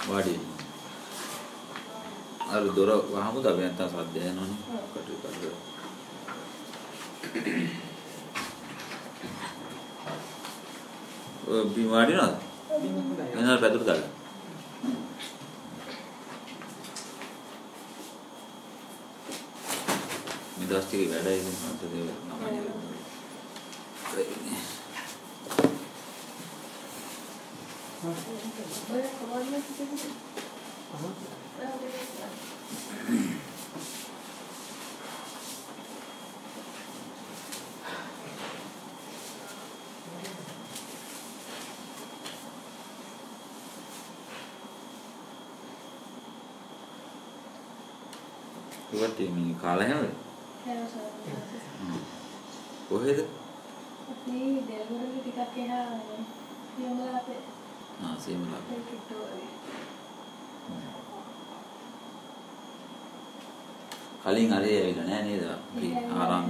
वाड़ी अरे दोरा वहाँ को दबे अंतर साथ दे इन्होंने कटरी कर रहे बीमारी ना इन्हें पैदल कर मिदास्ती की बैठा है इसमें तो देव नामानी What do you mean? Call him? Go ahead. Simula. Calling a day, and any other. Aram.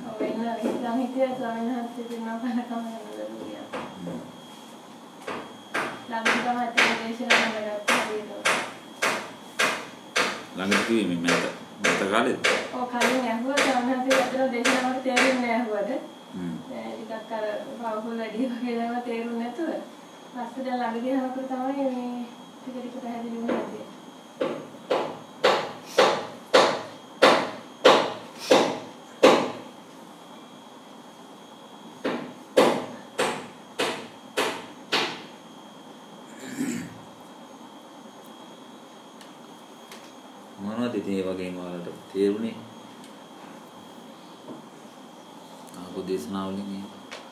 Language me matter. Kali? Oh, kali ni aku ada orang tu ada desa nama terun ni aku ada. Jika kalau aku lagi pakai nama terun ni tu, pasti dah lagi dia aku tahu ni kita kita ada di mana dia. Mana titik bagai mana tu terun ni? Aku desna awal ni.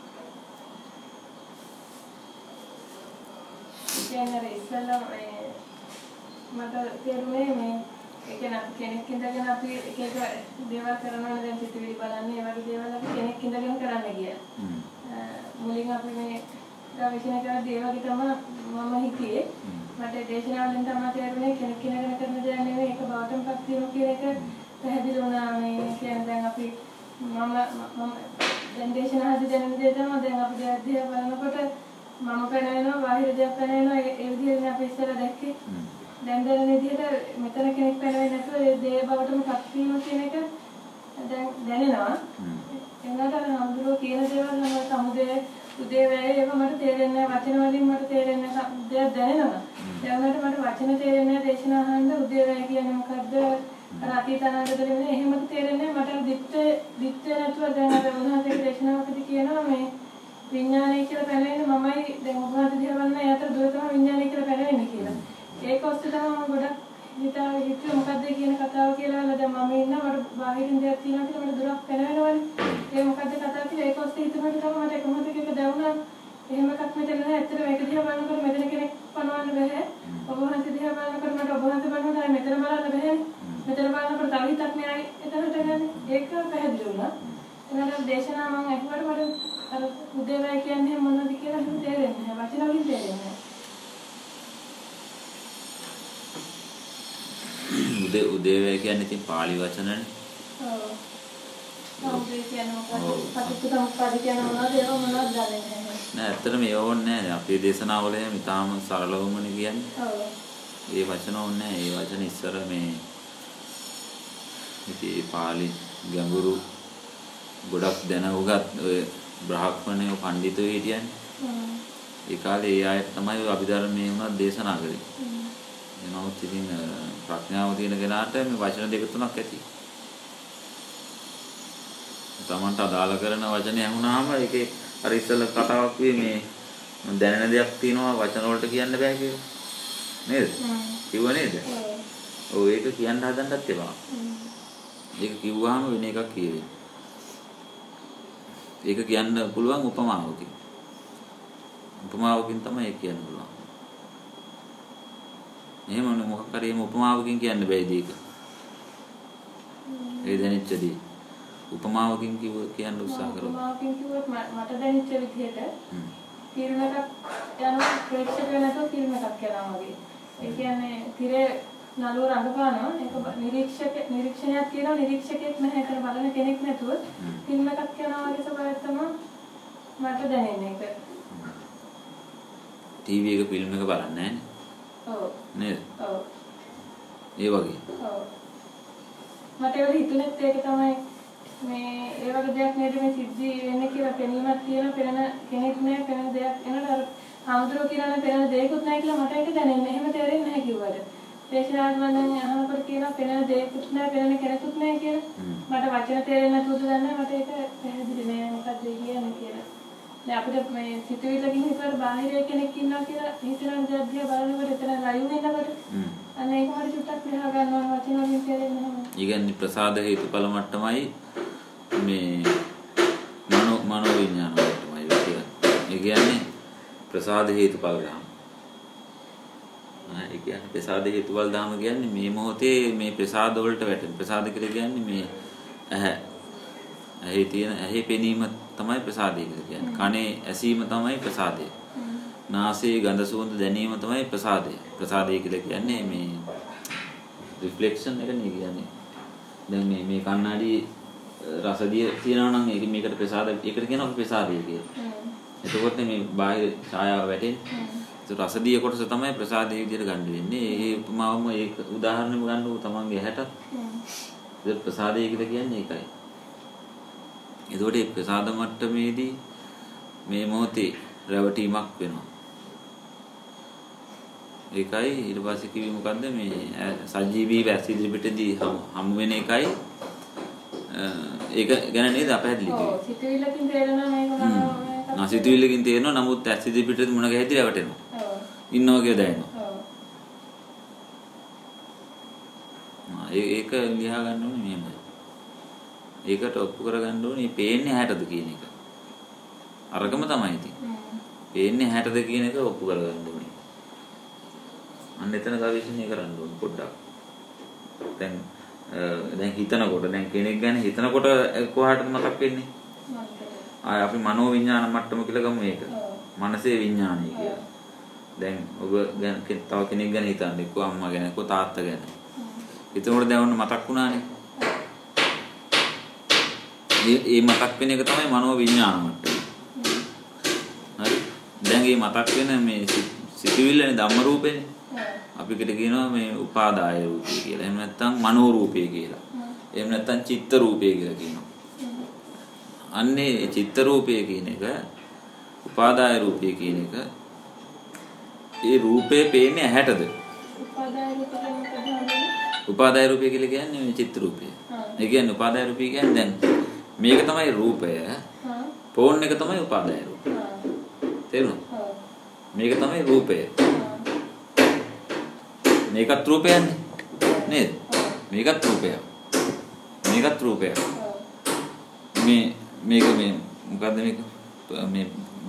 Jangan Islam mata terun ni, kenek kita kan api kita dewa kerana ada yang situasi balan ni, bagi dewa lagi kenek kita kan kerana lagi ya. Muling api ni, kalau misalnya kalau dewa kita mama hiti, mata desa awal ni tamah terun ni kenek kita kerana jalan ni, ek bawatan pasti mungkin ek terhadap ni, kian dengan api mama dan desa ada jalan ni jalan dengan api dia balan apa Mama penena, bahir dia penena, dia ni apa istilah dekki. Dan dia ni dia metana kenek penena tu dia bawa tu pasti mungkin ek dan ni nama. Enggak ada orang dulu kira dia nama kamu dia udah way apa mata terena, wacana wali mata terena dia dan ni nama. Dan mata wacana terena desina handa udah way kian mukadda rati tanah ada tu ni mata terena mata ditte tu ada ada orang tu desina mata kian nama विज्ञाने के लिए पहले ना mummy देखो दिया बनना या तो दो तो विज्ञाने के लिए पहले नहीं किया एक औसत हम बड़ा जितना जितने मुकद्दे की ना कथा के लिए वाला जब मम्मी ना बड़ा बाहर इंडिया थी ना कि बड़ा दूर पहले ना वाले ये मुकद्दे कथा की एक औसत इतना तो हम मतलब कम से कम दाव ना ये मैं कथ में चलना है इतने एक दिया बनना कर मेरे के पनवान रहे और वो हंस दिया बनना कर मैं वो हंस बनना था मेरे वाला रहे मेरे वाला पर तावी तक में आई इतना तक एक कह दियो ना इन्होंने देश ना मांग एक बार बड़े उदय भाई के अंदर मनो दिखे ना हम दे रहे हैं वचन भी दे रहे हैं उदय भाई के अंदर तीन पाली वचन है उदय के अंदर पति तो पति के अंदर मनो दे रहे मनो जाने हैं ना इतना में ये और नहीं आप ये देश ना बोले हैं मिताम सारा लोगों ने किया ये वचन और नहीं ये वचन इस तरह में ये पाली गंगुरु गुड़क देना होगा ब्राह्मण है वो पंडित हो ही दिया ये काले ये आये तमाही अभिधार में उन्हें देश ना करें ये ना होती थी प्रार्थना होती है लेकिन आटे में वचन देखते तो ना कहती तमांटा दाल करना वचन है उन्हें हम एक अरिसल कथा वाक्य में दैनिक दिया तीनों वचन उल्टे किया ने बैठे नहीं क्यों नहीं दे वो एक किया ना दान करते बाप एक क्यों हम विनय का किए एक ज्ञान पुलवांग उपमा होगी तमा एक ज्ञान पुलवांग ये मने मुखकर ये उपमा होगी ज्ञान बेदी का ये देने चली उपमा होगी कि वो ज्ञान उत्साह करो उपमा होगी कि वो माता देने चली थी क्या फिर में का क्या ना प्रेक्षक में तो फिर में का क्या नाम होगी एक ज्ञान फिर नालू रंगपाना एक निरीक्षण याद किया निरीक्षक एक नहीं कर बाला ने केनेक ने तो फिल्म में कब क्या नाम आगे सब आया था माता जाने नहीं कर टीवी के फिल्म में का बाला नहीं ओ නේද? ඔව්. ඒ වගේ. ඔව්. මට ඒක හිතුනේත් ඒක තමයි මේ ඒ වගේ දෙයක් නේද මේ සිද්ධි වෙන්නේ කියලා පෙනීමක් තියෙන පෙනෙන කෙනෙක් නෑ පෙනෙන දෙයක් එනකොට අර හාමුදුරුවෝ කියනවා පෙනෙන දෙයක්වත් නැහැ කියලා මට ඒක දැනෙන්නේ. එහෙම තේරෙන්නේ නැහැ කිව්වට. දේශනාත් මම දැන් අහනකොට කියනවා පෙනෙන දෙයක්වත් නැහැ පෙනෙන කෙනෙකුත් නැහැ කියලා. මට වචන තේරෙන්නේ නැතුවද දන්නේ මට ඒක පැහැදිලි නෑ මොකක්ද කියන්නේ කියලා. දැන් අපිට මේ සිතුවිල්ලකින් හිතවල බාහිර කෙනෙක් ඉන්නවා කියලා හිතන දේ බලනකොට එතන ලයිව් වෙනකොට අන්න ඒක හරි චුට්ටක් ලියා ගන්නවා වචන වලින් තේරෙන්නේ නැහැ. ඊගන්නේ ප්‍රසාද හේතුඵල මට්ටමයි මේ මනෝ විඥාන මට්ටමයි කියන්නේ. ඒ කියන්නේ ප්‍රසාද හේතුඵල ධර්ම. ඒ කියන්නේ ප්‍රසාද හේතුඵල ධර්ම කියන්නේ මේ මොහොතේ මේ ප්‍රසාද වලට වැටෙන. ප්‍රසාද කියලා කියන්නේ මේ ඇහි තියෙන ඇහි පෙනීම තමයි ප්‍රසාදය කියලා කියන්නේ. කනේ ඇසීම තමයි ප්‍රසාදය. නාසයේ ගඳ සුවඳ දැනීම තමයි ප්‍රසාදය. ප්‍රසාදය කියලා කියන්නේ මේ රිෆ්ලෙක්ෂන් එක නේ කියන්නේ. දැන් මේ කණ්ණාඩි රසදිය තියනවා නම් ඒක මේකට ප්‍රසාද ඒකට කියනවා ප්‍රසාදය කියලා. එතකොට මේ බාහිර ඡායාව වැටෙන්නේ. ඒක රසදිය කොටස තමයි ප්‍රසාදයේ විදිහට ගන්න වෙන්නේ. ඒ උපමාවම ඒක උදාහරණයක් ගන්නකො තමන්ගේ ඇහැට. ඒක ප්‍රසාදය කියලා කියන්නේ ඒකයි. එතකොට මේ ප්‍රසාද මට්ටමේදී මේ මොහොතේ රැවටීමක් වෙනවා. ඒකයි ඊට පස්සේ කිව්වේ මොකද්ද මේ සජීවී වැස් ඉදිරිපිටදී හමු වෙන එකයි ඒක ගැන නේද අපහැදිලි කිව්වේ. ඔව් සිතුවිල්ලකින් තේරෙනවා මේක මම සිතුවිල්ලකින් තේරෙනවා නමුත් ඇස් ඉදිරිපිටදී මුණ ගැහිදී රැවටෙනවා. ඔව්. ඉන්නවා කියලා දැනෙනවා. ඔව්. ඒක ලියා ගන්න ඕනේ මෙහෙමයි. ඒකට ඔප්පු කරගන්න ඕනේ මේ පේන්නේ හැටද කියන එක. අරගම තමයි ඉතින්. පේන්නේ හැටද කියන එක ඔප්පු කරගන්න ඕනේ. අන්න එතන ගවේෂණය කරන්න ඕනේ පොඩ්ඩක්. දැන් හිතනකොට දැන් කෙනෙක් ගැන හිතනකොට කොහාටද මතක් වෙන්නේ? ආය අපි මනෝ විඥාන මට්ටම කියලා ගමු මේක. මනසේ විඥානය කියලා. දැන් ඔබ ගැන තව කෙනෙක් ගැන හිතන්නේ කො අම්මා ගැන කො තාත්තා ගැන. හිතනකොට දැන් ඔන්න මතක් වුණානේ. මේ මතක් වෙන එක තමයි මනෝ විඥාන මට්ටම. හරි. දැන් මේ මතක් වෙන මේ සිතුවිල්ලනේ ධම්ම රූපේනේ. අපිකට කියනවා මේ උපාදාය රූපය කියලා. එහෙම නැත්නම් මනෝ රූපය කියලා. එහෙම නැත්නම් චිත්ත රූපය කියලා කියනවා. අන්නේ චිත්ත රූපය කියන එක උපාදාය රූපය කියන එක ඒ රූපේ පේන්නේ ඇහැටද? උපාදාය රූපය කියලා කියන්නේ මේ චිත්ත රූපය. ඒ කියන්නේ උපාදාය රූපය කියන්නේ දැන් මේක තමයි රූපය. ෆෝන් එක තමයි උපාදාය රූපය. තේරුණා? මේක තමයි රූපය. මේකත් රූපයන්නේ නේද? මේකත් රූපයක්. මේකත් රූපයක්. මේක මොකද්ද මේ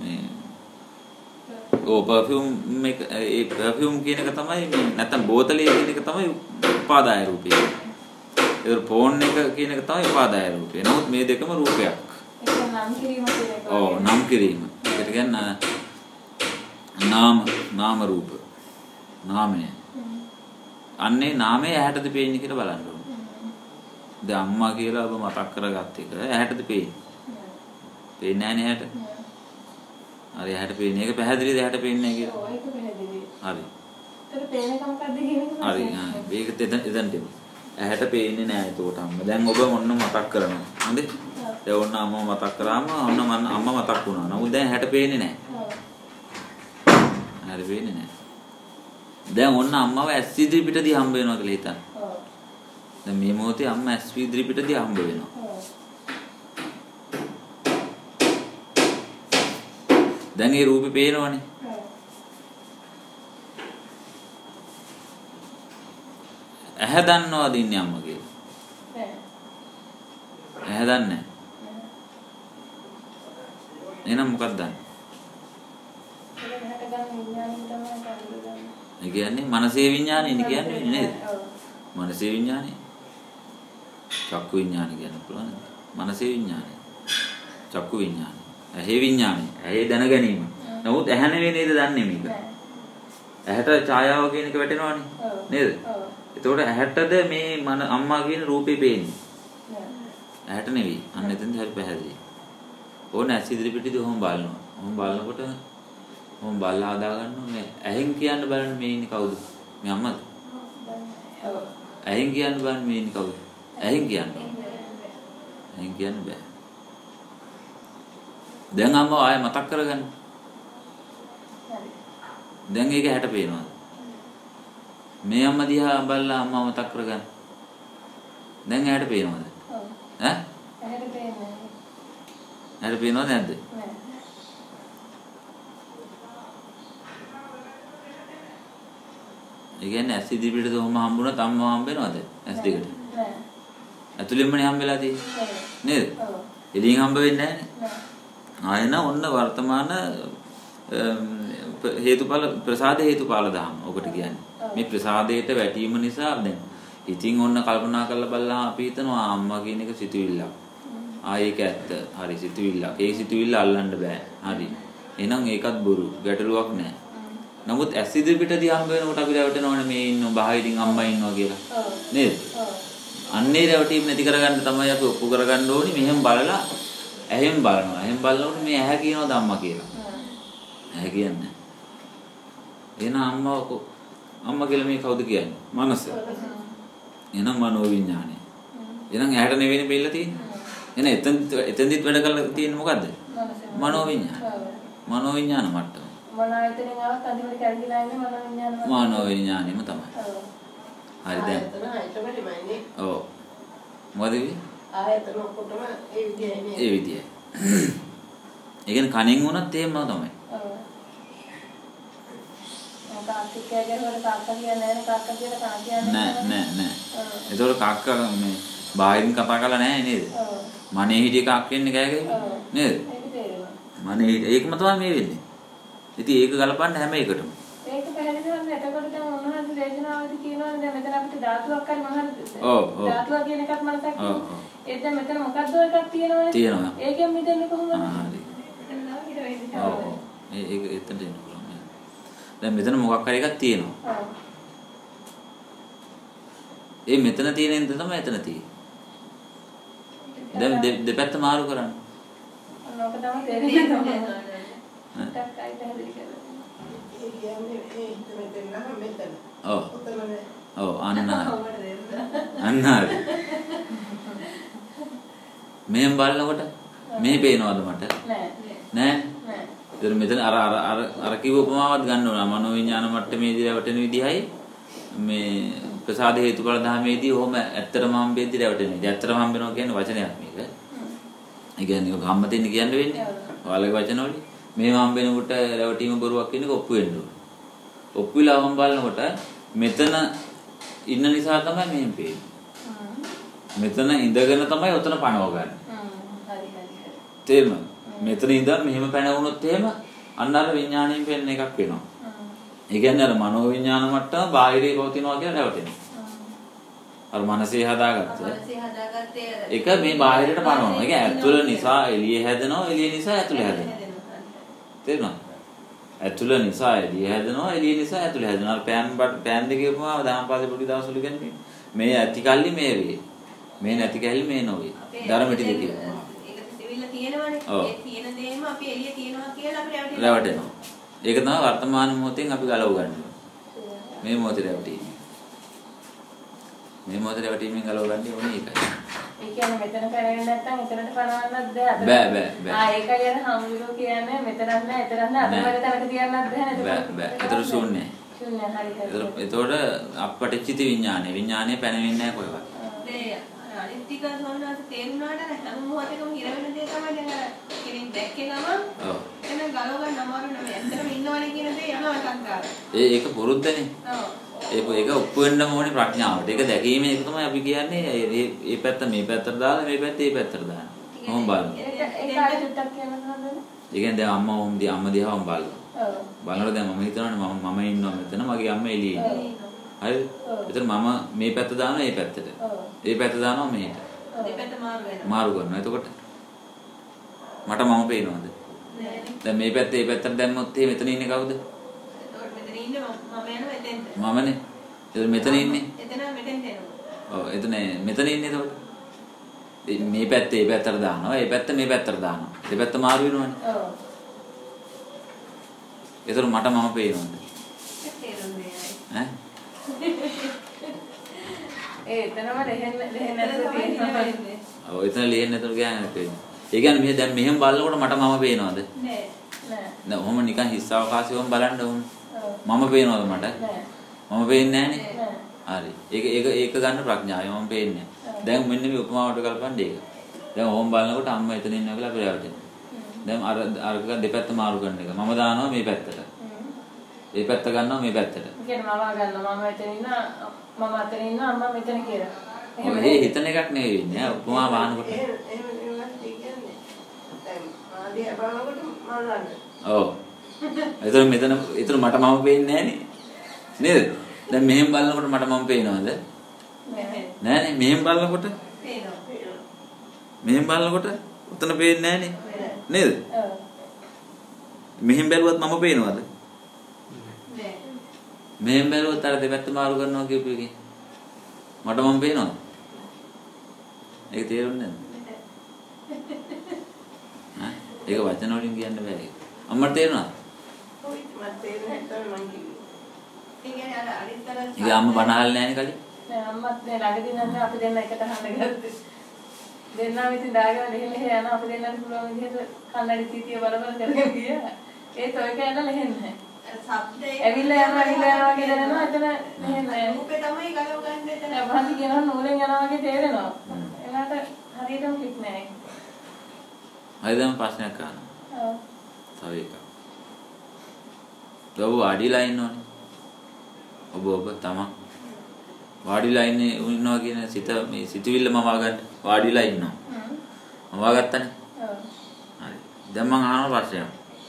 පර්ෆියුම් මේක ඒ පර්ෆියුම් කියන එක තමයි මේ නැත්තම් බෝතලේ කියන එක තමයි උපාදාය රූපය. ඒ ෆෝන් එක කියන එක තමයි උපාදාය රූපය. නමුත් මේ දෙකම රූපයක්. ඒක නම් කිරීම කියන එක. ඔව් නම් කිරීම. ඒකට කියන්නේ නාම රූප. නාමය. අන්නේ නාමය ඇහැටද පේන්නේ කියලා බලන්න ඕනේ. දැන් අම්මා කියලා ඔබ මතක් කරගත්ත එක ඇහැටද පේන්නේ? පේන්නේ නැහැ නේ ඇහැට. හරි ඇහැට පේන්නේ. ඒක පැහැදිලිද ඇහැට පේන්නේ නැහැ කියලා? ඔව් ඒක පැහැදිලි. හරි. ඒතර පේනකම මොකද්ද කියන්නේ? හරි. මේක එතනට ඇහැට පේන්නේ නැහැ ඒකට අම්මා. දැන් ඔබ මොන්න මතක් කරනවා. හරිද? දැන් ඔන්න අම්මා මතක් කරාම ඔන්න අම්මා මතක් වුණා. නමුත් දැන් ඇහැට පේන්නේ නැහැ. ඔව්. හරි පේන්නේ නැහැ. දැන් ඔන්න අම්මව ඇස් ඉදිරිපිටදී හම්බ වෙනවා කියලා හිතන්න. ඔව්. දැන් මේ මොහොතේ අම්මා ඇස් ඉදිරිපිටදී හම්බ වෙනවා. ඔව්. දැන් ඒ රූපේ පේනවනේ. ඔව්. ඇහැ දන්නවද ඉන්නේ අම්මා කියලා? නෑ. ඇහැ දන්නේ නැහැ. එහෙනම් මොකක්ද දන්නේ? ඒ කියන්නේ මනසේ විඥානේ කියන්නේ නේද? මනසේ විඥානේ. චක්කු විඥානේ කියන්න පුළුවන්. මනසේ විඥානේ. චක්කු විඥානේ. ඇහි විඥානේ. ඇහි දැන ගැනීම. නමුත් ඇහැ නෙවෙයි නේද දන්නේ මේක? ඇහැට ඡායාව කියන එක වැටෙනවනේ. නේද? එතකොට ඇහැටද මේ අම්මා කියන රූපේ පේන්නේ? ඇහැට නෙවෙයි. අන්න එතෙන්ද හරි පැහැදිලි. ඕන ඇස් ඉදිරිපිටදී ඔහොම බලනවා. ඔහොම බලනකොට ඔහොම බලලා හදා ගන්නවා මේ ඇහෙන් කියන්න බලන්න මේ ඉන්නේ කවුද? මේ අම්මද? ඔව්. ඇහෙන් කියන්න බෑ මේ ඉන්නේ කවුද? ඇහෙන් කියන්න. ඇහෙන් කියන්න බෑ. දැන් අම්මව ආයෙ මතක් කරගන්න. දැන් ඒක හැට පේනවද? මේ අම්මා දිහා බලලා අම්මව මතක් කරගන්න. දැන් හැට පේනවද? ඔව්. ඈ? ඇහැට පේන්නේ. හැට පේනවද නැද්ද? නෑ. ඒ කියන්නේ ඇස් ඉදිරියට කොහොම හම්බුණත් අම්මව හම්බෙනවද? ඇස් දෙකට. නෑ. ඇතුළෙන්මනේ හම්බෙලා තියෙන්නේ. නේද? ඔව්. එළියෙන් හම්බ වෙන්නේ නැහනේ. නෑ. ආයෙන ඔන්න වර්තමාන හේතුඵල ප්‍රසාද හේතුඵල දහම. ඔකට කියන්නේ. මේ ප්‍රසාදයට වැටීම නිසා දැන් ඉතින් ඔන්න කල්පනා කරලා බලලා අපි හිතනවා අම්මා කියන එක සිතුවිල්ලක්. ඒක ඇත්ත. හරි සිතුවිල්ලක්. ඒ සිතුවිල්ල අල්ලන්න බෑ. හරි. එහෙනම් ඒකත් බොරු. ගැටලුවක් නෑ. නමුත් ඇස් ඉදිරිපිටදී හම්බ වෙනකොට අපි රැවටෙනවනේ මේ ඉන්න බාහිරින් අම්මා ඉන්නවා කියලා. නේද? අන්නේ රැවටීම නැති කරගන්න තමයි අපි ඔප්පු කරගන්න ඕනි. මෙහෙම බලලා ඇහෙන් බලනවා. ඇහෙන් බලනකොට මේ ඇහැ කියනවාද අම්මා කියලා. ඇහැ කියන්නේ. එහෙනම් අම්මා කියලා මේ කවුද කියන්නේ? මනස. එහෙනම් මනෝ විඥානය. එහෙනම් ඇහැට නෙවෙයි බෙල්ල තියෙන්නේ. එහෙනම් එතෙන්දිත් වැඩ කරලා තියෙන්නේ මොකද්ද? මනෝ විඥාන. මනෝ විඥාන මට්ටම. මන ආයතනෙන් ආවත් අන්තිමට කැරකිලා ඉන්නේ මනෝ විඥාන. මනෝ විඥානෙම තමයි. හරි දැන්. ඔව්. මොකද වෙන්නේ? ආයතන ඔක්කොටම ඒ විදියයි. ඒ විදියයි. ඒ කියන්නේ කණෙන් වුණත් එහෙම තමයි. ඔව්. කාක්කගේ වල කාක්කා කියන්නේ නැහැ කාක්කා කියලා කන කියන්නේ නෑ. ඒතකොට කාක්කා මේ බාහිරින් කතා කරලා නැහැ නේද? ඔව්. මනේ හිටිය කාක්කෙන්නේ කෑ ගහන්නේ. නේද? ඒක තේරෙනවා. මනේ ඒකම තමයි මේ වෙන්නේ. ඉතින් ඒක ගලපන්න හැම එකටම. ඒක පැහැදිලිව නේද? එතකොට දැන් මොනවද දේශනාවදී කියනවා දැන් මෙතන අපිට ධාතුවක් හරි මොනවද? ඔව්. ධාතුවක් කියන එකක් මනසක් කියන්නේ. ඒක දැන් මෙතන මොකද්ද එකක් තියෙනවනේ. තියෙනවා. ඒකෙන් මිදෙන්නේ කොහොමද? හරි. ඔව්. ඒක එතනට එන්න පුළුවන්. දැන් මෙතන මොකක් හරි එකක් තියෙනවා. ඔව්. ඒ මෙතන තියෙන ඉඳ තමයි එතන තියෙන්නේ. දැන් දෙපැත්ත මාරු කරන්න. ඔක තමයි තේරෙන්නේ. ටක්කයි පැහැදිලි කරලා. ඒ කියන්නේ ඒ හිතෙන් නම් මෙතන. ඔව්. උතනනේ. ඔව් අන්න හරි. මෙහෙන් බලනකොට මේ පේනවද මට? නෑ. නෑ. නෑ. ඒතර මෙතන අර කිව්ව උපමාවක් ගන්න ඕන. මනෝ විඥාන මට්ටමේදී රැවටෙන විදිහයි මේ ප්‍රසාද හේතුඵල ධර්මයේදී ඔහොම ඇත්තටම හම්බෙද්දී රැවටෙන විදිහ. ඇත්තටම හම්බෙනවා කියන්නේ වචනයක් මේක. ඒ කියන්නේ ඔක හම්බෙන්න කියන්න වෙන්නේ. ඔයාලගේ වචනවලින් මේ හම්බෙනකොට රැවටීම බොරුවක් කියන එක ඔප්පු වෙන්න ඕන. ඔප්පු වෙලා වම් බලනකොට මෙතන ඉන්න නිසා තමයි මෙහෙම පේන්නේ. මෙතන ඉඳගෙන තමයි ඔතන පණව ගන්න. හරි. තේරුණාද? මෙතන ඉඳන් මෙහෙම පැන වුණොත් එහෙම අන්න අර විඥාණයෙන් පෙන්න එකක් වෙනවා. ඒ කියන්නේ අර මනෝ විඥාන මට්ටම බාහිරේ පවතිනවා කියලා රැවටෙනවා. අර මනසේ හදාගත්තේ ඒක මේ බාහිරට පනවනවා. ඒක ඇතුළ නිසා එළිය හැදෙනවා, එළිය නිසා ඇතුළ හැදෙනවා. තේරුණාද? ඇතුළ නිසා එළිය හැදෙනවා, එළිය නිසා ඇතුළ හැදෙනවා. අර පෑන් දෙකේ උපමාව දහම්පාදේ පොඩි දවස්වල ඉගෙනන්නේ. මේ ඇති කල්ලි මේ වේ. මේ නැති කල්ලි මේ නොවේ. ධර්මටි දෙකේ. තියෙනවනේ. ඒ තියෙන දේම අපි එළිය තියනවා කියලා අපිට රැවටෙනවා. ඒක තමයි වර්තමාන මොහොතෙන් අපි ගලව ගන්න ඕනේ. මේ මොහොතේ රැවටීම. මේ මොහොතේ රැවටීමෙන් ගලව ගන්න ඕනේ ඒකයි. ඒ කියන්නේ මෙතන පැනෙන්නේ නැත්නම් එතනට පනවන්නත් බෑ. ඒකයි යන හම්බුරෝ කියන්නේ මෙතනක් නෑ එතනක් නෑ අතවල තැනක තියන්නත් බෑ. ඒතර ශූන්‍යයි. එතකොට අපපටිච්චිත විඥානය පැනෙන්නේ නැහැ කොහෙවත්. අනිත්‍යක සෝනස තේරුණාට හැම මොහොතකම හිර වෙන දේ තමයි දැන් අර කෙනෙක් දැක්කේ ගමන් ඔව් එන ගලව ගන්න අමාරු නෙමෙයි ඇත්තටම ඉන්නවනේ කියන දේ යනවා එකක් ගන්න. ඒක පුරුද්දනේ. ඔව්. ඒක ඔප්පු වෙන්න ඕනේ ප්‍රඥාවට. ඒක දැකීම එක තමයි අපි කියන්නේ මේ පැත්ත මේ පැත්තට දාලා මේ පැත්ත මේ පැත්තට දාන්න. කොහොම බලන්න. ඒක ආයතනයක් කියනවද? ඒ කියන්නේ දැන් අම්මා දිහාම බලනවා. ඔව්. බලනකොට දැන් මම හිතනවානේ මම ඉන්නවා මෙතන මගේ අම්මා එළියේ ඉන්නවා. හරිද? එතන මම මේ පැත්ත දානවා මේ පැත්තට. ඒ පැත්ත දානවා මෙහෙට. දෙපැත්ත මාරු වෙනවා. මාරු කරනවා. එතකොට මට මම පේනවද? නෑ. දැන් මේ පැත්තේ මේ පැත්තට දැම්මොත් එහෙම මෙතන ඉන්නේ කවුද? එතකොට මෙතන ඉන්නේ මම යනවා එතෙන්ට. මමනේ. එතන මෙතන ඉන්නේ. එතන මෙතෙන්ට එනවා. ඔව් එතන මෙතන ඉන්නේ එතකොට. මේ පැත්තේ මේ පැත්තට දානවා. ඒ පැත්ත මේ පැත්තට දානවා. දෙපැත්ත මාරු වෙනවනේ. ඔව්. එතකොට මට මම පේනවද? තේරුන්නේ ඈ? එතනම ලෙහෙන්න නැතුව තියෙනවා. ඔය එතන ලියෙන්නේ නැතුව කියන්නේ. ඒ කියන්නේ මෙහෙ දැන් මෙහෙම බලනකොට මට මම පේනවද? නෑ. දැන් ඔහොම නිකන් හිස් අවකාශයවම බලන්න ඕන. මම පේනවද මට? නෑ. මම පේන්නේ නැහනේ. හරි. ඒක ගන්න ප්‍රඥාවයි මම පේන්නේ. දැන් මෙන්න මේ උපමාවට කල්පන්නේ ඒක. දැන් ඔහොම බලනකොට අම්මා එතන ඉන්නවා කියලා අපිට වැටෙනවා. දැන් අර දෙපැත්ත මාරු කරන එක. මම දානවා මේ පැත්තට. මේ පැත්ත ගන්නවා මේ පැත්තට. කියන්නේ මම ගන්නවා මම එතන ඉන්න මම අතන ඉන්න අම්මා මෙතන කියලා. එහෙම නේ හිතන එකක් නෙවෙයි වෙන්නේ. උපමා වහනකොට. ඔව්. එතන මෙතන මට මම පේන්නේ නැහනේ. නේද? දැන් මෙහෙම බලනකොට මට මම පේනවද? නෑනේ. මෙහෙම බලනකොට පේනවා. මෙහෙම බලනකොට උතන පේන්නේ නැහනේ. නේද? ඔව්. මෙහෙම බැලුවත් මම පේනවද? නෑ. මෙහෙම බැලුවත් අර දෙපැත්ත මාරු කරනවා කියපු එකේ මට මම පේනවද? ඒක තේරුන්නේ නැද්ද? ඈ ඒක වචන වලින් කියන්න බෑ. අම්මට තේරුණාද? ඔව් මට තේරෙන්නේ නැහැ මං කිව්වේ. ඒ කියන්නේ අර අනිත්තර ඒක අම්ම බනහල් නැහැනේ කලින්. නෑ අම්මත් නෑ ළඟදී නම් අපි දෙන්න එකට හඳ ගත්තේ. දෙන්නා විසින් දාගෙන ලෙහෙ යනවා අපි දෙන්නට පුළුවන් විදිහට කන්නඩි තීතිය බල කරගෙන ගියා. ඒත් ඔයක යන ලෙහෙන්නේ නැහැ. සබ්දේ ඇවිල්ලා යනවා කියලා දෙනවා එතන ලෙහෙන්නේ. උපේ තමයි ගලව ගන්න එතන. අපහන්දි කියනවා නූලෙන් යනවා වගේ තේරෙනවා. එලාට හරියටම කික් නෑ. හරිදම ප්‍රශ්නයක් අහන්න. ඔව්. තව එකක්. ඔබ වාඩිලා ඉන්නවනේ. ඔබ තමන් වාඩිලා ඉන්නවා කියන මේ සිතුවිල්ල මවා ගන්න වාඩිලා ඉන්නවා. මවා ගත්තනේ. ඔව්. හරි. දැන් මම අහන ප්‍රශ්නයක්.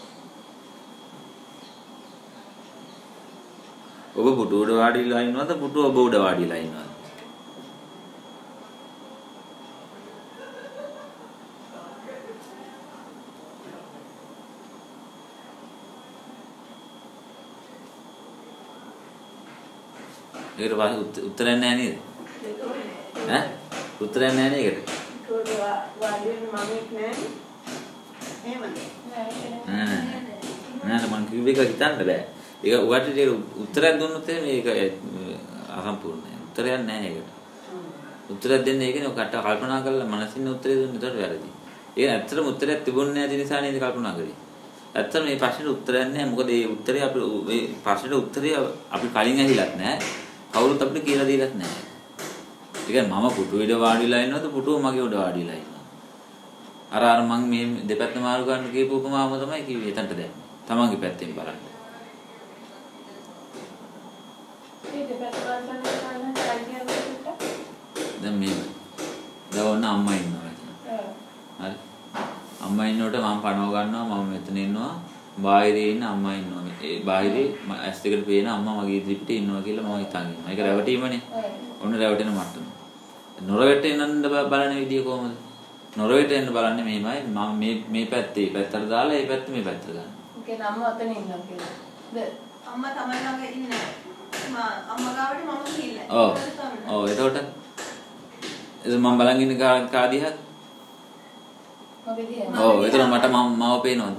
ඔබ පුටු උඩ වාඩිලා ඉන්නවද පුටු ඔබ උඩ වාඩිලා ඉන්නවද? ඒකට උත්තරයක් නැහැ නේද? ඈ උත්තරයක් නැහැ නේද ඒකට? වාඩි වෙන්න මම නෑ. එහෙමද? නෑ මං කිව්ව එක හිතන්න බෑ. ඒක උගට උත්තරයක් දුන්නොත් මේක අසම්පූර්ණයි. උත්තරයක් නැහැ ඒකට. උත්තරයක් දෙන්නේ ඒකනේ ඔකට කල්පනා කරලා මනසින් උත්තරේ දුන්න විතර වැරදි. ඒක ඇත්තටම උත්තරයක් තිබුණේ නැති නිසා නේද කල්පනා කරේ. ඇත්තටම මේ ප්‍රශ්නෙට උත්තරයක් නැහැ. මොකද මේ උත්තරේ අපි මේ ප්‍රශ්නෙට උත්තරේ අපි කලින් ඇහිලත් නැහැ. කවුරුත් අපිට කියලා දීලත් නැහැ. ඒ කියන්නේ මම පුටු උඩ වාඩිලා ඉන්නවද පුටුව මගේ උඩ වාඩිලා ඉන්නවද? අර මං මේ දෙපැත්ත මාරු ගන්න කියපු උපමාවම තමයි කිව්වේ. එතනට දැන් තමන්ගේ පැත්තෙන් බලන්න. ඒ දෙපැත්ත බලන්න දැන් මේ දැන් ඔන්න අම්මා ඉන්නවා එතන. හරි. අම්මා ඉන්නකොට මම පණව ගන්නවා මම මෙතන ඉන්නවා. බාහිරේ ඉන්න අම්මා ඉන්නවා. ඒ බාහිරේ ඇස් දෙකට පේන අම්මා මගේ ඉදිරිපිට ඉන්නවා කියලා මම හිතන් ඉන්නවා. ඒක රැවටීමනේ. ඔන්න රැවටෙන මට්ටම. නොරවැටෙන්න බලන විදිය කොහොමද? නොරවැටෙන්න බලන්නේ මෙහෙමයි. මම මේ පැත්තේ පැත්තට දාලා ඒ පැත්ත මේ පැත්තට ගන්නවා. ඒ කියන්නේ අම්මා අතන ඉන්නවා කියලා. අම්මා තමයි ළඟ ඉන්නේ. අම්මා ගාවට මම ගිහිල්ලා. ඔව් එතකොට මම බලන් ඉන්න කාදිහත් මගේ දිහා. ඔව් එතකොට මට මම පේනවද?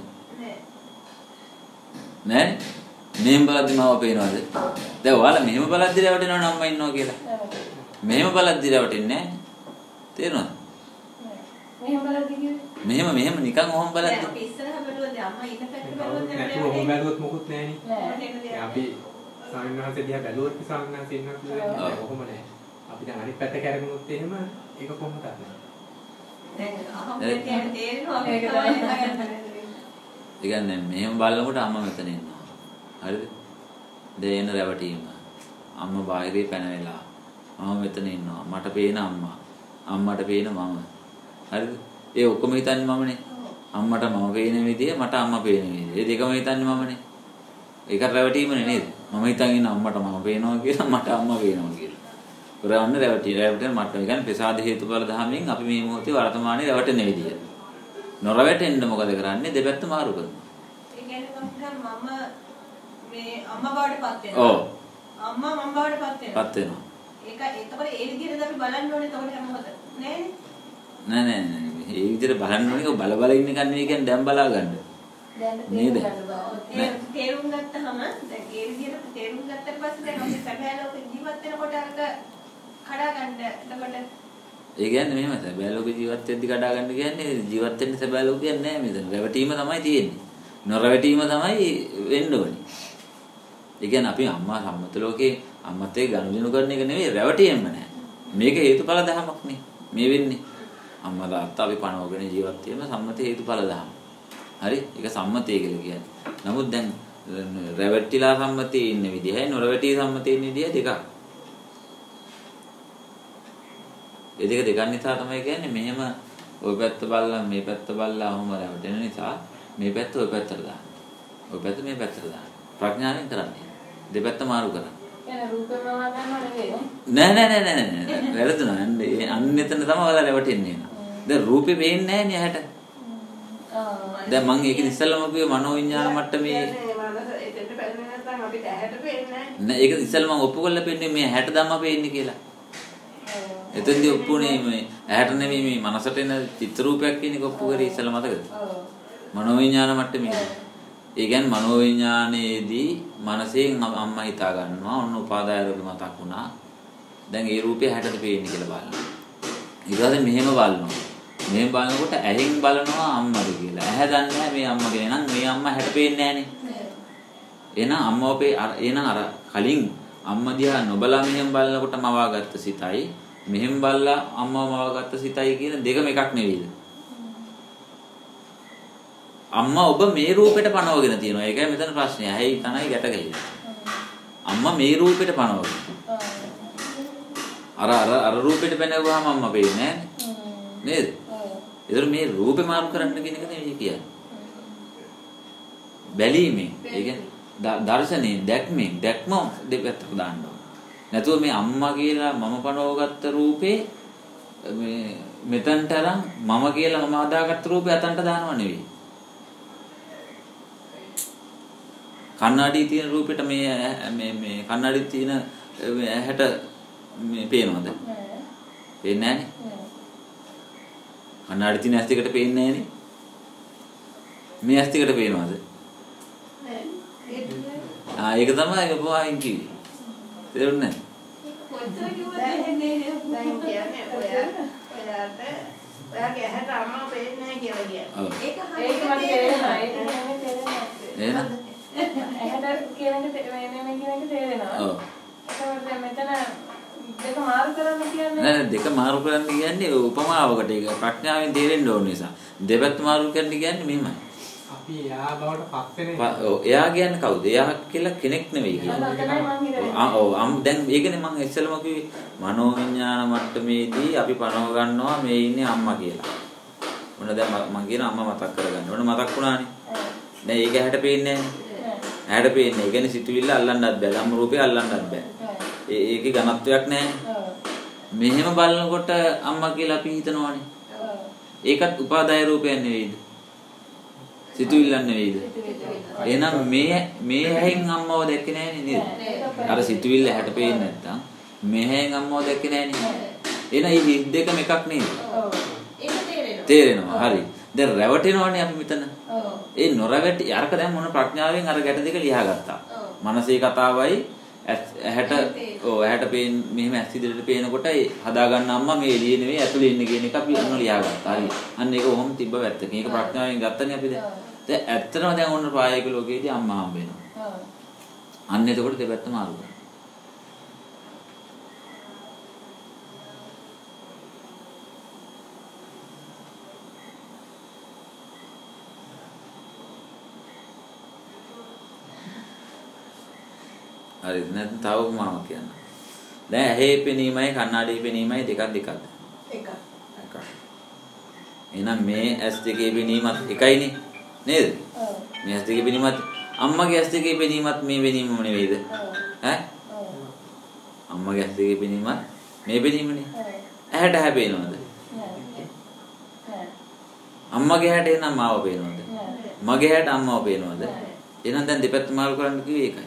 නෑ. මෙහෙම බලද්දි මම පේනවද? දැන් ඔයාලා මෙහෙම බලද්දි රැවටෙනවනේ අම්මා ඉන්නවා කියලා. මෙහෙම බලද්දි රැවටෙන්නේ නෑ. තේරෙනවද? මෙහෙම බලද්දි කිව්වේ. මෙහෙම නිකන් ඔහොම බලද්දි. අපි ඉස්සරහ බැලුවද අම්මා ඊට පැත්තට බැලුවද නෑ ඔහොම බැලුවොත් මොකුත් නෑනේ. අපි සාමිනහන්සේ දිහා බැලුවොත් සාමිනහන්සේ ඉන්නවා කියලා ඔහොම නෑ. අපි දැන් අනිත් පැත්ත කැරගුණොත් එහෙම ඒක කොහොමද නෑ. දැන් අහම්බෙන් තේරෙනවා මේක තමයි හිතගන්න. ඒ කියන්නේ මෙහෙම බලනකොට අම්මා මෙතන ඉන්නවා. හරිද? දෙයන රැවටීම. අම්මා බාහිරේ පැනවෙලා. මම මෙතන ඉන්නවා. මට පේන අම්මා. අම්මට පේන මම. හරිද? ඒ ඔක්කොම හිතන්නේ මමනේ. අම්මට මම පේන විදිය මට අම්මා පේන විදිය. ඒ දෙකම හිතන්නේ මමනේ. ඒක රැවටීමනේ නේද? මම හිතන් ඉන්න අම්මට මම පේනවා කියලා මට අම්මා පේනවා කියලා. කරවන්න රැවටෙන මට්ටම. ඒ කියන්නේ ප්‍රසාද හේතුඵල ධර්මයෙන් අපි මේ මොහොතේ වර්තමානයේ රැවටෙන විදිය. නොරවැටෙන්න මොකද කරන්නේ? දෙපැත්ත මාරු කරනවා. ඒ කියන්නේ මම මේ අම්මා බවටපත් වෙනවා. ඔව්. අම්මා මම බවටපත් වෙනවා. පත් වෙනවා. ඒක එතකොට ඒ විදිහට අපි බලන්න ඕනේ එතකොට හැමෝද නෑනේ. නෑ. ඒ විදිහට බලන්න ඕනේ. බල බල ඉන්න එක නෙවෙයි කියන්නේ දැන් බලා ගන්න. නේද? තේරුම් ගත්තහම දැන් ඒ විදිහට තේරුම් ගත්තට පස්සේ දැන් අපි සැබෑ ලෝකෙ ජීවත් වෙනකොට අරක කඩා ගන්න. එතකොට ඒ කියන්නේ මෙහෙම සැබෑ ලෝක ජීවත් වෙද්දි කඩා ගන්න කියන්නේ ජීවත් වෙන්න සැබෑ ලෝකයක් නෑ මෙතන. රැවටීම තමයි තියෙන්නේ. නොරැවටීම තමයි වෙන්න ඕනේ. ඒ කියන්නේ අපි අම්මා සම්මත ලෝකේ අම්මත් එක්ක ගනුදෙනු කරන එක නෙවෙයි රැවටීමම නෑ. මේක හේතුඵල ධමයක් නේ. මේ වෙන්නේ. අම්මා තාත්තා අපි පණවගෙන ජීවත් වීම සම්මත හේතුඵල ධම. හරි? ඒක සම්මතය කියලා කියන්නේ. නමුත් දැන් රැවටිලා සම්මතයේ ඉන්න විදිහයි නොරැවටි සම්මතයේ ඉන්න විදිහ දෙකක්. ඒ දෙක නිසා තමයි කියන්නේ මෙහෙම ওই පැත්ත බලලා මේ පැත්ත බලලා ඔහොම රැවටෙන නිසා මේ පැත්ත ওই පැත්තට දාන්න. ওই පැත්ත මේ පැත්තට දාන්න. ප්‍රඥාවෙන් කරන්නේ. දෙපැත්ත මාරු කරන්න. එන රූපේ මම ගන්නව නෙවෙයි. නෑ. වැරදුනා. අන්න එතන තමයි ඔයාලා රැවටෙන්නේ නේ. දැන් රූපේ පේන්නේ නැහැ නේ ඇහැට. දැන් මම ඒක ඉස්සෙල්ලාම කිව්වේ මනෝවිඤ්ඤාණ මට්ටමේ එතෙන්ට බැලුවේ නැත්නම් අපිට ඇහැට පේන්නේ නැහැ. නෑ ඒක ඉස්සෙල්ලා මම ඔප්පු කරලා පෙන්නේ මේ ඇහැට ධම්ම පේන්නේ කියලා. එතෙන්දී ඔප්පුනේ මේ ඇහැට නෙමෙයි මේ මනසට එන චිත්‍ර රූපයක් කියන එක ඔප්පු කරේ ඉස්සෙල්ලා මතකද? මනෝවිඤ්ඤාණ මට්ටමේ. ඒ කියන්නේ මනෝවිඤ්ඤාණයේදී මනසෙන් අම්මා හිතා ගන්නවා ඔන්න උපාදාය රූප මතක් වුණා. දැන් ඒ රූපේ ඇහැටද පේන්නේ කියලා බලනවා. ඊට පස්සේ මෙහෙම බලනවා. මෙහෙම බලනකොට ඇහෙන් බලනවා අම්මද කියලා. ඇහැ දන්නේ නැහැ මේ අම්මා කියලා. එහෙනම් මේ අම්මා ඇහැට පේන්නේ නැහනේ. එහෙනම් අම්මෝපේ එහෙනම් අර කලින් අම්මා දිහා නොබලා මෙහෙම බලනකොට මවාගත්ත සිතයි මෙහෙම බලලා අම්මව මවාගත්ත සිතයි කියන දෙකම එකක් නෙවෙයිද? අම්මා ඔබ මේ රූපෙට පනවගෙන තියෙනවා. ඒකයි මෙතන ප්‍රශ්නේ. ඇයි තනයි ගැට ගහිලා. අම්මා මේ රූපෙට පනවගෙන. අර රූපෙට පැනගුවාම අම්මා පේන්නේ නැහැ නේද? ඒතර මේ රූපේ මාරු කරන්න කියන එක නෙවෙයි කියන්නේ. බැලීමෙන්, ඒ කියන්නේ දර්ශනේ දැක්ම දෙපැත්තට දාන්න ඕන. නැතුව මේ අම්මා කියලා මම පනවගත්ත රූපේ මේ මෙතනට අරන් මම කියලා මම හදාගත්ත රූපේ අතන්ට දානව නෙවෙයි. කන්නඩියේ තියෙන රූපෙට මේ කන්නඩියේ තියෙන ඇහැට මේ පේනවද? පේන්නේ නැහනේ. කන්නඩියේ තියෙන ඇස් දෙකට පේන්නේ නැහනේ. මේ ඇස් දෙකට පේනවද? ඒක තමයි ඔබවයින් කිව්වේ. තේරුණේ නැහැ? කොච්චර කිව්වද එහෙන්නේ දැන් කියන්නේ ඔයාගේ ඇහැට අම්මා පේන්නේ නැහැ කියලා කියන්නේ. ඒක මට තේරෙනවා. ඒක මම තේරෙනවා. එහෙනම් ඇහැට කියන එක මේ කියන එක තේරෙනවා. ඔව්. ඒකවල මෙතන දෙක මාරු කරන්න කියන්නේ නෑ දෙක මාරු කරන්න කියන්නේ උපමාවකට ඒක ප්‍රඥාවෙන් තේරෙන්න ඕන නිසා. දෙපැත්ත මාරු කරන්න කියන්නේ මෙහෙමයි. අපි එයා බවට පස්සේනේ. ඔව් එයා කියන්නේ කවුද? එයා කියලා කෙනෙක් නෙවෙයි කියන්නේ. ඔව් දැන් ඒකනේ මම ඉස්සෙල්ලාම කිව්වේ මනෝවිඤ්ඤාණ මට්ටමේදී අපි පනව ගන්නවා මේ ඉන්නේ අම්මා කියලා. මොන දැන් මම කියන අම්මා මතක් කරගන්න. ඕන මතක් වුණානේ. දැන් ඒක ඇහැට පේන්නේ නැහැ. ඇහැට පේන්නේ. ඒ කියන්නේ සිතුවිල්ල අල්ලන්නත් බෑ. ධම්ම රූපේ අල්ලන්නත් බෑ. ඒකේ ඝනත්වයක් නැහැ. මෙහෙම බලනකොට අම්මා කියලා අපි හිතනවානේ. ඒකත් උපාදාය රූපයක් නෙවෙයිද? සිතුවිල්ලක් නෙවෙයිද? එහෙනම් මේ ඇහෙන් අම්මව දැක්කේ නැහැ නේද? අර සිතුවිල්ල ඇහැට පේන්නේ නැත්තම් මේ ඇහෙන් අම්මව දැක්කේ නැහැ නේද? එහෙනම් මේ දෙකම එකක් නේද? ඔව්. ඒක තේරෙනවා. හරි. දැන් රැවටෙනවනේ අපි මෙතන. ඒ නොරැවටි අරක දැන් මොන ප්‍රඥාවෙන් අර ගැට දෙක ලියාගත්තා. මනසේ කතාවයි ඇහැට පේන මෙහෙම ඇස් ඉදිරියට පේනකොට හදා ගන්න අම්මා මේ එළියේ නෙවෙයි ඇතුලේ ඉන්නේ කියන එක අපි ඔන්න ලියාගත්තා. හරි. අන්න ඒක ඔහොම තිබ්බ වැත්තකින්. ඒක ප්‍රඥාවෙන් ගත්තනේ අපි දැන්. දැන් ඇත්තටම දැන් ඔන්න ප්‍රායෝගික ලෝකයේදී අම්මා හම්බ වෙනවා. ඔව්. අන්න එතකොට දෙපැත්ත මාරු කරනවා. හරි නැත්නම් තව මම කියන්න. දැන් ඇහි පෙනීමයි කණ්ණාඩියේ පෙනීමයි දෙකක්ද? එකක්. එහෙනම් මේ ඇස් දෙකේ පෙනීමත් එකයිනේ නේද? ඔව්. මේ ඇස් දෙකේ පෙනීමත් අම්මගේ ඇස් දෙකේ පෙනීමත් මේ පෙනීමම නෙවෙයිද? ඈ? ඔව්. අම්මගේ ඇස් දෙකේ පෙනීමත් මේ පෙනීමනේ. ඔව්. ඇහැට ඇහැ පේනවද? නෑ. අම්මගේ ඇහැට එනම් මාව පේනවද? නෑ. මගේ ඇහැට අම්මව පේනවද? එහෙනම් දැන් දෙපැත්ත මාරු කරන්න කිව්වේ ඒකයි.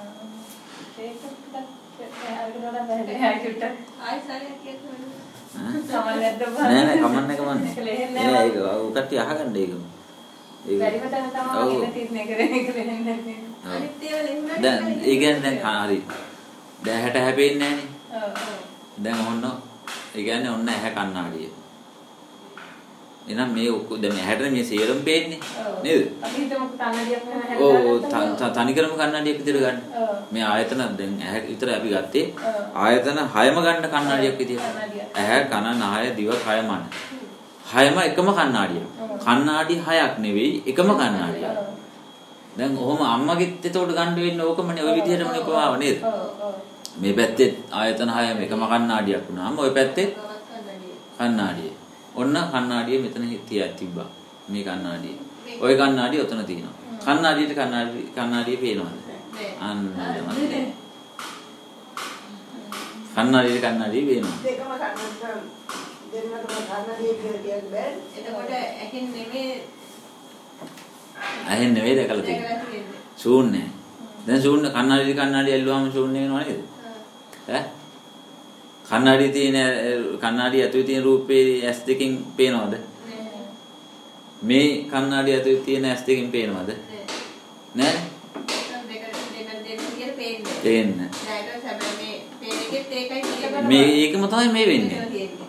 නෑ කමන්න කමන්නේ. නෑ ඒක උකට අහගන්න ඒක. බැරිම තැන තමයි ඉන්න තියන්නේ කරේ ඒක වෙන්නේ. අනිත් ඒවා ලෙන්න. දැන් ඒ කියන්නේ දැන් හරි. දැන් ඇහැට ඇහැ පේන්නේ නැහනේ. ඔව්. දැන් ඔන්න ඒ කියන්නේ ඔන්න ඇහැ කණ්ණාඩිය. එහෙනම් මේ දැන් ඇහැට මේ සේරම පේන්නේ නේද? අපි හිතමු කන්නඩියක් වෙන ඔව් තනිකරම කණ්ණාඩියක් විදියට ගන්න. මේ ආයතන දැන් ඇහැ විතර අපි ගත්තේ ආයතන 6ම ගන්න කණ්ණාඩියක් විදියට. ඇහැ කන නාය දිව කය මන. 6ම එකම කණ්ණාඩියක්. කණ්ණාඩි 6ක් නෙවෙයි එකම කණ්ණාඩියක්. දැන් ඔහොම අම්මගෙත් එතකොට ගන්න වෙන්නේ ඕකමනේ ওই විදිහටමනේ උපමාව නේද? මේ පැත්තේ ආයතන 6ම එකම කණ්ණාඩියක් වුණාම ওই පැත්තේ කණ්ණාඩිය. ඔන්න කණ්ණාඩිය මෙතන තිබ්බා. මේ කණ්ණාඩිය. ওই කණ්ණාඩිය ඔතන තියෙනවා. කණ්ණාඩියට කණ්ණාඩිය පේනවද? අන්න කණ්ණාඩියට කණ්ණාඩිය පේනවා. දෙකම කන්නන්න දෙන්නටම කන්නඩිය කියලා කියන්න බෑ. එතකොට ඇහෙන් නෙමෙයි ඇහෙන් නෙවෙයි දැකලා තියෙන්නේ. ශූන්‍යයි. දැන් ශූන්‍ය කණ්ණාඩිය ඇල්ලුවාම ශූන්‍ය වෙනව නේද? ඈ කණ්ණාඩිය ඇතුලේ තියෙන රූපේ ඇස් දෙකෙන් පේනවද? මේ කණ්ණාඩිය ඇතුලේ තියෙන ඇස් දෙකෙන් පේනවද? නෑ. පේන්නේ. මේ ඒකම තමයි මේ වෙන්නේ.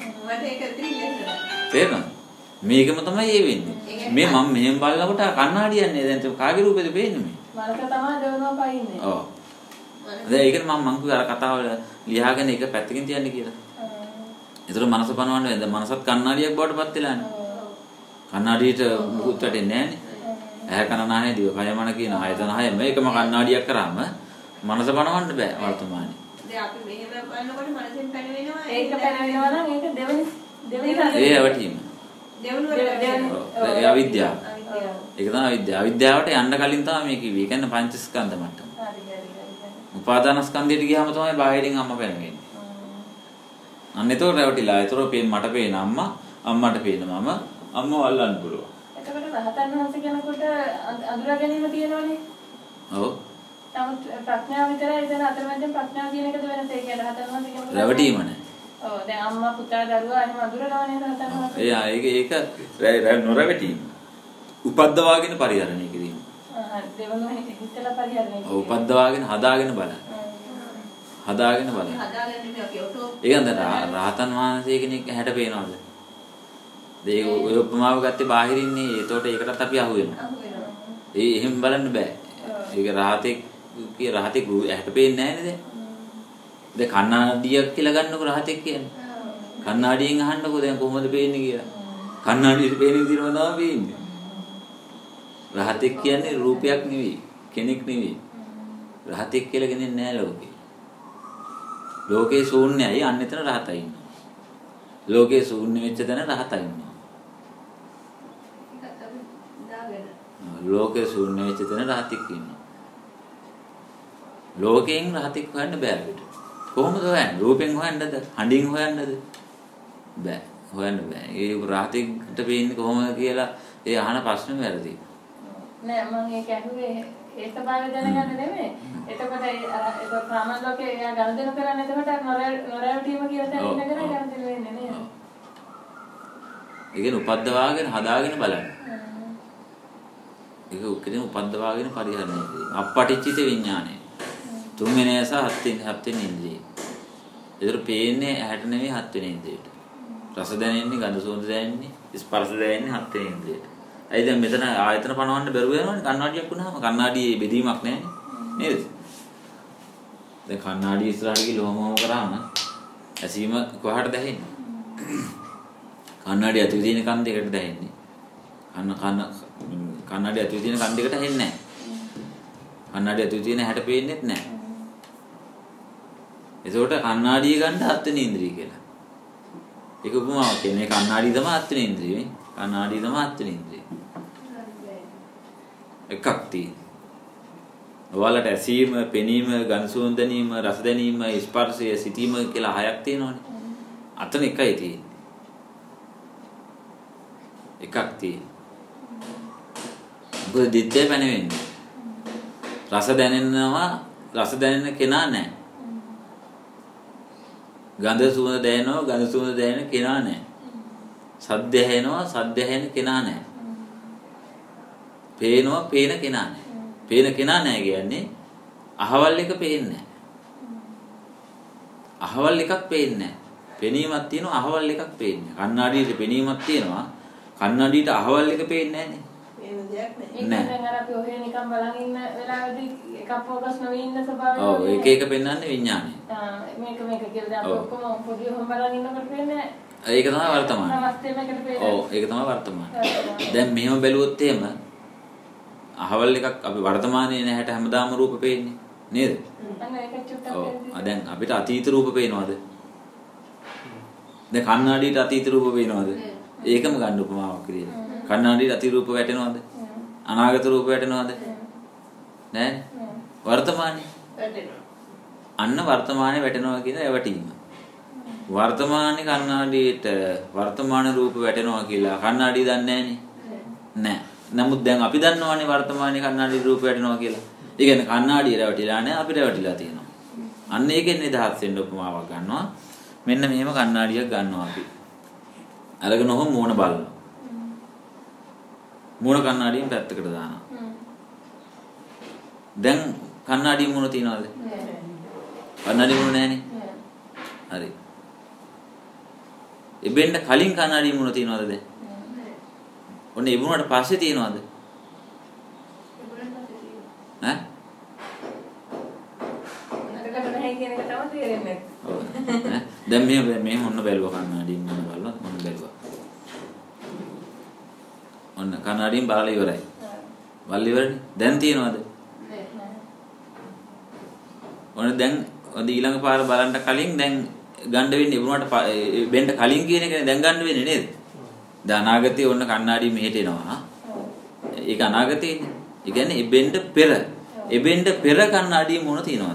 තේරෙනවද? මේකම තමයි ඒ වෙන්නේ. මේ මම මෙහෙම බලනකොට කණ්ණාඩියන්නේ දැන් කාගේ රූපෙද පේන්නේ මේ? මලක තමයි දෙවනවා පයින්නේ. ඔව්. දැන් ඒකනේ මම කිව්වා අර කතාව ලියාගෙන එක පැත්තකින් තියන්න කියලා. ඒතර මනස පනවන්න වෙනද මනසත් කණ්ණාඩියක් බවට පත් වෙලානේ. කණ්ණාඩියට මුකුත් වැටෙන්නේ නැහනේ. ඇහැ කන නාසය දිව කය මන කියන ආයතන 6 මේකම කණ්ණාඩියක් කරාම මනස පනවන්න බෑ වර්තමානයේ. දැන් අපි මෙහෙම බලනකොට මනසෙන් පැනවෙනවා. ඒක පැනවෙනවා නම් ඒක දෙවෙනි ඒ අවටීම. දෙවෙනි අවිද්‍යාව. ඒක තමයි අවිද්‍යාව. අවිද්‍යාවට යන්න කලින් තමයි මේ කිව්වේ. ඒ කියන්නේ පංචස්කන්ධ මට්ටම. උපාදානස්කන්ධයට ගියාම තමයි බාහිරින් අම්මා පැනවෙන්නේ. අන්න ඒතකොට රැවටිලා. ඒතකොට මට පේන අම්මා, අම්මට පේන මම, අම්මව අල්ලන්න පුළුවන්. එතකොට රහතන් වහන්සේ කෙනෙකුට අඳුරා ගැනීම තියෙනවනේ. ඔව්. නමුත් ප්‍රඥාව විතරයි එතන අතරමැදින් ප්‍රඥාව කියන එකද වෙනස. ඒ කියන්නේ රහතන් වහන්සේ කෙනෙකුට රැවටීම නෑ. ඔව් දැන් අම්මා පුතා දරුවා එහෙම අඳුරනවනේ රහතන් වහන්සේ. ඒක නොරැවටීම. උපද්දවාගෙන පරිහරණය කිරීම. දෙවනුව හිතලා පරිහරණය කිරීම. උපද්දවාගෙන හදාගෙන බලන්න. හදාගෙන බලන්න. හදාගෙන නෙමෙයි අපි ඔටෝ. ඒකෙන්ද රහතන් වහන්සේ කෙනෙක් ඇහැට පේනවද? ඒ ඔය උපමාව ගත්තේ බාහිරින්නේ. ඒතකොට ඒකටත් අපි අහු වෙනවා. ඒ එහෙම බලන්න බෑ. ඒක රහතෙක් ඇහැට පේන්නේ නැහැ නේද? දැන් කණ්ණාඩියක් කියලා ගන්නකො රහතෙක් කියන්නේ. කණ්ණාඩියෙන් අහන්නකො දැන් කොහොමද පේන්නේ කියලා. කණ්ණාඩියේ පේන විදිහම තමයි පේන්නේ. රහතෙක් කියන්නේ රූපයක් නෙවෙයි, කෙනෙක් නෙවෙයි. රහතෙක් කියලා කෙනෙක් නැහැ ලෝකේ. ලෝකේ ශූන්‍යයි අන්න එතන රහතයි ඉන්නවා. ලෝකේ ශූන්‍ය වෙච්ච තැන රහතයි ඉන්නවා. ලෝකේ ශූන්‍ය වෙච්ච තැන රහතෙක් ඉන්නවා. ලෝකයෙන් රහතෙක් හොයන්න බෑ අපිට. කොහොමද හොයන්නේ? රූපෙන් හොයන්නද? හඬින් හොයන්නද? බෑ. හොයන්න බෑ. ඒ රහතෙක්ට පේන්නේ කොහොමද කියලා ඒ අහන ප්‍රශ්නේ වැරදි. නෑ මම ඒක ඇහුවේ ඒ ස්වභාවය දැනගන්න නෙමෙයි. එතකොට ඒක ප්‍රාමණ ලෝකේ එයා ගනුදෙනු කරන්නේ එතකොට නොරැවටීම කියලා දැන ඉඳගෙන ගනුදෙනු වෙන්නේ නේද? ඒ කියන්නේ උපද්දවාගෙන හදාගෙන බලන්න. ඒක උක්කේදී උපද්දවාගෙන පරිහරණය කිරීම. අපපටිච්චිත විඥානය. තුන්වෙනි ඇස හත්වෙනි ඉන්ද්‍රිය. ඒතර පේන්නේ ඇහැට නෙවෙයි හත්වෙනි ඉන්ද්‍රියට. රස දැනෙන්නේ, ගඳ සුවඳ දැනෙන්නේ, ස්පර්ශ දැනෙන්නේ හත්වෙනි ඉන්ද්‍රියට. ඇයි දැන් මෙතන ආයතන පනවන්න බැරුව යනවනේ කණ්ණාඩියක් වුණාම කණ්ණාඩියේ බෙදීමක් නැහැනේ නේද? දැන් කණ්ණාඩිය ඉස්සරහට ගිහලා ඔහොම කරාම ඇසීම කොහාටද ඇහෙන්නේ? කණ්ණාඩිය ඇතුලේ තියෙන කන් දෙකට දැනෙන්නේ. කණ්ණාඩිය ඇතුලේ තියෙන කන් දෙකට ඇහෙන්නේ නැහැ. කණ්ණාඩිය ඇතුලේ තියෙන හැට පේන්නේත් නැහැ. ඒකට කණ්ණාඩිය ගන්න හත්වෙනි ඉන්ද්‍රිය කියලා. ඒක උපමාවක් කියන්නේ කණ්ණාඩිය තමයි හත්වෙනි ඉන්ද්‍රිය නේ. කණ්ණාඩිය තමයි හත්වෙනි ඉන්ද්‍රිය. එකක් තියෙනවා. ඔයාලට ඇසීම, පෙනීම, ගඳ සුවඳ දැනීම, රස දැනීම, ස්පර්ශය, සිතීම කියලා හයක් තියෙනවනේ. අතන එකයි තියෙන්නේ. එකක් තියෙනවා. මොකද දිත්තේ පැනෙන්නේ. රස දැනෙනවා, රස දැනෙන කෙනා නැහැ. ගඳ සුවඳ දැනෙනවා, ගඳ සුවඳ දැනෙන කෙනා නැහැ. සද්ද ඇහෙනවා, සද්ද ඇහෙන කෙනා නැහැ. පේනවා, පේන කෙනා නැහැ. පේන කෙනා නැහැ කියන්නේ අහවල් එක පේන්නේ නැහැ. අහවල් එකක් පේන්නේ නැහැ. පෙනීමක් තියෙනවා අහවල් එකක් පේන්නේ. කණ්ණාඩියට පෙනීමක් තියෙනවා. කණ්ණාඩියට අහවල් එක පේන්නේ නැහැ නේ. ඒක දැන් අර අපි ඔහේ නිකන් බලන් ඉන්න වෙලාවෙදී එකක් ફોකස් නොවී ඉන්න ස්වභාවය. ඔව් එක එක පෙන්වන්නේ විඥානය. මේක කියලා දැන් අපි ඔක්කොම පොඩි ඔහම බලන් ඉන්නකොට වෙන්නේ. ඒක තමයි වර්තමානය. අවස්ථාවකට පේන්නේ. ඔව් ඒක තමයි වර්තමානය. දැන් මෙහෙම බැලුවොත් එහෙම අහවල් එකක් අපි වර්තමානයේ නැහැට හැමදාම රූප පේන්නේ නේද? අන්න ඒක චුට්ටක් ඔව් දැන් අපිට අතීත රූප පේනවද? දැන් කණ්ණාඩියට අතීත රූප පේනවද? ඒකම ගන්න උපමාවක් විදියට. කණ්ණාඩියට අතීත රූප වැටෙනවද? අනාගත රූප වැටෙනවද? නෑ. වර්තමානයේ වැටෙනවා. අන්න වර්තමානයේ වැටෙනවා කියන ඇවටීම. වර්තමානයේ කණ්ණාඩියට වර්තමාන රූප වැටෙනවා කියලා කණ්ණාඩිය දන්නේ නෑනේ. නෑ. නමුත් දැන් අපි දන්නවනේ වර්තමානයේ කණ්ණාඩියේ රූප වැටෙනවා කියලා. ඒ කියන්නේ කණ්ණාඩිය රැවටිලා නෑ අපිට රැවටිලා තියෙනවා. අන්න ඒකෙන් නිදහස් වෙන්න උපමාවක් ගන්නවා. මෙන්න මෙහෙම කණ්ණාඩියක් ගන්නවා අපි. අරගෙන ඔහොම මූණ බලනවා. මූණ කණ්ණාඩියෙන් පැත්තකට දානවා. දැන් කණ්ණාඩිය මූණ තියනවද? නෑ. කණ්ණාඩිය මූණ නෑනේ. හරි. ඉබෙන්න කලින් කණ්ණාඩිය මූණ තියනවද දැන්? ඔන්න ඉබුණාට පස්සේ තියනවද? ඈ? දැන් මෙහෙම ඔන්න බැලුවා කණ්ණාඩියෙන් මොන බලවත් මොන බැලුවා. ඔන්න කණ්ණාඩියෙන් බලලා ඉවරයි. බලලා ඉවරනේ. දැන් තියනවද? ඔන්න දැන් ඊළඟ පාර බලන්න කලින් දැන් ගන්න වෙන්නේ ඉබුණාට වෙන්න කලින් කියන එකනේ දැන් ගන්න වෙන්නේ නේද? දැන් අනාගතේ ඔන්න කණ්ණාඩිය මෙහෙට එනවා. ඒක අනාගතේනේ. ඒ කියන්නේ ඉබෙන්න පෙර කණ්ණාඩිය මොන තියනවද?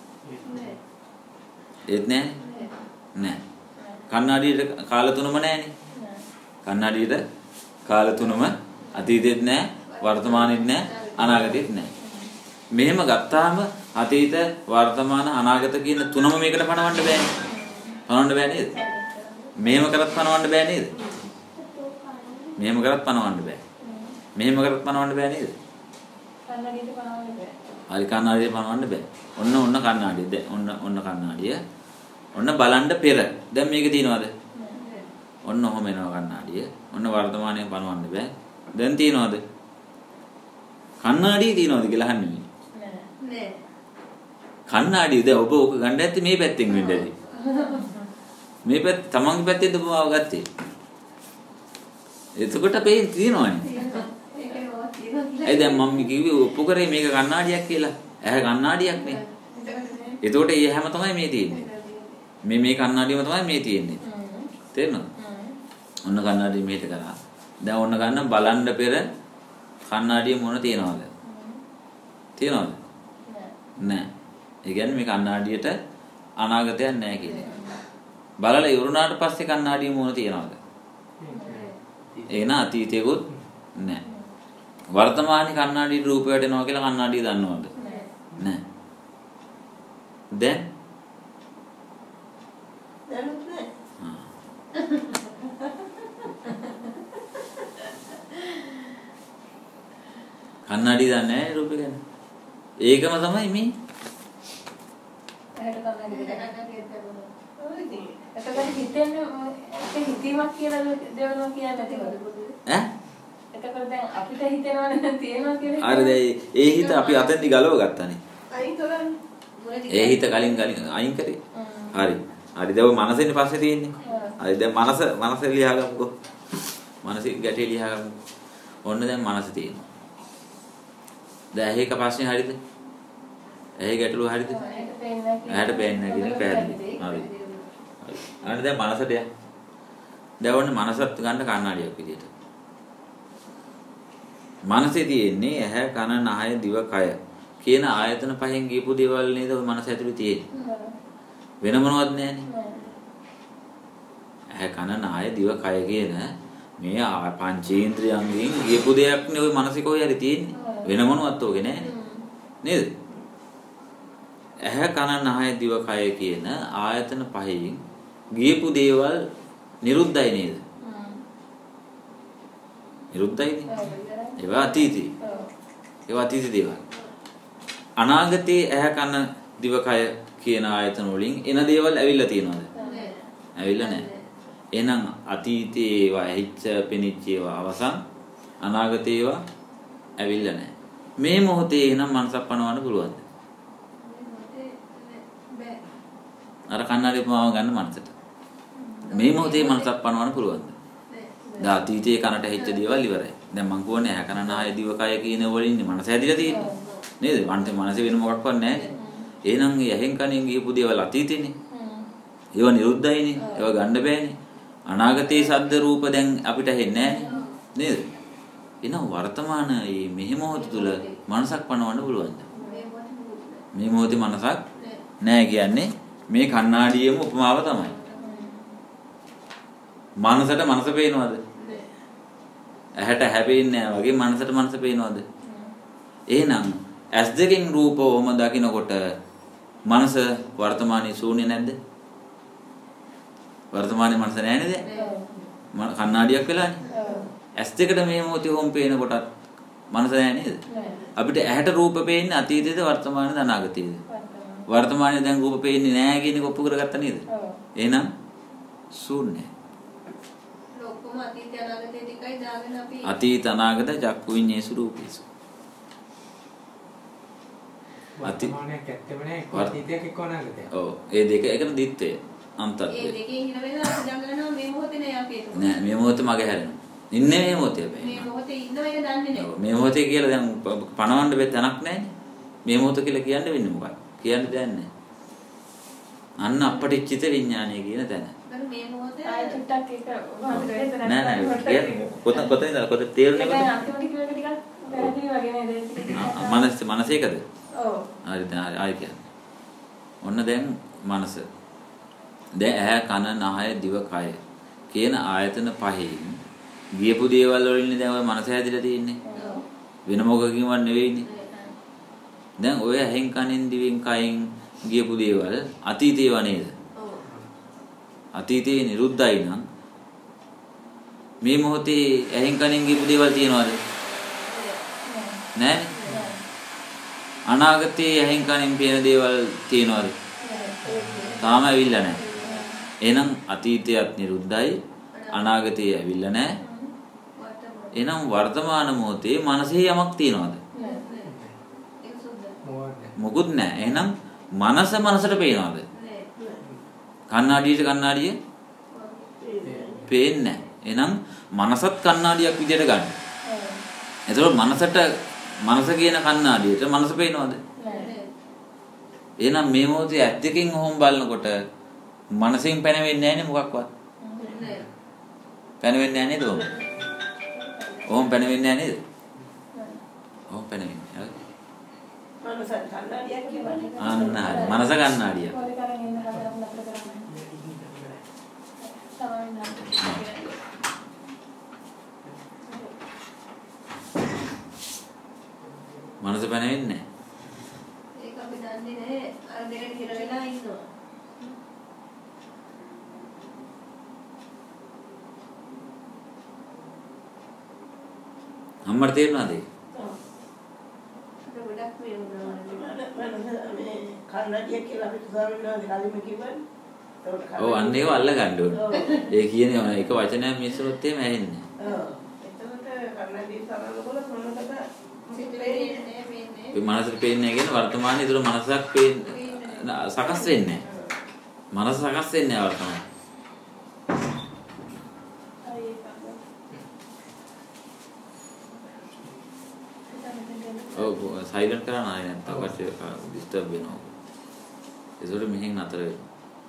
ඒත් නෑ. නෑ. කණ්ණාඩියට කාල තුනම නෑනේ. කණ්ණාඩියට කාල තුනම අතීතෙත් නෑ, වර්තමානෙත් නෑ, අනාගතෙත් නෑ. මෙහෙම ගත්තාම අතීත, වර්තමාන, අනාගත කියන තුනම මේකට පනවන්න බෑනේ. පනවන්න බෑ නේද? මෙහෙම කරත් පනවන්න බෑ නේද? මෙහෙම කරත් පනවන්න බෑ. මෙහෙම කරත් පනවන්න බෑ නේද? කන්නඩියට පනවන්න බෑ. හරි කණ්ණාඩියට පනවන්න බෑ. ඔන්න කණ්ණාඩිය. දැන් ඔන්න කණ්ණාඩිය. ඔන්න බලන්න පෙර. දැන් මේක තියනවද? ඔන්න ඔහොම එනවා කණ්ණාඩිය. ඔන්න වර්තමානයේ පනවන්න බෑ. දැන් තියනවද? කණ්ණාඩිය තියනවද කියලා අහන්නේ. නෑ. කණ්ණාඩිය දැන් ඔබ ඕක ගන්න ඇත්තේ මේ පැත්තෙන් වෙන්න ඇති. මේ පැත්ත තමන්ගේ පැත්තෙන්ද ඔබව ගත්තේ. එතකොට පේන්නේ තියනවනේ. ඒ දැන් මම කිව්වේ ඔප්පු කරේ මේක කණ්ණාඩියක් කියලා. ඇහැ කණ්ණාඩියක් නේ. එතකොට ඒ හැම තමයි මේ තියෙන්නේ. මේ කණ්ණාඩියම තමයි මේ තියෙන්නේ. තේරෙනවද? ඔන්න කණ්ණාඩිය මෙහෙට කරා. දැන් ඔන්න ගන්න බලන්න පෙර කණ්ණාඩිය මොන තියනවද? තියනවද? නෑ. ඒ කියන්නේ මේ කණ්ණාඩියට අනාගතයක් නෑ කියන එක. බලලා ඉවරුණාට පස්සේ කණ්ණාඩිය මොන තියනවද? එන අතීතයකුත් නෑ. වර්තමානයේ කණ්ණාඩියේ රූප වැටෙනවා කියලා කණ්ණාඩිය දන්නවද? නෑ. දැන් දැනුත් නෑ. කණ්ණාඩිය දන්නේ නැහැ රූපය ගැන. ඒකම තමයි මේ. ඇහැට කන්නඩිය එතකොට හිතෙන්නේ ඒක හිතීමක් කියලා දෙවනවා කියන්නේ නැතිවද? ඈ? එතකොට දැන් අපිට හිතෙනවනේ තියෙනවා කියලා. අර දැන් ඒ හිත අපි අතෙන්දි ගලව ගත්තානේ. අයින් කරන්නේ. ඒ හිත කලින් අයින් කරේ. හරි. හරි දැන් ඔය මනසෙන් පස්සේ තියෙන්නේ. හරි දැන් මනස ලියා ගමුකෝ. මනසේ ගැටේ ලියා ගමුකෝ. ඔන්න දැන් මනස තියෙනවා. දැන් ඒක ප්‍රශ්නේ හරිද? ඇහි ගැටලුව හරිද? ඇහැට පේන්නේ නැහැ කියන පැහැදිලි. හරි. අන්න දැන් මනසට යන්න. දැන් ඔන්න මනසත් ගන්න කණ්ණාඩියක් විදියට. මනසේ තියෙන්නේ ඇහැ, කන, නහය, දිව, කය කියන ආයතන පහෙන් ගියපු දේවල් නේද ඔය මනස ඇතුලේ තියෙන්නේ. වෙන මොනවද නැහැනේ. ඇහැ, කන, නහය, දිව, කය කියන මේ පංචේන්ද්‍රයන්ගෙන් ගියපු දෙයක් නේ ඔය මනසේ කොහේ හරි තියෙන්නේ. වෙන මොනවත් ඕකේ නැහැනේ. නේද? ඇහැ, කන, නහය, දිව, කය කියන ආයතන පහෙන් ගියපු දේවල් නිරුද්ධයි නේද? නිරුද්ධයිනේ. ඒවා අතීතේ. ඒවා අතීත දේවල්. අනාගතේ ඇහැ, කන, දිව, කය කියන ආයතන වලින් එන දේවල් ඇවිල්ලා තියෙනවද? ඇවිල්ලා නැහැ. එහෙනම් අතීතයේ ඒවා ඇහිච්ච පෙනිච්ච ඒවා අවසන් අනාගතේ ඒවා ඇවිල්ලා නැහැ. මේ මොහොතේ එනම් මනසක් පනවන්න පුළුවන්ද? අර කන්නඩේ උපමාව ගන්න මනසට. මේ මොහොතේ මනසක් පනවන්න පුළුවන්ද? දැන් අතීතයේ කනට ඇහිච්ච දේවල් ඉවරයි. දැන් මං කියන්නේ ඇහ කන නාය දිව කය කියන වලින් මනස හැදිලා තියෙන්නේ. නේද? මනසේ වෙන මොකක්වත් නැහැ. එහෙනම් මේ ඇහෙන් කනෙන් ගියපු දේවල් අතීතේනේ. ඒවා නිරුද්ධයිනේ. ඒවා ගන්න බෑනේ. අනාගතයේ ශබ්ද රූප දැන් අපිට ඇහෙන්නේ නැහැ නේද? එහෙනම් වර්තමාන මේ මොහොත තුල මනසක් පනවන්න පුළුවන්ද? මේ මොහොතේ මනසක් නැහැ කියන්නේ මේ කණ්ණාඩියේම උපමාව තමයි. මනසට මනස පේනවද? ඇහැට ඇහැ පේන්නේ නැහැ වගේ මනසට මනස පේනවද? එහෙනම් ඇස් දෙකෙන් රූපවම දකිනකොට මනස වර්තමානයේ ශූන්‍ය නැද්ද? වර්තමානයේ මනස නැහැ නේද? කණ්ණාඩියක් වෙලානේ. ඇස් දෙකට මේ මොහොතේ හොම් පේන කොටත් මනස නැහැ නේද? අපිට ඇහැට රූප පේන්නේ අතීතයේද වර්තමානයේද අනාගතයේද? වර්තමානයේ දැන් රූප පේන්නේ නැහැ කියන එක ඔප්පු කරගත්ත නේද? එහෙනම් ශූන්‍යයි. ලොක්කම අතීත අනාගතේ ටිකයි දාගෙන අපි අතීත අනාගත චක්කු විඤ්ඤේසු රූපේසු. වර්තමානයක් ඇත්තම නැහැ එක්ක අතීතයක් එක්ක අනාගතයක්. ඔව් ඒ දෙක එකම දිත්තේ අන්තර්ය. ඒ දෙකේ හිර වෙලා අපි දඟලනවා මේ මොහොතේ නෑ අපි ඒක. නෑ මේ මොහොතේ මගේ හැරෙනවා. ඉන්නේ මේ මොහොතේ හැබැයි. මේ මොහොතේ ඉන්නව එක දන්නේ නෑ. ඔව් මේ මොහොතේ කියලා දැන් පණවන්න බැ තැනක් නැහැනේ. මේ මොහොත කියලා කියන්න වෙන්නේ මොකක්ද? කියන්න දෙයක් නැහැ. අන්න අපටිච්චිත විඥානය කියන තැන. මේ මොහොතේ ආයෙ චුට්ටක් ඒක වහන්න නෑ නෑ කියන්නේ කොතනද තේරුනේ දැන් කොතනද? අන්තිමට කිව්ව එක ටිකක් පැහැදිලි වගේ නේද ඒක? මනස ඒකද? ඔව්. හරි දැන් ආයෙ කියන්නේ. ඔන්න දැන් මනස. දැන් ඇහැ කන නහය දිව කය කියන ආයතන පහෙන් ගියපු දේවල් වලින් දැන් ඔය මනස හැදිලා තියෙන්නේ. වෙන මොකකින්වත් නෙවෙයිනේ. දැන් ඔය ඇහෙන් කනෙන් දිවෙන් කයෙන් ගියපු දේවල් අතීතේව නේද? අතීතේ නිරුද්ධයි නම් මේ මොහොතේ ඇහෙන් කනෙන් ගියපු දේවල් තියනවද? නැහැ. අනාගතේ ඇහෙන් කනෙන් පේන දේවල් තියනවද? තාම ඇවිල්ලා නැහැ. එහෙනම් අතීතයත් නිරුද්ධයි අනාගතේ ඇවිල්ලා නැහැ. එහෙනම් වර්තමාන මොහොතේ මනසේ යමක් තියනවද? මොකුත් නැහැ. එහෙනම් මනස මනසට පේනවද? කණ්ණාඩියට කණ්ණාඩිය පේන්නේ නැහැ. එහෙනම් මනසත් කණ්ණාඩියක් විදියට ගන්න. එතකොට මනස කියන කණ්ණාඩියට මනස පේනවද? එහෙනම් මේ මොහොතේ ඇස් දෙකෙන් ඔහොම බලනකොට මනසෙන් පැනවෙන්නේ නැහැ නේ මොකක්වත්. පැනවෙන්නේ නැහැ නේද ඔහොම? ඔහොම පැනවෙන්නේ නැහැ නේද? ඔහොම පැනවෙන්නේ. මනස කන්නඩියක් කියන්නේ. අන්න හරි. මනස කණ්ණාඩිය. පොඩි කරන් ඉන්න හැම අපිට කරන්නේ. තමයි නේද? මනස පැනවෙන්නේ නැහැ. ඒක අපි දන්නේ නැහැ. අර දෙකට හිර වෙලා ඉන්නවා. අම්මට තේරුණාද ඒක? ගොඩක් වේවුනා. මනස මේ කන්නඩියක් කියලා අපිට ස්වාමීන් වහන්සේ කලින්ම කිව්වනේ. ඔව් අන්න ඒව අල්ල ගන්න ඕනේ. ඒ කියන්නේ එක වචනයක් මිස්සුනොත් එහෙම ඇහෙන්නේ. ඔව්. එතකොට කන්නඩිය සරලකොට මොනකට ඒ මනසට පේන්නේ නැහැ කියන්නේ වර්තමානයේ ඒතර මනසක් පේන්නේ සකස් වෙන්නේ නැහැ. මනස සකස් වෙන්නේ නැහැ වර්තමානයේ. ඔව් සයිලන්ට් කරන්න ආයෙ නැත්නම් වට ඩිස්ටර්බ් වෙනවා. ඒසොට මෙහෙන් නතර වෙනවා.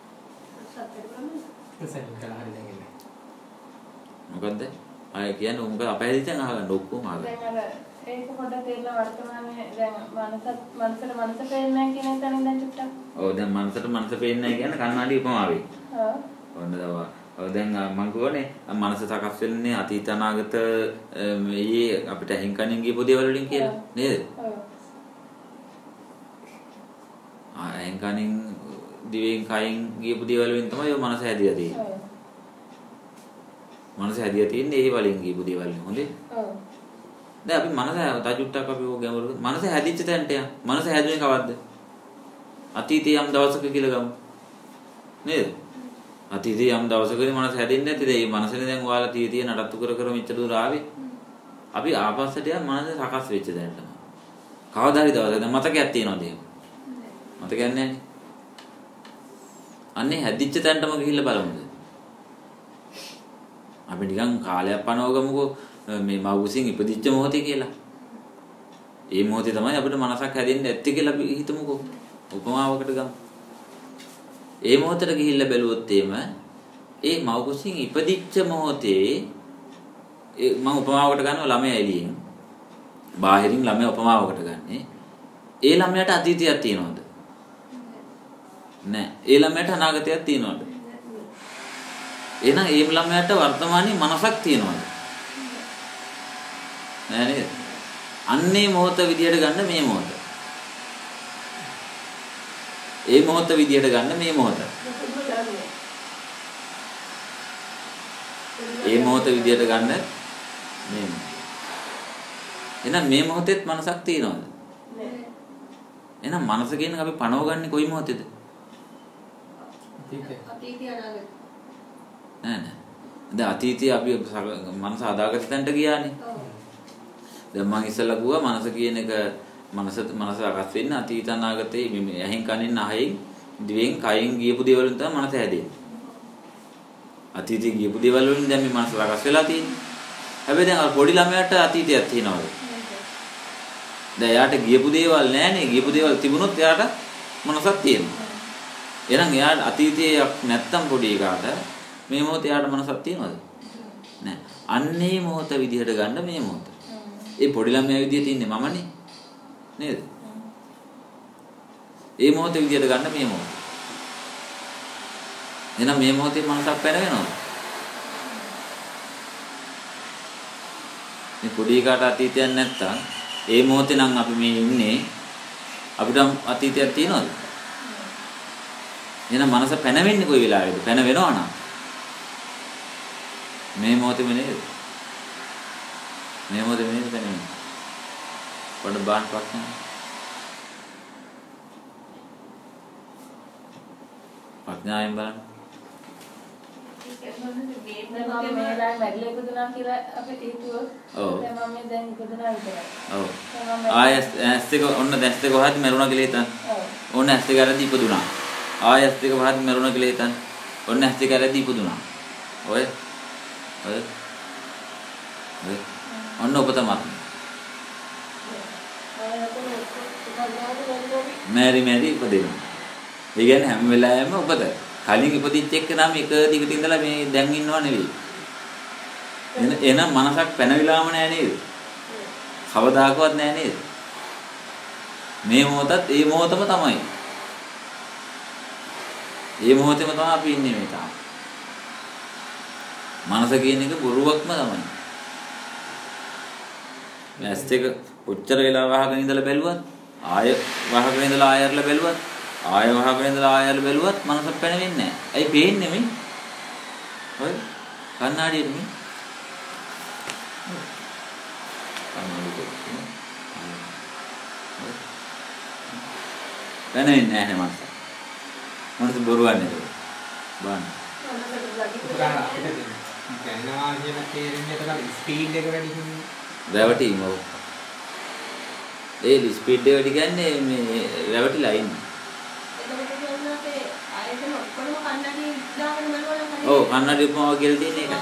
සෙන් කළා හරි දැන් ඉන්නේ. මොකද්ද? ආයෙ කියන්නේ මොකද අපහැදිච්චන් අහගන්න ඔක්කොම අහගන්න. දැන් අර ඒක පොඩ්ඩක් තේරෙලා වර්තමානයේ දැන් මනසට මනස පේන්නේ නැහැ කියන තැනින් දැන් චුට්ටක්. ඔව් දැන් මනසට මනස පේන්නේ නැහැ කියන්නේ කන්නාඩි උපමාවෙයි. ඔව්. ඔන්න දවා. ඔව් දැන් මම කියවනේ මනස සකස් වෙන්නේ අතීත අනාගත මේ අපිට ඇහෙන් කනෙන් ගියපු දේවල් වලින් කියලා නේද? ඔව්. ඇහෙන් කනෙන් දිවෙන් කයෙන් ගියපු දේවල් වලින් තමයි ඔය මනස හැදිලා තියෙන්නේ. ඔව්. මනස හැදිලා තියෙන්නේ ඒ වලින් ගියපු දේවල් වලින්. හොඳේ? ඔව්. දැන් අපි මනස තජුට්ටක් අපි ඕක ගැඹුරු මනස හැදිච්ච තැනට යන්න. මනස හැදුනේ කවද්ද? අතීතයේ යම් දවසක කියලා ගමු. නේද? අතීතයේ යම් දවසකදී මනස හැදෙන්නේ නැතිද? ඒ මනසනේ දැන් ඔයාලා තීතිය නඩත්තු කර කර මෙච්චර දුර ආවේ. අපි ආපස්සට යන මනස සකස් වෙච්ච දැනට. කවදා හරි දවසක දැන් මතකයක් තියනවද එහෙම? මතකයක් නැහැ නේ. අන්නේ හැදිච්ච තැනටම ගිහිල්ලා බලමුද? අපි නිකන් කාලයක් පනවගමුකෝ මේ මවුසින් ඉපදිච්ච මොහොතේ කියලා. ඒ මොහොතේ තමයි අපිට මනසක් හැදෙන්නේ ඇත්තේ කියලා අපි හිතමුකෝ. උපමාවකට ගමු. ඒ මොහොතට ගිහිල්ලා බැලුවොත් ඒ මවුකුසින් ඉපදිච්ච මොහොතේ මම උපමාවකට ගන්නවා ළමයා එළියෙන්. බාහිරින් ළමයා උපමාවකට ගන්නේ. ඒ ළමයාට අතීතයක් තියෙනවද? නැහැ. ඒ ළමයාට අනාගතයක් තියෙනවද? එහෙනම් ඒ ළමයාට වර්තමානයේ මනසක් තියෙනවද? නෑ නේද? අන්නේ මොහොත විදියට ගන්න මේ මොහොත. ඒ මොහොත විදියට ගන්න මේ මොහොත. ඒ මොහොත විදියට ගන්න මේ මොහොත. එහෙනම් මේ මොහොතෙත් මනසක් තියෙනවද? නෑ. එහෙනම් මනස කියන්නේ අපි පණවගන්නේ කොයි මොහොතේද? අතීතය අනාගතය. නෑ. දැන් අතීතයේ අපි මනස හදාගත්ත තැනට ගියානේ. දැන් මම ඉස්සෙල්ලා කිව්වා මනස කියන එක මනස අකස් වෙන්නේ අතීත අනාගතේ මේ ඇහෙන් කනෙන් නහයෙන් දිවෙන් කයෙන් ගියපු දේවල් වලින් තමයි මනස හැදෙන්නේ. අතීතයේ ගියපු දේවල් වලින් දැන් මේ මනස අකස් වෙලා තියෙන්නේ. හැබැයි දැන් අර පොඩි ළමයාට අතීතයක් තියෙනවද? දැන් එයාට ගියපු දේවල් නැහනේ. ගියපු දේවල් තිබුණොත් එයාට මනසක් තියෙනවා. එහෙනම් එයාට අතීතයේ නැත්තම් පොඩි එකාට මේ මොහොතේ එයාට මනසක් තියෙනවද? නැහැ. අන්නේ මොහොත විදිහට ගන්න මේ මොහොත. ඒ පොඩි ළමයා විදියට ඉන්නේ මමනේ. නේද? ඒ මොහොතේ විදියට ගන්න මේ මොහොත. එහෙනම් මේ මොහොතේ මනසක් පැන වෙනවද? මේ පොඩි එකාට අතීතයක් නැත්තම් ඒ මොහොතේ නම් අපි මේ ඉන්නේ අපිට අතීතයක් තියෙනවද? එහෙනම් මනස පැන වෙන්නේ කොයි වෙලාවෙද? පැන වෙනවා නම් මේ මොහොතේම නේද? මේ මොහොතේ නේද පැන වෙන්නේ? පොඩ බාහන් ප්‍රඥා. ප්‍රඥාවෙන් බලන්න. දැන් මම මේලා මැරිලා ඉපදුනා කියලා අපි හිතුවොත් දැන් මම දැන් ඉපදුනා විතරයි. ඔව්. ඇස් දෙක ඔන්න දැස් දෙක වහද්දි මැරුණා කියලා හිතන්න. ඔන්න ඇස් දෙක අරදී ඉපදුනා. ඇස් දෙක වහද්දි මැරුණා කියලා හිතන්න. ඔන්න ඇස් දෙක අරදී ඉපදුනා. ඔය ඔන්න ඔබ තමයි. මැරි ඉපදෙනවා. ඒ කියන්නේ හැම වෙලාවෙම ඔබද කලින් ඉපදිච්ච එක්ක නම් එක දිගට ඉඳලා මේ දැන් ඉන්නව නෙවෙයි. එහෙනම් මනසක් පැනවිලාම නෑ නේද? කවදාකවත් නෑ නේද? මේ මොහොතත් ඒ මොහොතම තමයි. ඒ මොහොතේම තමයි අපි ඉන්නේ මේ තාම. මනස කියන එක බොරුවක්ම තමයි. ඇස් දෙක කොච්චර වෙලා වහගෙන ඉඳලා බැලුවත් ආය වහගෙන ඉඳලා ආයර්ලා බැලුවත් ආය වහගෙන ඉඳලා ආයර්ලා බැලුවත් මනස පැනෙන්නේ නැහැ. ඇයි පේන්නේ මේ? ඔය කන්නාඩියට මේ. පැනෙන්නේ නැහැ මනස. මනස බොරුවන්නේ. බාන්න. දැනනවා කියන තේරෙන්නේ තමයි ස්පීඩ් එක වැඩි වෙනවා. රැවටීම ඔව්. ඒ ස්පීඩ් එක වැඩි කියන්නේ මේ රැවටිලා ඉන්නේ. එතකොට කියනවා අපේ ආයතන ඔක්කොම කන්නඩි දාගෙන බලනවා නම් ඔව් කන්නඩි උපමාව කියලා තියෙන එක.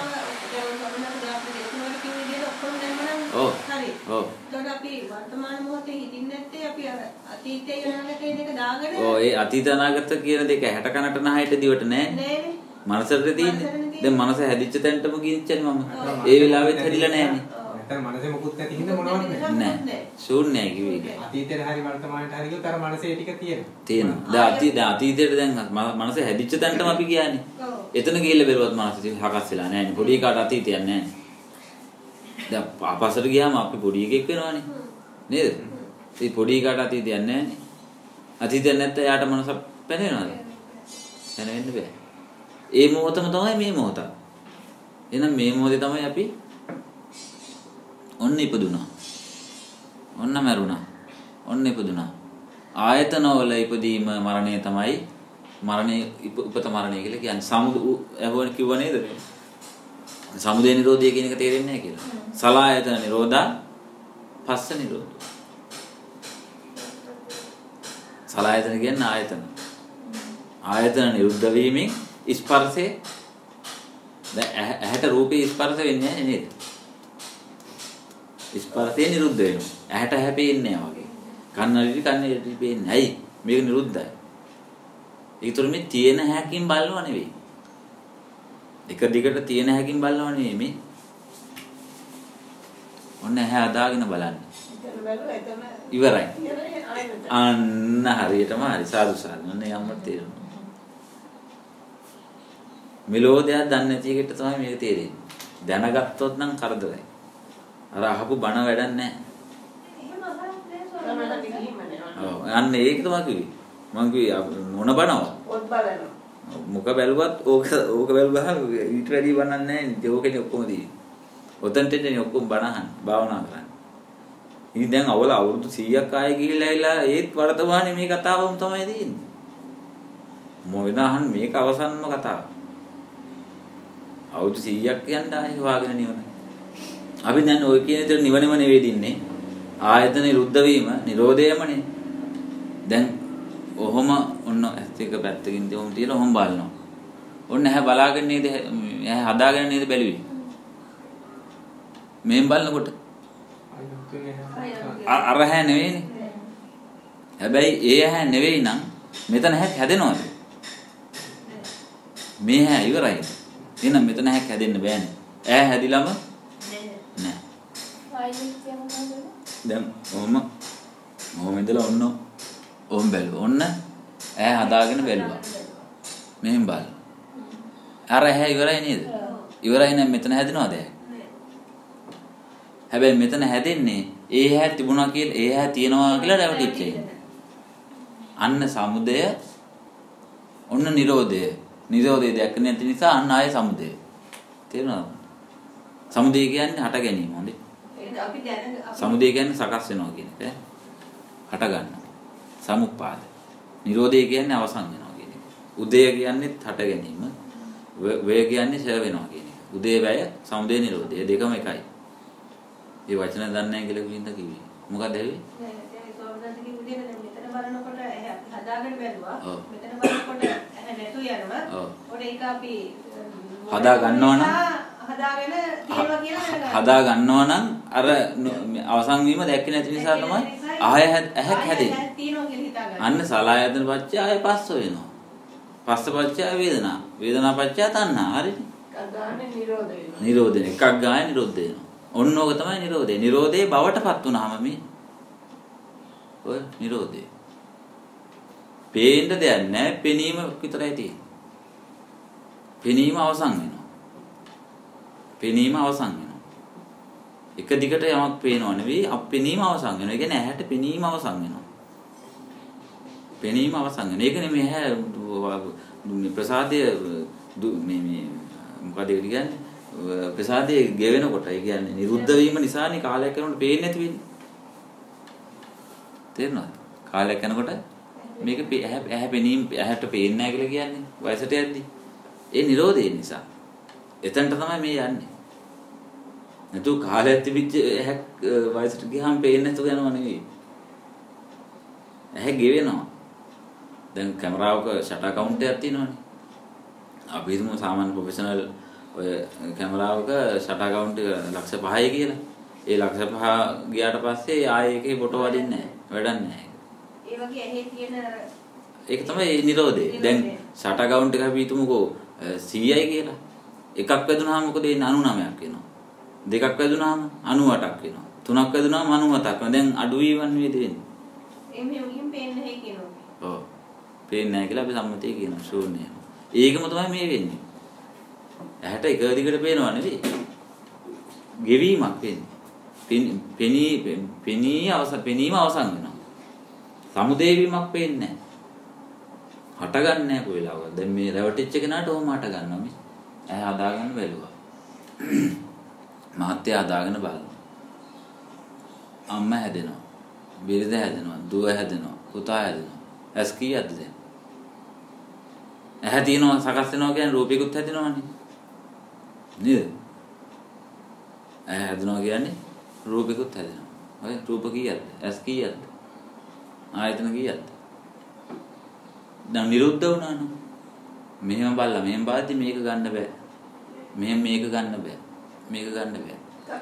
ඔව්. හරි. ඔව්. එතකොට අපි වර්තමාන මොහොතේ හිටින්නේ නැත්තේ අපි අර අතීතයේ අනාගතයේ දෙක දාගෙන ඔව් ඒ අතීත අනාගත කියන දෙක 60 කනට නහයට දිවට නැහැ. නෑනේ. මනසට තියෙන්නේ. දැන් මනස හැදිච්ච තැනටම ගිහිච්චනේ මම. ඒ වෙලාවෙත් හැදිලා නැහැනේ. නැත්නම් මනසේ මොකුත් නැති හින්දා මොනවත් නැහැ. නැහැ. ශූන්‍යයි කිව්වේ. අතීතේ හරි වර්තමානයේ හරි ගියොත් අර මනසේ ටික තියෙනවා. තියෙනවා. දැන් අතීතයට දැන් මනස හැදිච්ච තැනටම අපි ගියානේ. එතන ගිහිල්ලා බැලුවත් මනස හකස් වෙලා නැහැනේ. පොඩි එකාට අතීතයක් නැහැනේ. දැන් ආපස්සට ගියාම අපි පොඩි එකෙක් වෙනවානේ. නේද? ඒ පොඩි එකාට අතීතයක් නැහැනේ. අතීතයක් නැත්නම් එයාට මනස පැනෙනවද? පැනෙන්න බෑ. ඒ මොහොතම තමයි මේ මොහොත. එහෙනම් මේ මොහොතේ තමයි අපි ඔන්න ඉපදුනා. ඔන්න මැරුණා. ඔන්න ඉපදුනා. ආයතනවල ඉපදීම මරණය තමයි මරණය උපත මරණය කියලා කියන්නේ. සමුදය ඇහුවන කිව්ව නේද මේ? සමුදය නිරෝධය කියන එක තේරෙන්නේ නැහැ කියලා. සලායතන නිරෝධා පස්ස නිරෝධ. සලායතන කියන්නේ ආයතන. ආයතන නිරුද්ධ වීමෙන් ස්පර්ශේ දැන් ඇහැට රූපේ ස්පර්ශ වෙන්නේ නැහැ නේද? ස්පර්ශේ නිරුද්ධ වෙනවා. ඇහැට හැපෙන්නේ නැහැ වගේ. කන්නඩි පේන්නේ. ඇයි? මේක නිරුද්ධයි. ඒතර මේ තියෙන හැකින් බලනවා නෙවෙයි. එක දිගට තියෙන හැකින් බලනවා නෙවෙයි මේ. ඔන්න ඇහැ අදාගෙන බලන්න. ඉවරයි. අන්න හරියටම හරි සාදු සාදු. ඔන්න යම්මත් තේරෙනවා. මෙලෝ දෙයක් දන්නේ නැති එකට තමයි මේක තේරෙන්නේ. දැනගත්තොත් නම් කරදරයි. අර අහපු බණ වැඩක් නැහැ. ඔව් අන්න ඒක තමයි කිව්වේ. මං කිව්වේ මොන බණව? පොත් බලනවා. මුක බැලුවත් ඕක බැලුවහම ඊට වැඩි බණක් නැහැ. ඕකනේ ඔක්කොම තියෙන්නේ. ඔතනට එන්නේ ඔක්කොම බණහන් භාවනා කරන්නේ. ඉතින් දැන් අවල අවුරුදු 100ක් ආයෙ ගිහිල්ලා ඇවිල්ලා ඒත් වර්තමානයේ මේ කතාවම තමයි තියෙන්නේ. මොවිනාහන් මේක අවසන්ම කතාව. අවුරුදු 100ක් යන්න ආයෙ හොයාගෙන නිවන. අපි දැන් ඔය කියන විදිහට නිවනම නෙවෙයි දින්නේ. ආයතන නිරුද්ධ වීම නිරෝධයමනේ. දැන් ඔහොම ඔන්න ඇස් එක පැත්තකින් තියොම් තියලා ඔහොම බලනවා. ඔන්න ඇහැ බලාගෙන නේද ඇහැ හදාගෙන නේද බැලුවේ. මෙහෙන් බලනකොට අර ඇහැ නෙවෙයිනේ. හැබැයි ඒ ඇහැ නෙවෙයි නම් මෙතන ඇහැක් හැදෙනවද? මේ ඇහැ ඉවරයි. එහෙනම් මෙතන ඇහැක් හැදෙන්න බෑනේ. ඇහැ හැදිලාම නෑ. දැන් ඔහොම ඉඳලා ඔහොම බැලුවා. ඔන්න ඇහැ හදාගෙන බැලුවා. මෙහෙන් බලන්න. අර ඇහැ ඉවරයි නේද? ඉවරයි නම් මෙතන හැදෙනවද ඇහැ? හැබැයි මෙතන හැදෙන්නේ ඒ ඇහැ තිබුණා කියලා ඒ ඇහැ තියනවා කියලා රැවටිච්ච එක. අන්න සමුදය ඔන්න නිරෝධය. නිරෝධය දැක්ක නැති නිසා අන්න ආයේ සමුදය. තේරුණාද? සමුදය කියන්නේ හට ගැනීම හොඳේ. ඒක අපි දැන සමුදය කියන්නේ සකස් වෙනවා කියන එක. හට ගන්නවා. සමුප්පාද. නිරෝධය කියන්නේ අවසන් වෙනවා කියන එක. උදය කියන්නේ හට ගැනීම. වය කියන්නේ ඡය වෙනවා කියන එක. උදේ වැය සමුදය නිරෝධය දෙකම එකයි. මේ වචන දන්නේ නැහැ කියලා කිව්වින්ද කිව්වේ. මොකක්ද ඇවේ? නෑ ඒ සෝමදන්ත කිව්ව විදිහට දැන් මෙතන බලනකොට හදාගෙන බැලුවා. මෙතන බලනකොට නැතු යනවා. ඔන්න ඒක අපි හදා ගන්නවනම් හදාගෙන තියෙනවා කියලා දැනගන්න. හදා ගන්නවනම් අර අවසන් වීම දැක්කේ නැති නිසා තමයි ආය ඇහැක් හැදෙන්නේ. තියෙනවා කියලා හිතා ගන්න. අන්න සලායතන පච්චය ආය පස්ස වෙනවා. පස්ස පච්චය වේදනා. වේදනා පච්චය තණ්හා. හරිනේ. එකක් ගන්න නිරෝධ වෙනවා. නිරෝධය. එකක් ගාය නිරෝධ වෙනවා. ඔන්න ඕක තමයි නිරෝධය. නිරෝධේ බවටපත් වුණාම මේ ඔය නිරෝධය. පේන්න දෙයක් නැහැ. පෙනීම විතරයි තියෙන්නේ. පෙනීම අවසන් වෙනවා. පෙනීම අවසන් වෙනවා. එක දිගට යමක් පේනව නෙවෙයි අපෙනීම අවසන් වෙනවා. ඒ කියන්නේ ඇහැට පෙනීම අවසන් වෙනවා. පෙනීම අවසන් වෙනවා. ඒකනේ මේ ඇහැ ප්‍රසාදයේ මේ මොකද ඒක කියන්නේ? ප්‍රසාදයේ ගෙවෙනකොට ඒ කියන්නේ නිරුද්ධ වීම නිසානේ කාලයක් යනකොට පේන්නේ නැති වෙන්නේ. තේරෙනවද? කාලයක් යනකොට මේක ඇහැ පෙනීම ඇහැට පේන්නේ නැහැ කියලා කියන්නේ වයසට යද්දි. ඒ නිරෝධය නිසා. එතනට තමයි මේ යන්නේ. නැතු කාලයක් තිබිච්ච ඇහැ වයසට ගියාම පේන්නේ නැතුව යනවා නෙවෙයි. ඇහැ ගෙවෙනවා. දැන් කැමරාවක ෂටර් කවුන්ට් එකක් තියෙනවනේ. අපි හිතමු සාමාන්‍ය ප්‍රොෆෙෂනල් ඔය කැමරාවක ෂටර් කවුන්ට් එක ලක්ෂ 5යි කියලා. ඒ ලක්ෂ 5 ගියාට පස්සේ ආයේ එකේ ෆොටෝ වදින්නේ නැහැ. වැඩක් නැහැ. ඒ වගේ ඇහි තියෙන ඒක තමයි නිරෝධය. දැන් ෂටර් කවුන්ට් එක අපි හිතමුකෝ 100යි කියලා. එකක් වැදුනහම මොකද වෙන්නේ 99ක් වෙනවා. දෙකක් වැදුනහම 98ක් වෙනවා. තුනක් වැදුනහම 97ක් වෙනවා. දැන් අඩු වීමක් නෙවෙයි වෙන්නේ. එම්ෙම් පේන්නේ නැහැ කියනවා. ඔව්. පේන්නේ නැහැ කියලා අපි සම්මතයේ කියනවා ශූන්‍යය. ඒකම තමයි මේ වෙන්නේ. ඇහැට එක දිගට පේනව නෙවෙයි. ගෙවීමක් වෙන්නේ. පෙනීම අවසන් වෙනවා. සමුදේ වීමක් පේන්නේ නැහැ. හට ගන්න නැහැ කොයි වෙලාවකද. දැන් මේ රැවටිච්ච කෙනාට ඕම හට ගන්නවා මේ. ඇහැ හදාගන්න බැලුවා. මහත්ය හදාගෙන බලනවා. අම්මා හැදෙනවා. බිරිඳ හැදෙනවා. දුව හැදෙනවා. පුතා හැදෙනවා. ඇස් කීයක්ද දැන්? ඇහැ තියෙනවා සකස් වෙනවා කියන්නේ රූපිකුත් හැදෙනවනේ. නේද? ඇහැ හැදෙනවා කියන්නේ රූපිකුත් හැදෙනවා. ඔය රූප කීයක්ද? ඇස් කීයක්ද? ආයතන කීයක්ද? දැන් නිරුද්ධ වුණා නෝ. මෙහෙම බලලා මෙහෙම බලද්දි මේක ගන්න බෑ. මෙහෙම මේක ගන්න බෑ. මේක ගන්න බෑ.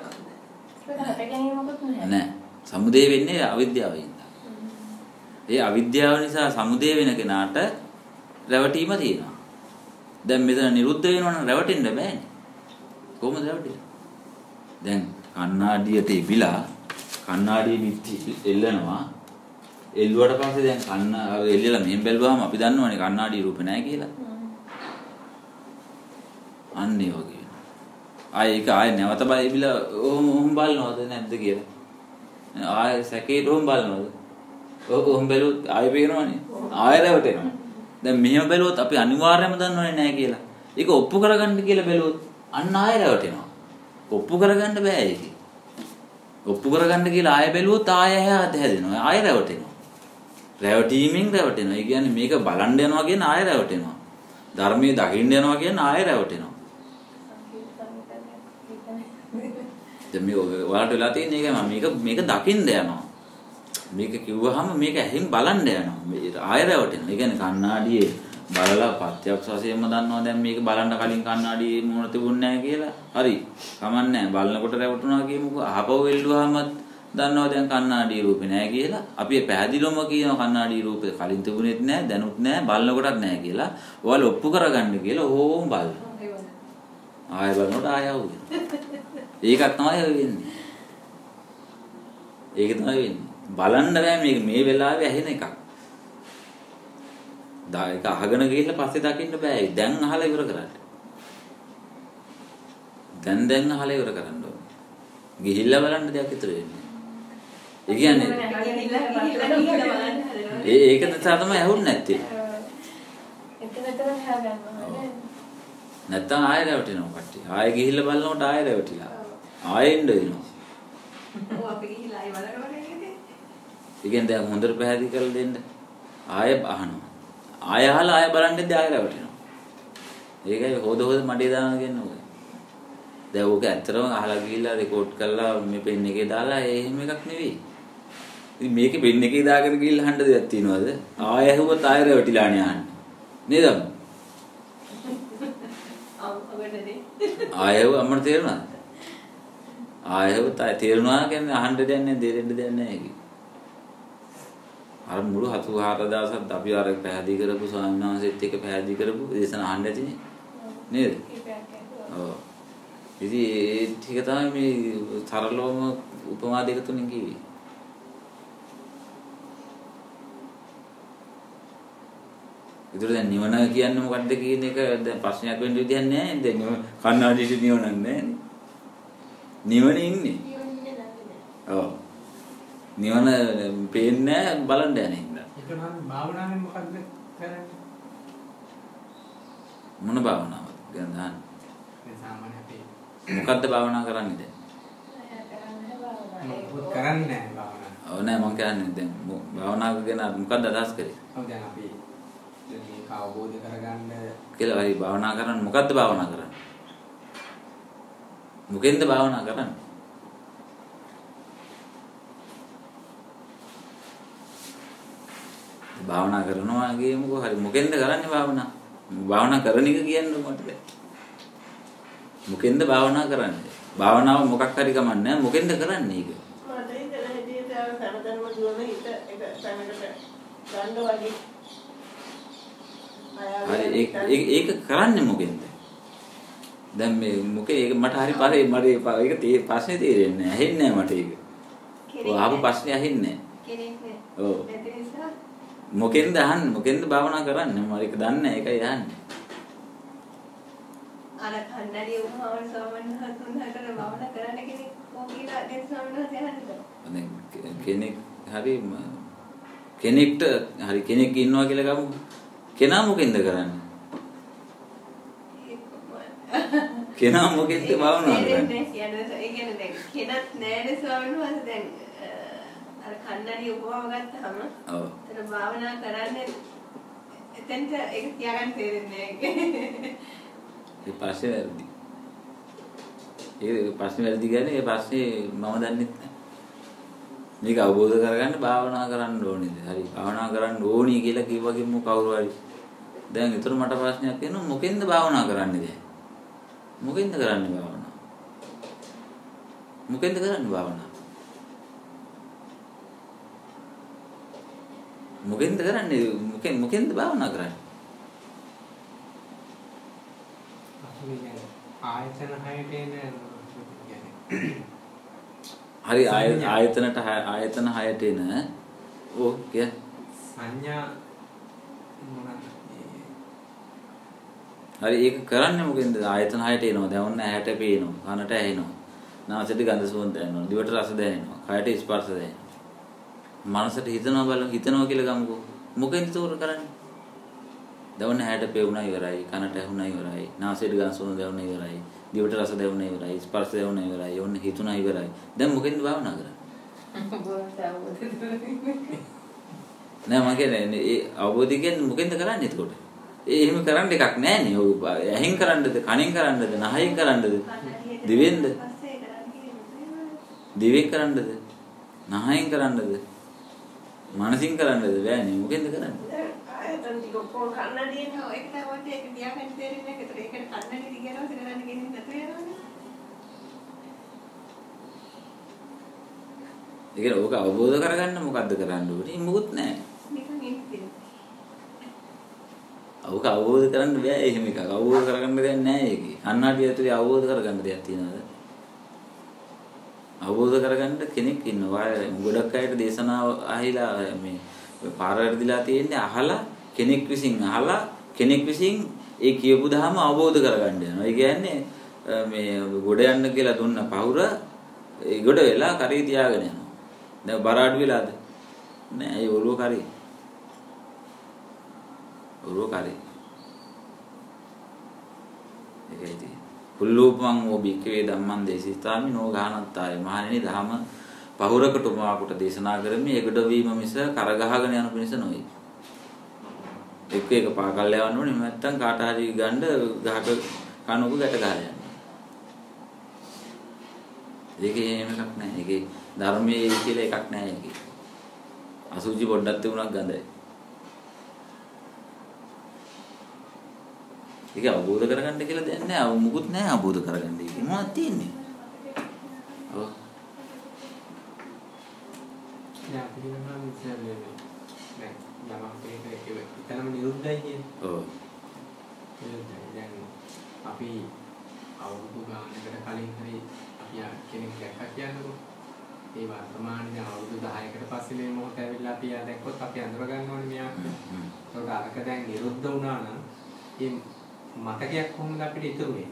නෑ. සමුදේ වෙන්නේ අවිද්‍යාවෙන්. ඒ අවිද්‍යාව නිසා සමුදේ වෙන කෙනාට රැවටීම තියෙනවා. දැන් මෙතන නිරුද්ධ වෙනවනම් රැවටෙන්න බෑනේ. කොහොමද රැවටෙන්නේ? දැන් කණ්ණාඩියට ඉබිලා කණ්ණාඩියේ පිටි එල්ලනවා. එල්ලුවට පස්සේ දැන් කන්න එල්ලලා මෙහෙම බැලුවාම අපි දන්නවනේ කණ්ණාඩියේ රූපේ නැහැ කියලා. අන්න ඒ වගේ. ආයෙ නැවත බයිබිලා ඔහොම බලනවද නැද්ද කියලා. ආයෙ සැකේට ඔහොම බලනවද? ඔහොම බැලුවොත් ආයෙ පේනවනේ. ආයෙ රැවටෙනවා. දැන් මෙහෙම බැලුවොත් අපි අනිවාර්යයෙන්ම දන්නවනේ නැහැ කියලා. ඒක ඔප්පු කරගන්න කියලා බැලුවොත් අන්න ආයෙ රැවටෙනවා. ඔප්පු කරගන්න බෑ ඒක. ඔප්පු කරගන්න කියලා ආයෙ බැලුවොත් ආයෙ හැදෙනවා. ආයෙ රැවටෙනවා. රැවටීමෙන් රැවටෙනවා. ඒ කියන්නේ මේක බලන්න යනවා කියන්නේ ආයෙ රැවටෙනවා. ධර්මයේ දකින්න යනවා කියන්නේ ආයෙ රැවටෙනවා. දැන් මේ ඔයාලට වෙලා තියෙන එක මේක දකින්න යනවා. මේක කිව්වහම මේක ඇහෙන් බලන්න යනවා. මේ ආයෙ රැවටෙනවා. ඒ කියන්නේ කණ්ණාඩියේ බලලා ප්‍රත්‍යක්ෂ වශයෙන්ම දන්නවා දැන් මේක බලන්න කලින් කණ්ණාඩියේ මොන තිබුණ නැහැ කියලා. හරි. කමන්නේ නැහැ. බලනකොට රැවටුණා කියමුකෝ. අහපව වෙල්ලුවාම දන්නවා දැන් කණ්ණාඩියේ රූපේ නැහැ කියලා. අපි පැහැදිලිවම කියනවා කණ්ණාඩියේ රූපේ කලින් තිබුණෙත් නැහැ, දැනුත් නැහැ, බලනකොටත් නැහැ කියලා. ඔයාලා ඔප්පු කරගන්න කියලා ඕම් බලනවා. ආයෙ බලනකොට ආයෙ ආවුද? ඒකක් තමයි වෙන්නේ. ඒක තමයි වෙන්නේ. බලන්න බෑ මේක මේ වෙලාවේ ඇහෙන එකක්. ඒක අහගෙන ගිහිල්ලා පස්සේ දකින්න බෑ. දැන් අහලා ඉවර කරන්න. දැන් අහලා ඉවර කරන්න ඕනේ. ගිහිල්ලා බලන්න දෙයක් ඉතුරු වෙන්නේ. ඒ කියන්නේ ඒක නිසා තමයි ඇහුන්නේ නැත්තේ. නැත්තම් ආයෙ රැවටෙනවා කට්ටිය. ආයෙ ගිහිල්ලා බලනකොට ආයෙ රැවටිලා. ආයෙ එන්න වෙනවා. ඔව් අපි ගිහිල්ලා ආයෙ බලනකොට ඒ කියන්නේ දැන් හොඳට පැහැදිලි කරලා දෙන්න. ආයෙ අහනවා. ආයෙ අහලා ආයෙ බලන්නේ ආයෙ රැවටෙනවා. ඒකයි හොද මඩේ දානවා කියන්නේ ඔය. දැන් ඕක ඇත්තටම අහලා ගිහිල්ලා රෙකෝඩ් කරලා මේ පෙන් එකේ දාලා එහෙම එකක් නෙවෙයි. ඉතින් මේකේ පෙන් එකේ දාගෙන ගිහිල්ලා අහන්න දෙයක් තියනවාද? ආයෙ ඇහුවොත් ආයෙ රැවටිලානේ අහන්නේ. නේද? ආයෙව අම්මට තේරුණාද? ආයෙව තේරුණා කියන්නේ අහන්න දෙයක් නැහැ, දෙරෙන්න දෙයක් නැහැ ඒක. අර මුළු 74000ක් අපි අර පැහැදිලි කරපු ස්වාමීන් වහන්සේත් එක්ක පැහැදිලි කරපු දේශන අහන්න ඇතිනේ. නේද? ඔව්. ඉතින් ඒ ටික තමයි මේ සරලවම උපමා දෙක තුنين කිව්වේ. ඒතර දැන් නිවන කියන්නේ මොකක්ද කියන එක දැන් ප්‍රශ්නයක් වෙන්න විදියක් නැහැ. දැන් කන්නාඩියට නිවනක් නැහැ. නිවනේ ඉන්නේ. ඔව්. නිවන පේන්නේ බලන්න යන්නේ හින්දා. ඒක නම් භාවනාවෙන් මොකද්ද කරන්නේ? මොන භාවනාවද? දැන් දාන්න. මේ සාමාන්‍ය අපි මොකද්ද භාවනා කරන්නේ දැන්? කරන්නේ නැහැ භාවනාව. ඔව් නෑ මම කියන්නේ දැන් භාවනාව ගැන මොකද්ද අදහස් කරේ? ඔව් දැන් අපි මේක අවබෝධ කරගන්න කියලා හරි භාවනා කරන්න මොකද්ද භාවනා කරන්නේ? මොකෙන්ද භාවනා කරන්නේ? භාවනා කරනවා කියමුකෝ හරි මොකෙන්ද කරන්නේ භාවනා? භාවනා කරන එක කියන්නේ මොකටද? මොකෙන්ද භාවනා කරන්නේ? භාවනාව මොකක් හරි කමන්නේ මොකෙන්ද කරන්නේ ඒක? මට හිතලා හිටියට සමතන්ම දුවන හිත එක තැනකට ගන්න වගේ. හරි ඒක කරන්නේ මොකෙන්ද? දැන් මේ මොකේ ඒක මට හරි පාරේ මට ඒක ප්‍රශ්නේ තේරෙන්නේ නැහැ. ඇහෙන්නේ නැහැ මට ඒක. ඔය ආපු ප්‍රශ්නේ ඇහෙන්නේ නැහැ. කෙනෙක් නේ. ඔව්. ඒ නිසා මොකෙන්ද අහන්නේ? මොකෙන්ද භාවනා කරන්නේ? මම ඒක දන්නේ නැහැ. ඒකයි අහන්නේ. අර කන්නඩිය උපමාවට සාමාන්‍ය හතුන්හතර භාවනා කරන්න කෙනෙක් ඕකීලා දැන් සාමාන්‍යයෙන් යන්නේ. දැන් කෙනෙක්ට හරි කෙනෙක් ඉන්නවා කියලා ගමු. කෙනා මොකෙන්ද කරන්නේ? කෙනා මොකෙන්ද භාවනා කරන්නේ? ඒ කියන්නේ දැන් කෙනත් නෑනේ ස්වාමීන් වහන්සේ දැන් අර කන්නඩි උපමාව ගත්තාම ඔව්. ඒතර භාවනා කරන්නේ එතෙන්ට ඒක තියාගන්න තේරෙන්නේ නැහැ. ඒ පස්සේ වැරදි. ඒ ප්‍රශ්නේ වැරදි කියන්නේ ඒ පස්සේ මම දන්නේ නැහැ. මේක අවබෝධ කරගන්න භාවනා කරන්න ඕනේද? හරි. භාවනා කරන්න ඕනි කියලා කිව්වගෙම කවුරු හරි. දැන් ඊතර මට ප්‍රශ්නයක් එනවා මොකෙන්ද භාවනා කරන්නේ දැන්? මොකෙන්ද කරන්නේ භාවනා? මොකෙන්ද කරන්නේ භාවනා? මොකෙන්ද කරන්නේ? මොකෙන්ද භාවනා කරන්නේ? ආයතන හයට එන හරි ආයතන හයට එන ඕ කිය සංඥා මොනවාද? හරි ඒක කරන්නේ මොකෙන්ද ආයතන හයට එනවා දැන් ඔන්න ඇහැට පේනවා කනට ඇහෙනවා නාසයට ගඳ සුවඳ දැනෙනවා දිවට රස දැනෙනවා කයට ස්පර්ශ දැනෙනවා මනසට හිතනවා කියලා ගමුකෝ මොකෙන්ද ඒක කරන්නේ දැන් ඔන්න ඇහැට පේුණා ඉවරයි කනට ඇහුණා ඉවරයි නාසයට ගඳ සුවඳ දැනුණා ඉවරයි දිවට රස දැනුණා ඉවරයි ස්පර්ශ දැනුණා ඉවරයි ඔන්න හිතුණා ඉවරයි දැන් මොකෙන්ද භාවනා කරන්නේ නෑ මම කියන්නේ ඒ අවබෝධය කියන්නේ මොකෙන්ද කරන්නේ එතකොට ඒ එහෙම කරන්න එකක් නෑනේ ඔය ඇහෙන් කරන්නද කනෙන් කරන්නද නහයෙන් කරන්නද දිවෙන්ද දිවෙන් කරන්නද නහයෙන් කරන්නද මනසින් කරන්නද බෑනේ මොකෙන්ද කරන්නේ ආයතන ටික කොහොම කන්නඩියෙන් ඒක තමයි ඒක තියාගන්න තේරෙන්නේ නැහැ. ඒතර ඒකට කන්නඩි දිගනවා කරන්න ගෙනින් නැතු වෙනවනේ. ඒක ඕක අවබෝධ කරගන්න මොකද්ද කරන්න ඕනේ මොකුත් නෑ නිකන් ඉන්නේ. ඕක අවබෝධ කරන්න බෑ එහෙම එකක් අවබෝධ කරගන්න දෙයක් නෑ ඒකේ කන්නාඩිය ඇතුලේ අවබෝධ කරගන්න දෙයක් තියෙනවද අවබෝධ කරගන්න කෙනෙක් ඉන්නවා ගොඩක් අයට දේශනාව අහලා මේ පාර වැරදිලා තියෙන්නේ අහලා කෙනෙක් විසින් ඒ කියපු දහම අවබෝධ කරගන්න යනවා. ඒ කියන්නේ මේ ගොඩ යන්න කියලා දුන්න පහුර ඒ ගොඩ වෙලා කරේ තියාගෙන යනවා. දැන් බර අඩු වෙලාද? නෑ ඒ ඔළුව කරේ. ඔළුව කරේ. ඒකයි තියෙන්නේ. පුල්ලූපමං ඕබිකේ ධම්මං දේශිතාමි නෝ ගානත්තාය මහණෙනි ධම පහුරකට උපමාවකට දේශනා කරන්නේ ඒකට වීම මිස කරගහගෙන යන පිණිස නොවේ. එක පාකල් යවන්න ඕනේ නැත්නම් කාට හරි ගන්න ගහක කනුක ගැට ගහලා යන්න. ඒකේ එහෙම එකක් නැහැ. ඒකේ ධර්මයේ කියලා එකක් නැහැ ඒකේ. අසුචි පොඩ්ඩක් තිබුණක් ගඳයි. ඒක අවබෝධ කරගන්න කියලා දෙයක් නැහැ. මුකුත් නැහැ අවබෝධ කරගන්න. ඒක මොනවද තියෙන්නේ? ඔව්. යා පිළිගන්නවා මිසන්නේ නෑ යමක් ඒක ඉතනම නිරුද්ධයි කියන්නේ. ඔව්. දැන් අපි අවුරුදු ගානකට කලින් හරි අපි කෙනෙක් දැක්කා කියන්නකො. ඒ වර්තමානයේ අවුරුදු 10කට පස්සේ මේ මොහොත ඇවිල්ලා අපි ආ දැක්කොත් අපි අඳුර ගන්න ඕනේ මෙයා. ඒකට අරක දැන් නිරුද්ධ වුණා නම් මේ මතකයක් කොහොමද අපිට ඉතුරු වෙන්නේ?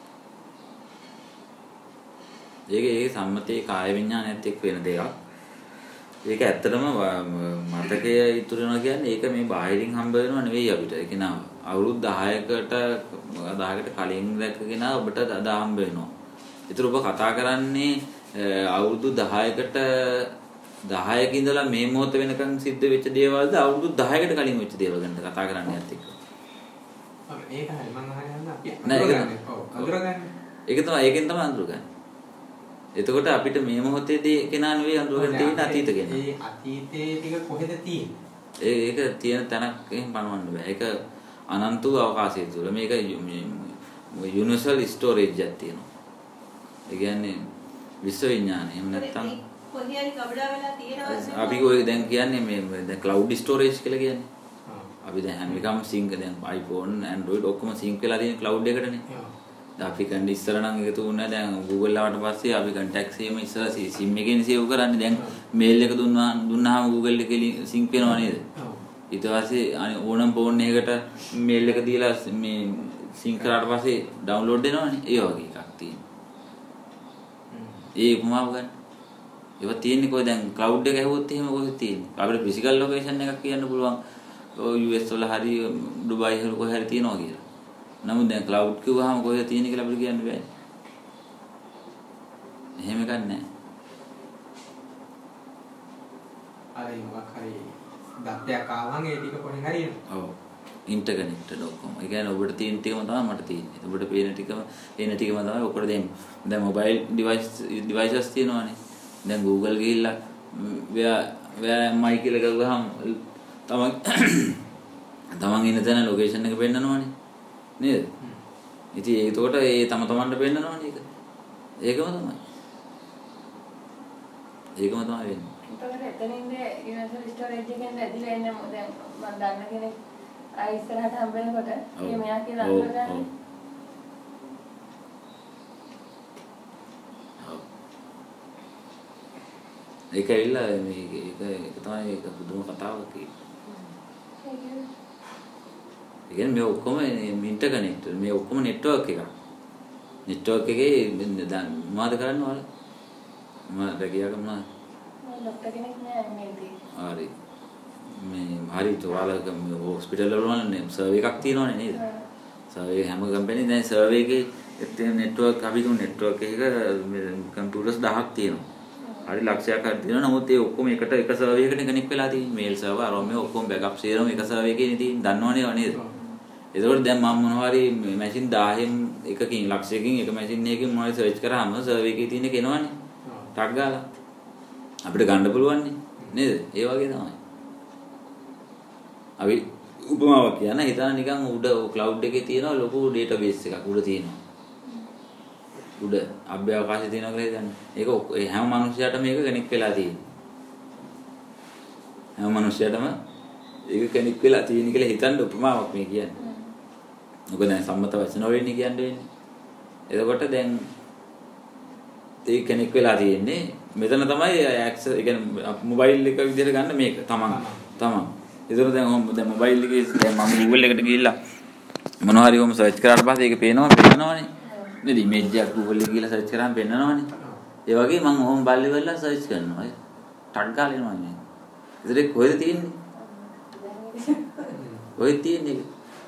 ඒක සම්මතයේ කාය විඥානයත් එක්ක වෙන දෙයක්. ඒක ඇත්තටම මතකය ඉතුරු වෙනවා කියන්නේ ඒක මේ බාහිරින් හම්බ වෙනව නෙවෙයි අපිට. ඒක නා අවුරුදු 10කට කලින් දැක්කගෙන ඔබට අද හම්බ වෙනවා. ඒතර ඔබ කතා කරන්නේ අවුරුදු 10කට 10ක ඉඳලා මේ මොහොත වෙනකන් සිද්ධ වෙච්ච දේවල්ද අවුරුදු 10කට කලින් වෙච්ච දේවල් ගැන කතා කරන්නේ ඇත්ත එක්ක. ඒක හරි මම අහන්නේ අපි අඳුරගන්න. ඒක තමයි ඒකෙන් තමයි අඳුරගන්නේ. එතකොට අපිට මේ මොහොතේදී කෙනා නෙවෙයි අඳුරගෙන තියෙන අතීත කෙනා. ඒ අතීතයේ ටික කොහෙද තියෙන්නේ? ඒක තියෙන තැනක් එහෙම පනවන්න බෑ. ඒක අනන්ත වූ අවකාශය තුළ මේක යුනිවර්සල් ස්ටෝරේජ් එකක් තියෙනවා. ඒ කියන්නේ විශ්ව විඥානය. එහෙම නැත්නම් කොහේ ගබඩා වෙලා තියෙනවා. අපි ඔය දැන් කියන්නේ මේ දැන් ක්ලවුඩ් ස්ටෝරේජ් කියලා කියන්නේ. අපි දැන් හැම එකම සිංක් දැන් iPhone Android ඔක්කොම සිංක් වෙලා තියෙන ක්ලවුඩ් එකටනේ. අපි කන්ඩි ඉස්සර නම් එකතු වුණා දැන් Google ආවට පස්සේ අපි කන්ටැක්ට්ස් එහෙම ඉස්සර SIM එකෙන් සේව් කරන්නේ දැන් මේල් එක දුන්නාම Google එකේ සිංක් වෙනවා නේද? ඊට පස්සේ ඕනම ෆෝන් එකකට මේල් එක දීලා මේ සිංක් කරාට පස්සේ ඩවුන්ලෝඩ් වෙනවනේ. ඒ වගේ එකක් තියෙනවා. ඒ උපමාව ගන්න. ඒවා තියෙන්නේ කොහෙද දැන් ක්ලවුඩ් එක ඇහුවොත් එහෙම කොහෙද තියෙන්නේ? අපිට ෆිසිකල් ලොකේෂන් එකක් කියන්න පුළුවන්. US වල හරි ඩුබයි වල කොහේ හරි තියෙනවා කියලා. නමුත් දැන් ක්ලවුඩ් කිව්වහම කොහෙද තියෙන්නේ කියලා අපිට කියන්න බෑ. එහෙම එකක් නැහැ. දත්තයක් ආවම ඒ ටික කොහෙන් හරි එනවා. ඔව්. ඉන්ටර්කනෙක්ටඩ් ඔක්කොම. ඒ කියන්නේ ඔබට තියෙන ටිකම තමයි මට තියෙන්නේ. ඔබට පේන ටිකම එන ටිකම තමයි ඔකට දෙන්නේ. දැන් මොබයිල් ඩිවයිසස් තියෙනවානේ. දැන් Google ගිහිල්ලා where am I කියලා ගහුවාම තමන් ඉන්න තැන ලොකේෂන් එක පෙන්නනවනේ. නේද? ඉතින් ඒකට ඒ තමන්ට පෙන්නනවනේ ඒක. ඒකම තමයි. ඒකම තමයි වෙන්නේ. එතකොට එතනින්ද යුනිවර්සල් ස්ටෝරේජ් එකෙන් ඇදිලා එන්නේ දැන් මම දන්න කෙනෙක් ආයි ඉස්සරහට හම්බ වෙනකොට මේ මෙයා කියලා අල්ලගන්නේ. ඒක ඇවිල්ලා මේක තමයි ඒක පුදුම කතාවක් ඒක. ඒ කියන්නේ මේ ඔක්කොම ඉන්ටර්කනෙක්ටඩ් මේ ඔක්කොම නෙට්වර්ක් එකක්. නෙට්වර්ක් එකේ දැන් මොනවද කරන්න ඕන? මම රැකියාවක මොනවද? මම ડોක්ටර් කෙනෙක් නෑ මේකේ. හරි. මේ හරියට ඔයාලගේ හොස්පිටල් වල වනේ සර්වර් එකක් තියෙනවනේ නේද? සර්වර් හැම කම්පැනි දැන් සර්වර් එකේ නෙට්වර්ක් අපි තුන් නෙට්වර්ක් එකක කම්පියුටර්ස් 1000ක් තියෙනවා. හරි ලක්ෂයක් හරි තියෙනවා. නමුත් ඒ ඔක්කොම එකට එක සර්වර් එකකට කනෙක්ට් වෙලා තියෙන්නේ. මේල් සර්වර් අරම මේ ඔක්කොම බෑකප් සියරම එක සර්වර් එකේ තියෙන්නේ. දන්නවනේ නේද? ඒකෝට දැන් මම මොනවා හරි මැෂින් 1000න් එකකින් ලක්ෂයකින් එක මැෂින් එකකින් මොනවද සර්ච් කරාම සර්වර් එකේ තියෙන කෙනවනේ. ටක් ගාලා අපිට ගන්න පුළුවන් නේද? ඒ වගේ තමයි. අපි උපමාවක් කියන හිතන නිකන් උඩ ක්ලවුඩ් එකේ තියෙන ලොකු ඩේටාබේස් එකක් උඩ තියෙනවා. උඩ අභ්‍යවකාශයේ තියෙනවා කියලා හිතන්න. ඒක හැම මිනිහයාටම මේක කනෙක්ට් වෙලා තියෙනවා. හැම මිනිහයාටම ඒක කනෙක්ට් වෙලා තියෙන කියලා හිතන්න උපමාවක් මේ කියන්නේ. මොකද දැන් සම්මත වචන වලින් කියන්නේ. එතකොට දැන් ඒ කනෙක්ට් වෙලා තියෙන්නේ මෙතන තමයි ඇක්සස් ඒ කියන්නේ මොබයිල් එක විදිහට ගන්න මේක තමන්. ඒතර දැන් මොබයිල් එකේ දැන් මම Google එකට ගිහිල්ලා මොනවා හරි සර්ච් කරාට පස්සේ ඒක පේනවනේ. නේද? ඉමේජ් එකක් Google එකේ ගිහලා සර්ච් කරාම පෙන්නනවනේ. ඒ වගේ මම ඔහොම බල්ලි වෙලා සර්ච් කරනවා. ටක් ගාලා එනවා නේ. ඒතර කොහෙද තියෙන්නේ? කොහෙද තියෙන්නේ?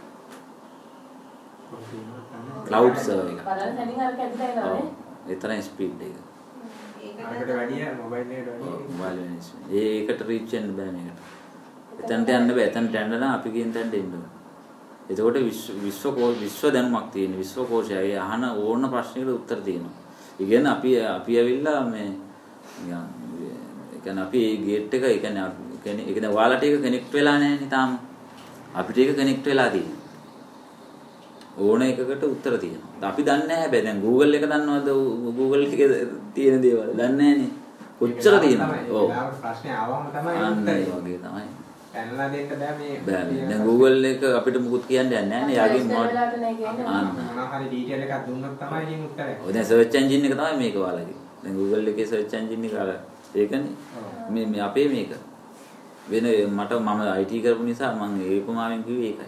ක්ලවුඩ් සර්වර් එක. බලන්න තනින් අර කැඩලා එනවනේ. ඒතරම් ස්පීඩ් එක. ඒකට වැඩිය මොබයිල් එකට වැඩිය. ඒකට රීච් වෙන්න බෑ මේකට. එතනට යන්න බෑ. එතනට යන්න නම් අපි කියන තැනට එන්න ඕනේ. එතකොට විශ්ව දැනුමක් තියෙන විශ්වකෝෂය අහන ඕන ප්‍රශ්නයකට උත්තර තියෙනවා. ඒ කියන්නේ අපි ඇවිල්ලා මේ නිකන් ඒ කියන්නේ අපි ගේට් එක ඒ කියන්නේ ඔයාලට ඒක කනෙක්ට් වෙලා නැහැ නේ තාම. අපිට ඒක කනෙක්ට් වෙලා තියෙනවා. ඕන එකකට උත්තර තියෙනවා. අපි දන්නේ නැහැ හැබැයි දැන් Google එක දන්නවද? Google එකේ තියෙන දේවල් දන්නේ නැහනේ. කොච්චර තියෙනවද? ඔව්. ප්‍රශ්නේ ආවම තමයි උත්තර ඒ වගේ තමයි. පැනලා දෙන්න බෑ මේ. දැන් Google එක අපිට මුකුත් කියන්න යන්නේ නැහැ නේ. යාගේ මොනවා හරි ඩීටේල් එකක් දුන්නොත් තමයි ඉතින් උත්තරය. ඔය දැන් සර්ච් එන්ජින් එක තමයි මේක ඔයාලගේ. දැන් Google එකේ සර්ච් එන්ජින් එක අර ඒකනේ. මේ අපේ මේක. වෙන මම IT කරපු නිසා මම ඒ උපමාවෙන් කිව්වේ ඒකයි.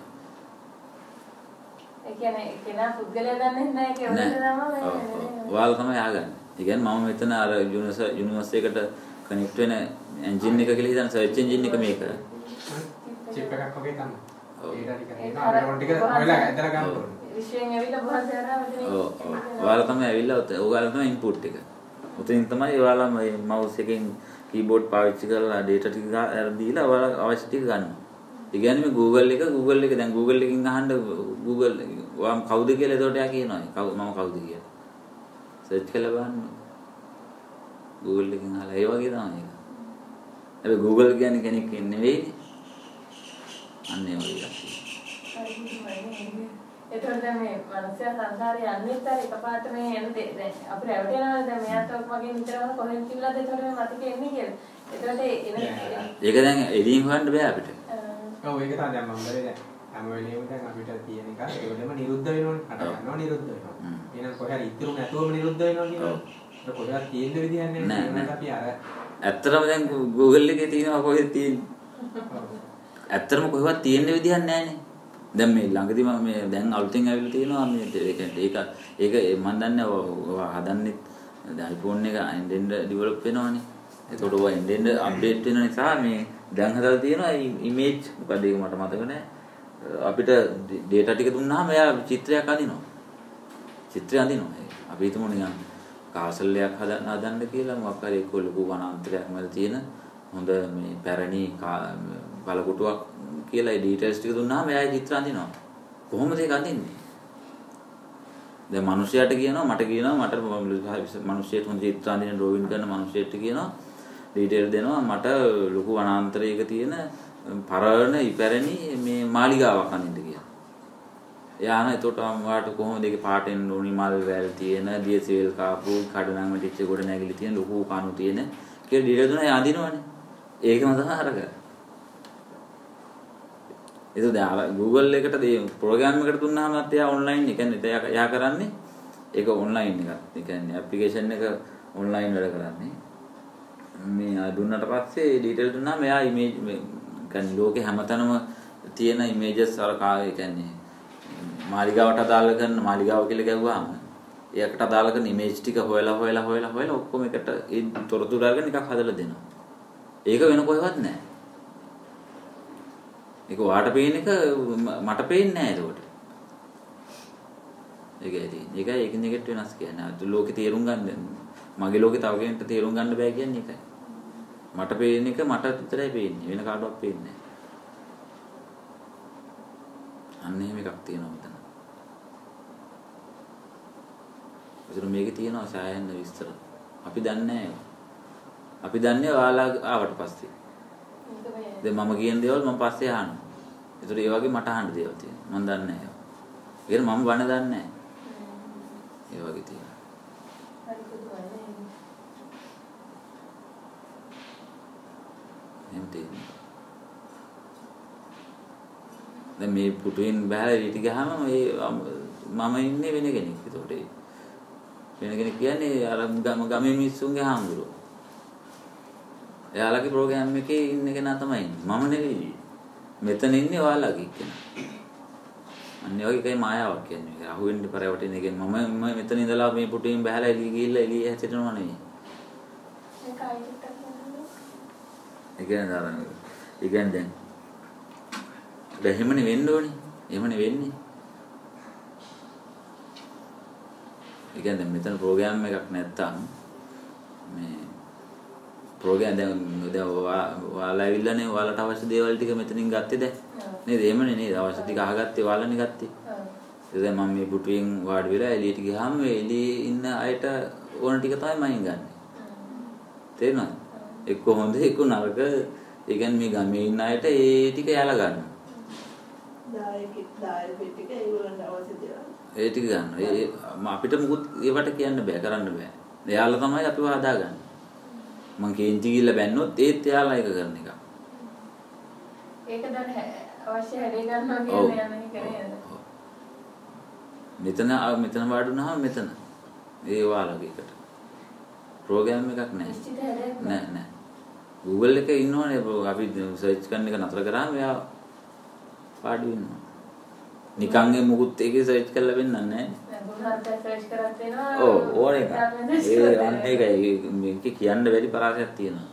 ඒ කියන්නේ කෙනා පුද්ගලයා දන්නේ නැහැ ඒක තමයි. ඔයාලා තමයි අහගන්නේ. ඒ කියන්නේ මම මෙතන අර යුනිවර්සිටි එකට කනෙක්ට් වෙන එන්ජින් එක කියලා හිතන සර්ච් එන්ජින් එක මේක. චිප් එකක් වගේ තමයි. ඒකට ටික තියෙනවා. ටික ඔයාලා ඇදලා ගන්න ඕනේ. විශ්යෙන් ඇවිල්ලා බහස් කරනවා මෙතන. ඔයාලා තමයි ඇවිල්ලා ඔයාලා තමයි ඉන්පුට් එක. උතනින් තමයි ඔයාලා මවුස් එකෙන් කීබෝඩ් පාවිච්චි කරලා data ටික දීලා ඔයාලා අවශ්‍ය ටික ගන්නවා. ඒ කියන්නේ මේ Google එක දැන් Google එකකින් අහන්න Google ඔයාම කවුද කියලා එතකොට එයා කියනවා. මම කවුද කියලා. සර්ච් කරලා බලන්න. Google එකෙන් අහලා ඒ වගේ තමයි ඒක. හැබැයි Google කියන්නේ කෙනෙක් නෙවෙයි. අන්න ඒ වගේ එකක්. එතකොට දැන් මේ මනුස්සයා සංසාරේ යන්නේත් අර එකපාරට මේ එන දැන් අපිට රැවටෙනවා දැන් මෙයාට වගේ නිතරම කොහෙන් කිව්ලාද එතකොට මේ මතකෙ එන්නේ කියලා. එතකොට ඒක දැන් එළියෙන් හොයන්න බෑ අපිට. ඔව් ඒක තමයි දැන් මම බැලේ දැන් හැම වෙලේම දැන් අපිට තියෙන එක ඒකෙම නිරුද්ධ වෙනවනේ. අට ගන්නවා නිරුද්ධ වෙනවා. එහෙනම් කොහේ හරි ඉතුරු නැතුවම නිරුද්ධ වෙනවා කියනවා. ඒක කොහෙවත් තියෙන්න විදියක් නැහැ. අපි අර ඇත්තටම දැන් Google එකේ තියෙනවා කොහෙද තියෙන්නේ? ඇත්තටම කොහෙවත් තියෙන්න විදියක් නැහැනේ. දැන් මේ ළඟදී මම මේ දැන් අලුතෙන් ඇවිල්ලා තියෙනවා මේ ඒක මම දන්නේ හදන්නේ දැන් iPhone එක end develop වෙනවනේ. ඒකට ඔය end update වෙන නිසා මේ දැන් හදලා තියෙනවා image මොකද ඒක මට මතක නැහැ. අපිට data ටික දුන්නාම එයා චිත්‍රයක් අඳිනවා. චිත්‍රය අඳිනවා. අපි හිතමු නිකන් කාසල්ලයක් හදන්න කියලා මොකක් හරි ඒක ලොකු වනාන්තරයක් මැද තියෙන හොඳ මේ පැරණි බලකොටුවක් කියලා ඒ ඩීටේල්ස් ටික දුන්නාම එයා චිත්‍ර අඳිනවා. කොහොමද ඒක අඳින්නේ? දැන් මිනිහයාට කියනවා මට මිනිහයෙක් හොඳ චිත්‍ර අඳින ඩ්‍රෝවින් කරන මිනිහයෙක්ට කියනවා ඩීටේල් දෙනවා මට ලොකු වනාන්තරයක තියෙන පරණ ඉපැරණි මේ මාලිගාවක් අඳින්න කියලා. එයා අහන එතකොට වාට කොහොමද ඒකේ පාටෙන් ලුණි මල් වැල් තියෙන දියසෙල් කාපු කඩනම් වෙච්ච කොට නැගිලි තියෙන ලොකු කණු තියෙන කියලා ඩීටේල් දුන්නා එයා අඳිනවනේ. ඒකම තමයි අරගන්න. ඒක දැන් Google එකට ප්‍රෝග්‍රෑම් එකකට දුන්නාමත් එයා ඔන්ලයින් ඒ කියන්නේ එයා කරන්නේ ඒක ඔන්ලයින් එකක්. ඒ කියන්නේ ඇප්ලිකේෂන් එක ඔන්ලයින් වැඩ කරන්නේ. මේ දුන්නට පස්සේ ඩීටේල් දුන්නාම එයා ඉමේජ් කියන්නේ ලෝකේ හැමතැනම තියෙන ඉමේජස් අර ඒ කියන්නේ මාලිගාවට අදාළ කරන මාලිගාව කියලා ගැහුවාම ඒකට අදාළ කරන ඉමේජ් ටික හොයලා ඔක්කොම එකට ඒ තොරතුරු අරගෙන එකක් හදලා දෙනවා. ඒක වෙන කොහෙවත් නැහැ. ඒක වාට පේන එක මට පේන්නේ නැහැ ඒකට. ඒකයි එකින් එකට වෙනස් කියන්නේ. අද ලෝකේ තේරුම් ගන්න මගේ ලෝකේ තව කෙනෙක්ට තේරුම් ගන්න බෑ කියන්නේ ඒකයි. මට පේන එක මට විතරයි පේන්නේ. වෙන කාටවත් පේන්නේ නැහැ. අන්න එහෙම එකක් තියෙනවා මෙතන. ඒතර මේකේ තියෙනවා සායන්න විස්තර. අපි දන්නේ නැහැ. අපි දන්නේ ඔයාලා ආවට පස්සේ. දැන් මම කියන දේවල් මම පස්සේ අහනවා. ඒතර ඒ වගේ මට අහන්න දේවල් තියෙනවා. මම දන්නේ නැහැ. ඒක මම බණ දන්නේ නැහැ. ඒ වගේ තියෙනවා. එහෙම තියෙනවා. දැන් මේ පුටුවෙන් බහලා ඊට ගියාම මම ඉන්නේ වෙන කෙනෙක්. ඒතකොට වෙන කෙනෙක් කියන්නේ අර ගමේ මිනිස්සුන්ගේ හාමුදුරුවෝ. එයාලගේ ප්‍රෝග්‍රෑම් එකේ ඉන්න කෙනා තමයි ඉන්නේ. මම නෙවෙයි. මෙතන ඉන්නේ ඔයාලගේ කෙනා. අන්නේ වගේ එකයි මායාවක් කියන්නේ. අහුවෙන්න පරවටින එකෙන් මම මෙතන ඉඳලා මේ පුටුවෙන් බහලා එළිය ගිහිල්ලා එළිය හැසිරෙනවා නෙවෙයි. ඒක ආයෙත් කරන්නේ. ඒ කියන්නේ දැන් එහෙමනේ වෙන්න ඕනේ. එහෙමනේ වෙන්නේ. ඒ කියන්නේ මෙතන ප්‍රෝග්‍රෑම් එකක් නැත්තම් මේ ප්‍රෝග්‍රෑම් දැන් ඔයාලා ඇවිල්ලානේ ඔයාලට අවශ්‍ය දේවල් ටික මෙතනින් ගත්තේ දැන්. නේද? එහෙමනේ නේද? අවශ්‍ය ටික අහගත්තේ ඔයාලානේ ගත්තේ. ඒ දැන් මම මේ පුටුවෙන් වාඩි වෙලා එළියට ගියාම එළියේ ඉන්න අයට ඕන ටික තමයි මයින් ගන්න. තේරෙනවද? එක්ක හොඳ එක්ක නරක. ඒ කියන්නේ මේ ගමේ ඉන්න අයට ඒ ටික යාලා ගන්නවා. ඒ ටික ගන්නවා. අපිට මුකුත් ඒවට කියන්න බෑ කරන්න බෑ. එයාලා තමයි අපිව හදාගන්නේ. මං කේන්ති ගිහිල්ලා බැන්නොත් ඒත් එයාලා ඒක කරන එක. ඒක දැන් අවශ්‍ය හැදේ ගන්නවා කියන්නේ යන්නේ කරේ. මෙතන වාඩුනහම මෙතන. ඒ ඔයාලගේ එකට. ප්‍රෝග්‍රෑම් එකක් නැහැ. නිශ්චිත හැදේ නෑ. Google එකේ ඉන්නවනේ අපි සර්ච් කරන එක නතර කරාම එයා පාඩු වෙනවා. නිකන් ඒ මුකුත් ඒකේ සර්ච් කරලා වෙන්නන්නේ නැහැ. ගුණාර්ථ සර්ච් කරත් වෙනවා. ඔව් ඕන එක. ඒ අන්න ඒකයි මේක කියන්න බැරි පරාසයක් තියෙනවා.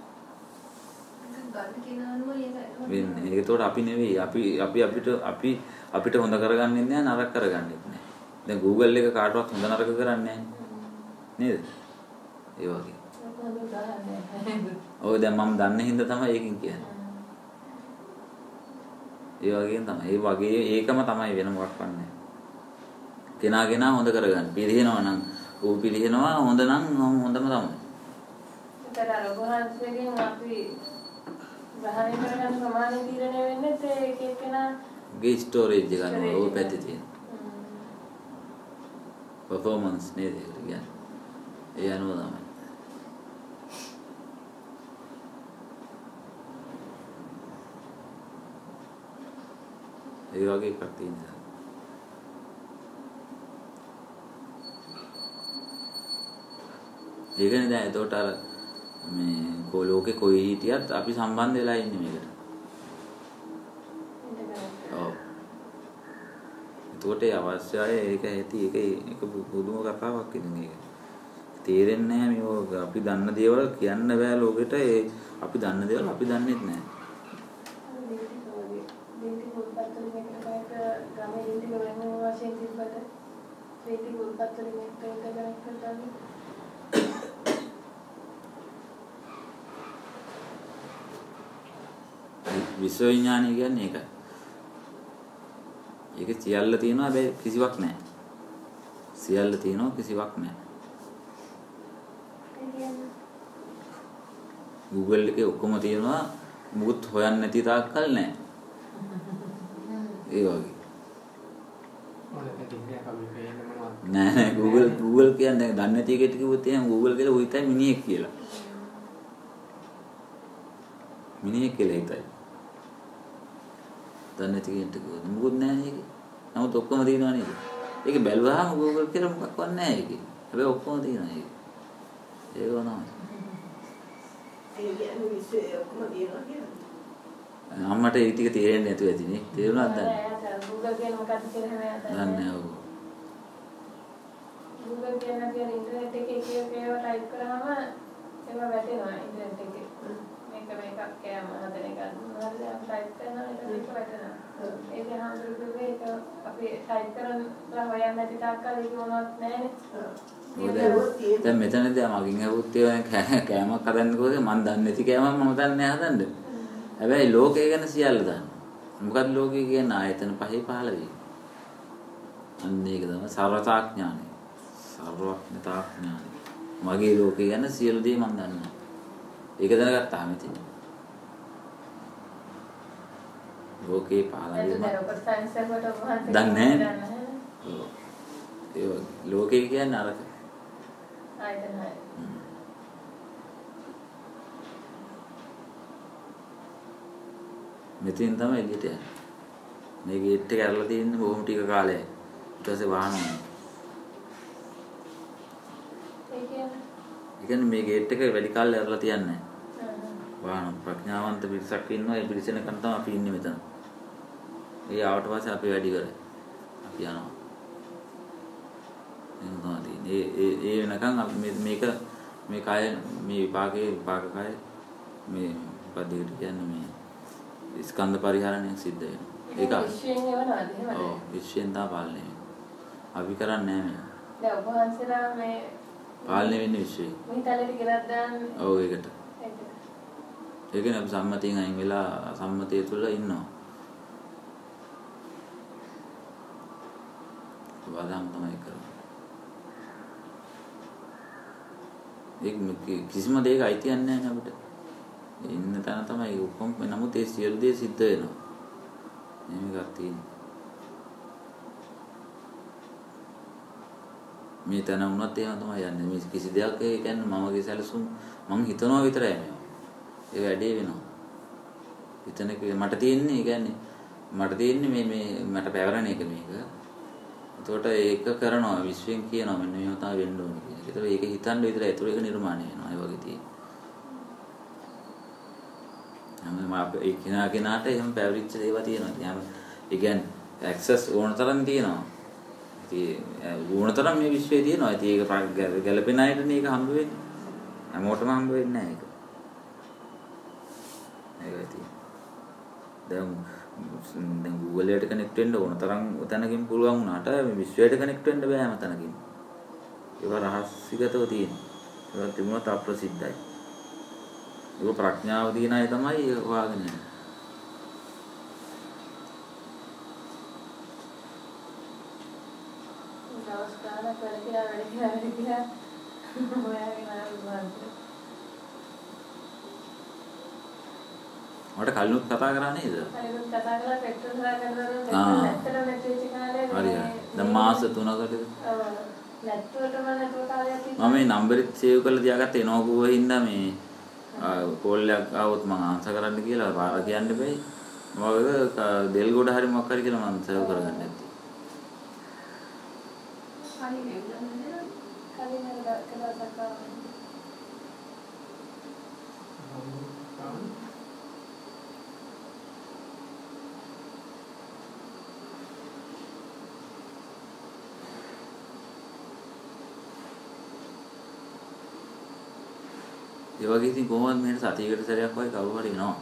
ගන්න කෙනානම ඒක වෙන්නේ. ඒකට අපි නෙවෙයි. අපිට හොඳ කරගන්නෙ නැහැ නරක කරගන්නෙත් නැහැ. දැන් Google එක කාටවත් හොඳ නරක කරන්නේ නැහැ. නේද? ඒ වගේ. ඔය දැන් මම දන්න හින්දා තමයි ඒකෙන් කියන්නේ. ඒ වගේම තමයි. ඒ වගේ ඒකම තමයි වෙන මොකක්වත් නැහැ. කෙනා හොඳ කරගන්න. පිළිහෙනවා නම් ඌ පිළිහෙනවා හොඳ නම් හොඳම තමයි. ඒතර අර ගුණාර්ථයෙන් අපි ග්‍රහණය කරගන්න ප්‍රමාණය තීරණය වෙන්නේ ඒක එක්කෙනාගේ ස්ටෝරේජ් එක ගන්න ඕක පැත්තේ තියෙන. performance නේද ඒක කියන්නේ. ඒ අනුව තමයි. ඒ වගේ එකක් තියෙනවා. ඒකනේ දැන් එතකොට අර මේ ලෝකේ කොයි හිටියත් අපි සම්බන්ධ වෙලා ඉන්නේ මේකට. ඔව්. එතකොට අවශ්‍යයි ඒක ඇති ඒක පුදුම කතාවක් ඉතින් ඒක. තේරෙන්නේ නැහැ මේ අපි දන්න දේවල් කියන්න බෑ ලෝකෙට අපි දන්න දේවල් අපි දන්නෙත් නැහැ. විශ්ව විඥානය කියන්නේ ඒකයි. ඒක සියල්ල තියෙනවා හැබැයි කිසිවක් නැහැ. සියල්ල තියෙනවා කිසිවක් නැහැ. Google එකේ ඔක්කොම තියෙනවා මුකුත් හොයන්න නැති තාක්කල් නැහැ. ඒ වගේ. නෑ Google කියන්නේ දන්නේ නැති එකට කිව්වොත් එහෙනම් Google කියලා උහිතයි මිනිහෙක් කියලා. මිනිහෙක් කියලා හිතයි. දන්නේ නැති කෙනෙක්ට කිව්වොත් මොකුත් නැහැ නේද? නමුත් ඔක්කොම තියෙනවා නේද? ඒක බැලුවාම Google කියලා මොකක්වත් නැහැ ඒකේ. හැබැයි ඔක්කොම තියෙනවා ඒක. ඒක වුණා. ඒ කියන්නේ විශ්වයේ ඔක්කොම තියෙනවා කියලා. අම්මට ඒ ටික තේරෙන්නේ නැතුව ඇතිනේ. තේරුණාද දැන්? Google කියන මොකක්ද කියලා හැම දන්නේ ඔව්. Google කියන දේ ඉන්ටර්නෙට් එකේ කියේවා ටයිප් කරාම ඒවා වැටෙනවා ඉන්ටර්නෙට් එකේ. මේක කෑම හදන එක. මොනවද ටයිප් කරනවා ඒක වැටෙනවා. ඒක හඳුරුගේ ඒක අපි ටයිප් කරලා හොයන්න නැති තාක්කල් ඒක මොනවත් නැහැනේ. දැන් මෙතනදී මගින් ඇහුවොත් ඒ කෑමක් හදන්න කොහොමද මම දන්නේ නැති කෑමක් මම දන්නේ නැහැ හදන්න. හැබැයි ලෝකය ගැන සියල්ල දන්නවා. මොකද ලෝකය කියන්නේ ආයතන පහේ 15. අන්න ඒක තමයි සර්වතාඥානය. සර්වඥතාඥානය. මගේ ලෝකය ගැන සියලු දේ මම දන්නවා. ඒක දැනගත්තාම ඉතින් ලෝකේ 15 දන්නේ නැහැ. ඒ ලෝකය කියන්නේ අරක. ආයතනයි. මෙතෙන් තමයි එළියට යන්නේ. මේ ගේට් එක ඇරලා තියෙන්නේ බොහොම ටික කාලයක්. ඊට පස්සේ වහනවා. ඒ කියන්නේ මේ ගේට් එක වැඩි කාලයක් ඇරලා තියන්නේ නැහැ. වහන ප්‍රඥාවන්ත පිරිසක් ඉන්නවා. ඒ පිරිසෙනකන් තමයි අපි ඉන්නේ මෙතන. ඒ ආවට පස්සේ අපි වැඩි කරේ. අපි යනවා. ඒ වෙනකන් අපි මේක මේ කය මේ විපාක කය මේ පදිකට කියන්නේ මේ ස්කන්ධ පරිහරණය සිද්ධ වෙනවා. ඒක විශ්වයෙන් එවනවාද එහෙමද? ඔව් විශ්වයෙන් තමයි පාලනය වෙන්නේ. අපි කරන්නේ නැහැ මේ. දැන් ඔබ වහන්සේලා මේ පාලනය වෙන්නේ විශ්වයෙන්. මේ තලෙට ගෙනත් දාන්නේ. ඔව් ඒකට. ඒකනේ අපි සම්මතියෙන් අයින් වෙලා සම්මතය තුළ ඉන්නවා. වදාම් තමයි කරන්නේ. ඒක කිසිම දෙයක අයිතියක් නැහැ නේ අපිට. ඉන්න තැන තමයි ඔක්කොම නමුත් ඒ සියලු දේ සිද්ධ වෙනවා. මේකක් තියෙනවා. මේ තැන වුණත් එහෙම තමයි යන්නේ. මේ කිසි දෙයක් ඒ කියන්නේ මමගේ සැලසුම් මම හිතනවා විතරයි මේවා. ඒ වැඩේ වෙනවා. හිතන එක මට තියෙන්නේ කියන්නේ මේ මට පැවරණ එක මේක. එතකොට ඒක කරනවා විශ්වෙන් කියනවා මෙන්න මේව තමයි වෙන්න ඕනේ කියන එක. ඒතකොට ඒක හිතන්න විතරයි. ඒතකොට ඒක නිර්මාණය වෙනවා. ඒ වගේ තියෙනවා. හැම ඒ කෙනාට එහෙම පැවරිච්ච දේවල් තියෙනවා. ඒ කියන්නේ ඇක්සස් ඕන තරම් තියෙනවා. ඉතින් ඕන තරම් මේ විශ්වයේ තියෙනවා. ඉතින් ඒක ගැළපෙන අයට මේක හම්බ වෙන්නේ. හැමෝටම හම්බ වෙන්නේ නැහැ ඒක. ඒකයි තියෙන්නේ. දැන් Google එකට කනෙක්ට් වෙන්න ඕන තරම් තැනකින් පුළුවන් වුණාට මේ විශ්වයට කනෙක්ට් වෙන්න බෑ හැම තැනකින්. ඒක රහස්‍යගතව තියෙනවා. ඒක තිබුණත් අප්‍රසිද්ධයි. ඒක ප්‍රඥාව දින අය තමයි ඒක හොයාගෙන යන්නේ. නමස්කාර කරලා වැඩි කියලා හොයාගෙන ආවා. මට කලිනුත් කතා කරා නේද? කලිනුත් කතා කරලා පෙට්‍රල් හොයා ගන්නවා නැත්තර නැතිවෙච්ච කාලේ. හරි. දැන් මාස 3කට. ඔව්. නැත්තුවටම නැතුව කාලයක් මම මේ නම්බරෙත් සේව් කරලා තියාගත්තේ එනෝගුව හින්දා මේ කෝල් එකක් ආවොත් මම ආන්සර් කරන්න කියලා පාර කියන්න බෑ. මොකද දෙල් ගොඩ හරි මොකක් හරි කියලා මම සේව් කරගන්න නැත්තේ. හරි නේද? කලින් කළා සක්කා. ඒ වගේ ඉතින් කොහොමද මෙහෙට සතියකට සැරයක් වගේ කවුරු හරි එනවා.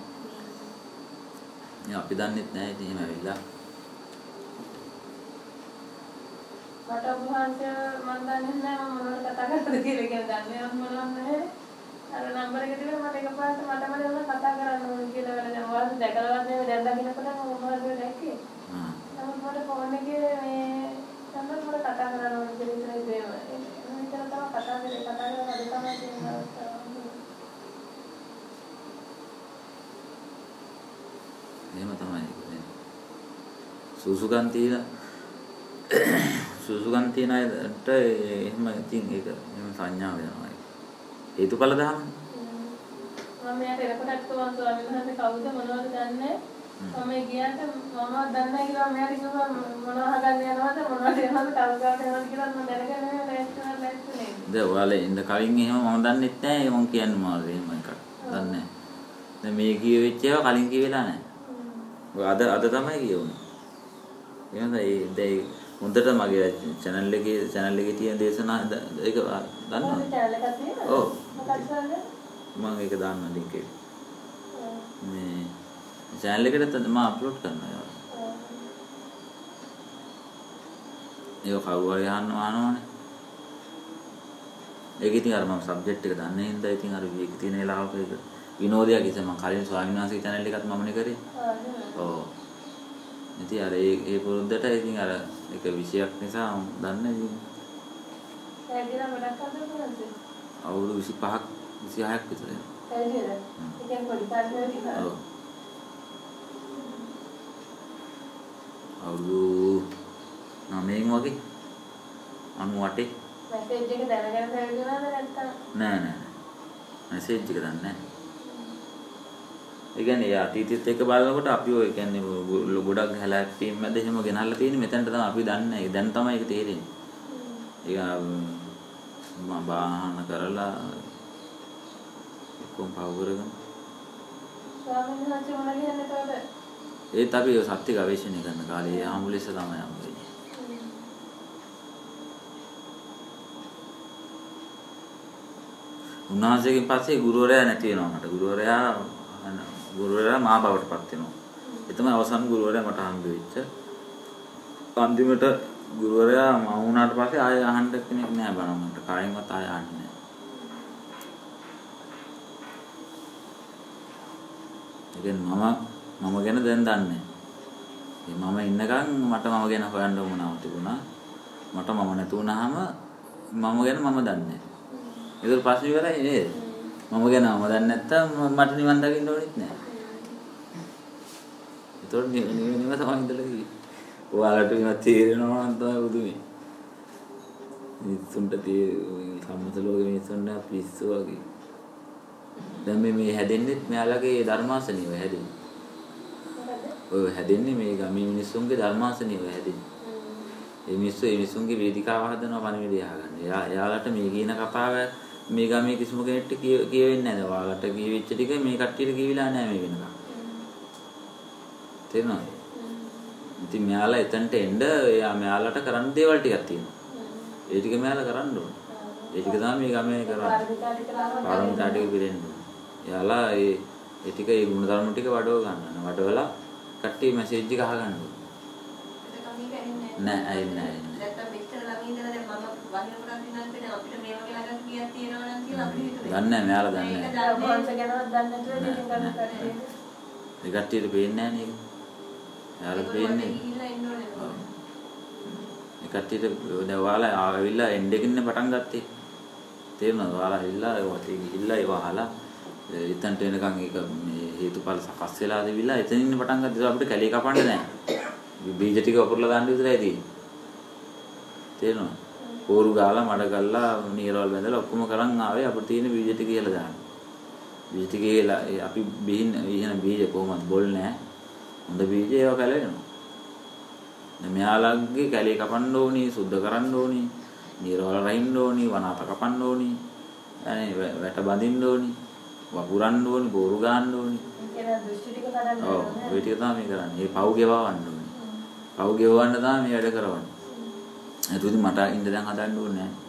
අපි දන්නෙත් නැහැ ඉතින් එහෙම ඇවිල්ලා. මට වහන්සේ මම දන්නේ නැහැ මම මොනවද කතා කරන්නේ කියලා කියන දන්නේ මොනවද නැහැ. අර නම්බර එක තිබුණා මට එකපාරට මටම දැන් කතා කරන්න ඕන කියලා වෙන දැන් ඔයාලා දැකලාවත් නෙමෙයි දැන් දකින්නකොට මොකද දැක්කේ. නමුත් මට ෆෝන් එකේ මේ නම්බර මට කතා කරන්න ඕන කියලා ඉතින් ඒක තමයි කතා කරලා අද තමයි තියෙන අවස්ථාව. එහෙම තමයි. සුසුකම් තියෙන අයට එහෙම ඉතින් ඒක එහෙම සංඥා වෙනවා. හේතුඵල ධර්මනේ. මම යාට එනකොටත් කොහොමද ස්වාමීන් වහන්සේ කවුද මොනවද දන්නේ? මම ගියාට මම දන්නේ කියලා මම යාට කිව්වා මොනව හදන්න යනවද මොනවද යනවද කවුරුකාට යනවද කියලා මම දැනගන්නේ නැහැ. දැන් ඔයාලා ඉන්න කලින් එහෙම මම දන්නෙත් නැහැ මම කියන්නේ මාළු එහෙම එකක්. දන්නේ නැහැ. දැන් මේ කියෙවෙච්ච ඒවා කලින් කියෙලා නැහැ. ඔය අද තමයි කියවුනේ. එහෙනම් ඒ හොඳට මගේ channel එකේ තියෙන දේශනා ඒක දන්නවද? channel එකක් තියෙනවද? ඔව්. මොකක්ද සල්ද? මම ඒක දාන්න ලින්ක් එක. මේ channel එකට මම අප්ලෝඩ් කරනවා. ඒක කවුරු හරි අහනවනේ. ඒක ඉතින් අර මම සබ්ජෙක්ට් එක දන්නේ හින්දා ඉතින් අර මේක තියෙන වෙලාවක ඒක විනෝදයක් ඉතින් මම කලින් ස්වාමීන් වහන්සේගේ channel එකත් මමනේ කරේ. ඔව්. ඉතින් අර ඒ පුරුද්දට ඉතින් අර එක විෂයක් නිසා මම දන්නේ ඉතින්. ඒදිනා ගොඩක් අහන්නද? අවුරුදු 25ක් 26ක් විතර. ඒදිනා. ඒකෙන් පොඩි කාර්යයක් තියෙනවා. ඔව්. අවුරුදු 9න් වගේ 98. මැසේජ් එක දැනගෙන පැවිදුණාද නැත්නම්? නෑ. මැසේජ් එක දන්නේ නෑ. ඒ කියන්නේ අතීතෙත් එක බලනකොට අපි ඔය කියන්නේ ගොඩක් හැලැප්පීම් මැද එහෙම ගෙනල්ලා තියෙන්නේ මෙතනට තමයි අපි දන්නේ. දැන් තමයි ඒක තේරෙන්නේ. ඒක මම බාහන කරලා කොම් පව කරගෙන ස්වාමීන් වහන්සේ මොනවද කියන්නේ තවද? ඒත් අපි සත්‍ය ගවේෂණය කරන කාලේ ආමුලෙස තමයි යම් වෙන්නේ. උන්වහන්සේගෙන් පස්සේ ගුරුවරයා නැති වෙනවා මට. ගුරුවරයා මා බවට පත් වෙනවා. ඒ තමයි අවසන් ගුරුවරයා මට හම්බ වෙච්ච. අන්තිමට ගුරුවරයා මම වුණාට පස්සේ ආයෙ අහන්න කෙනෙක් නෑ බණ මට. කායින්වත් ආයෙ අහන්නේ නෑ. ඉතින් මම ගැන දැන් දන්නේ. මම ඉන්නකන් මට මම ගැන හොයන්න උවමනාවක් තිබුණා. මට මම නැතුණාම මම ගැන මම දන්නේ. ඒක ප්‍රශ්න ඉවරයි නේද? මම ගැන මම දන්නේ නැත්තම් මට නිවන් දකින්න ඕනෙත් නෑ. ඒතකොට නිවන තමයි ඉඳලා කිව්වේ. ඔයාලට මේවා තේරෙනවා නම් තමයි බුදුමේ. මිනිස්සුන්ට සම්මත ලෝකෙ මිනිස්සුන්ට පිස්සු වගේ. දැන් මේ හැදෙන්නේ මෙයාලගේ ධර්මාසනිය ඔය හැදෙන්නේ. ඔය හැදෙන්නේ මේ ගමේ මිනිස්සුන්ගේ ධර්මාසනිය ඔය හැදෙන්නේ. ඒ මිනිස්සුන්ගේ වේදිකාව හදනවා පණිවිඩය අහගන්න. එයාලට මේ කියන කතාව මේ ගමේ කිසිම කෙනෙක්ට කියවෙන්නේ නැහැ. ඔයාලට කියවෙච්ච ටික මේ කට්ටියට කියවිලා නැහැ මේ වෙනකම්. තේරෙනවද? ඉතින් මෙයාලා එතනට එන්න මෙයාලට කරන්න දේවල් ටිකක් තියෙනවා. ඒ ටික මෙයාලා කරන්න ඕනේ. ඒ ටික තමයි මේ ගමේ කරන්නේ. පාරමිතා ටික පිරෙන්න ඕනේ. එයාලා ඒ ටික ඒ ගුණ ධර්ම ටික වඩව ගන්න. වඩවලා කට්ටිය මැසේජ් එක අහගන්න ඕනේ. නෑ අයින්නේ නෑ. නැත්තම් මෙච්චර ළඟ ඉඳලා දැන් මම වහිනකොට දිනන් පෙන්නේ අපිට මේ වගේ ළඟ කීයක් තියෙනවා නම් කියලා අපිට හිතුනේ. දන්නේ නෑ මෙයාලා දන්නේ නෑ. ඔබවහන්ස ගැනවත් දන්නේ නැතුව ඉතින් ගන්න කට්ටිය. ඒ කට්ටියට පේන්නේ නෑ නේද? එයාලා පේන්නේ. ඒ කට්ටියට දැන් ඔයාලා ආවිල්ලා එන්ඩකින් පටන් ගත්තේ. තේරුණාද? ඔයාලා ඇවිල්ලා ඒවත් ගිහිල්ලා ඒව අහලා එතනට එනකන් ඒක මේ හේතුඵල සකස් වෙලා දෙවිලා එතනින් පටන් ගත්තා. අපිට කැලේ කපන්න නෑ. බීජ ටික වපුරලා දාන්න විතරයි තියෙන්නේ. තේරෙනවද? කෝරු ගාලා මඩ ගල්ලා නීරවල් බැඳලා ඔක්කොම කරන් ආවේ අපිට තියෙන බීජ ටික කියලා දාන්න. බීජ ටික කියලා අපි බීජන බීජ කොහොමද බොල් නෑ. හොඳ බීජ ඒවා පැලෙනවා. දැන් මෙයාලගේ කැලේ කපන්න ඕනි, සුද්ධ කරන්න ඕනි, නීරවල් රහින්න ඕනි, වනාත කපන්න ඕනි, අනේ වැට බඳින්න ඕනි, වපුරන්න ඕනි, කෝරු ගන්න ඕනි. ඒක දෘෂ්ටි ටික කඩන්න ඕනේ. ඔව් ඔය ටික තමයි කරන්නේ. ඒ පව් ගෙවවන්න ඕනේ. පව් ගෙවවන්න තමයි මේ වැඩ කරවන්නේ. ඒතුදි මට ඉන්න දැන් හදන්න ඕනේ නැහැ.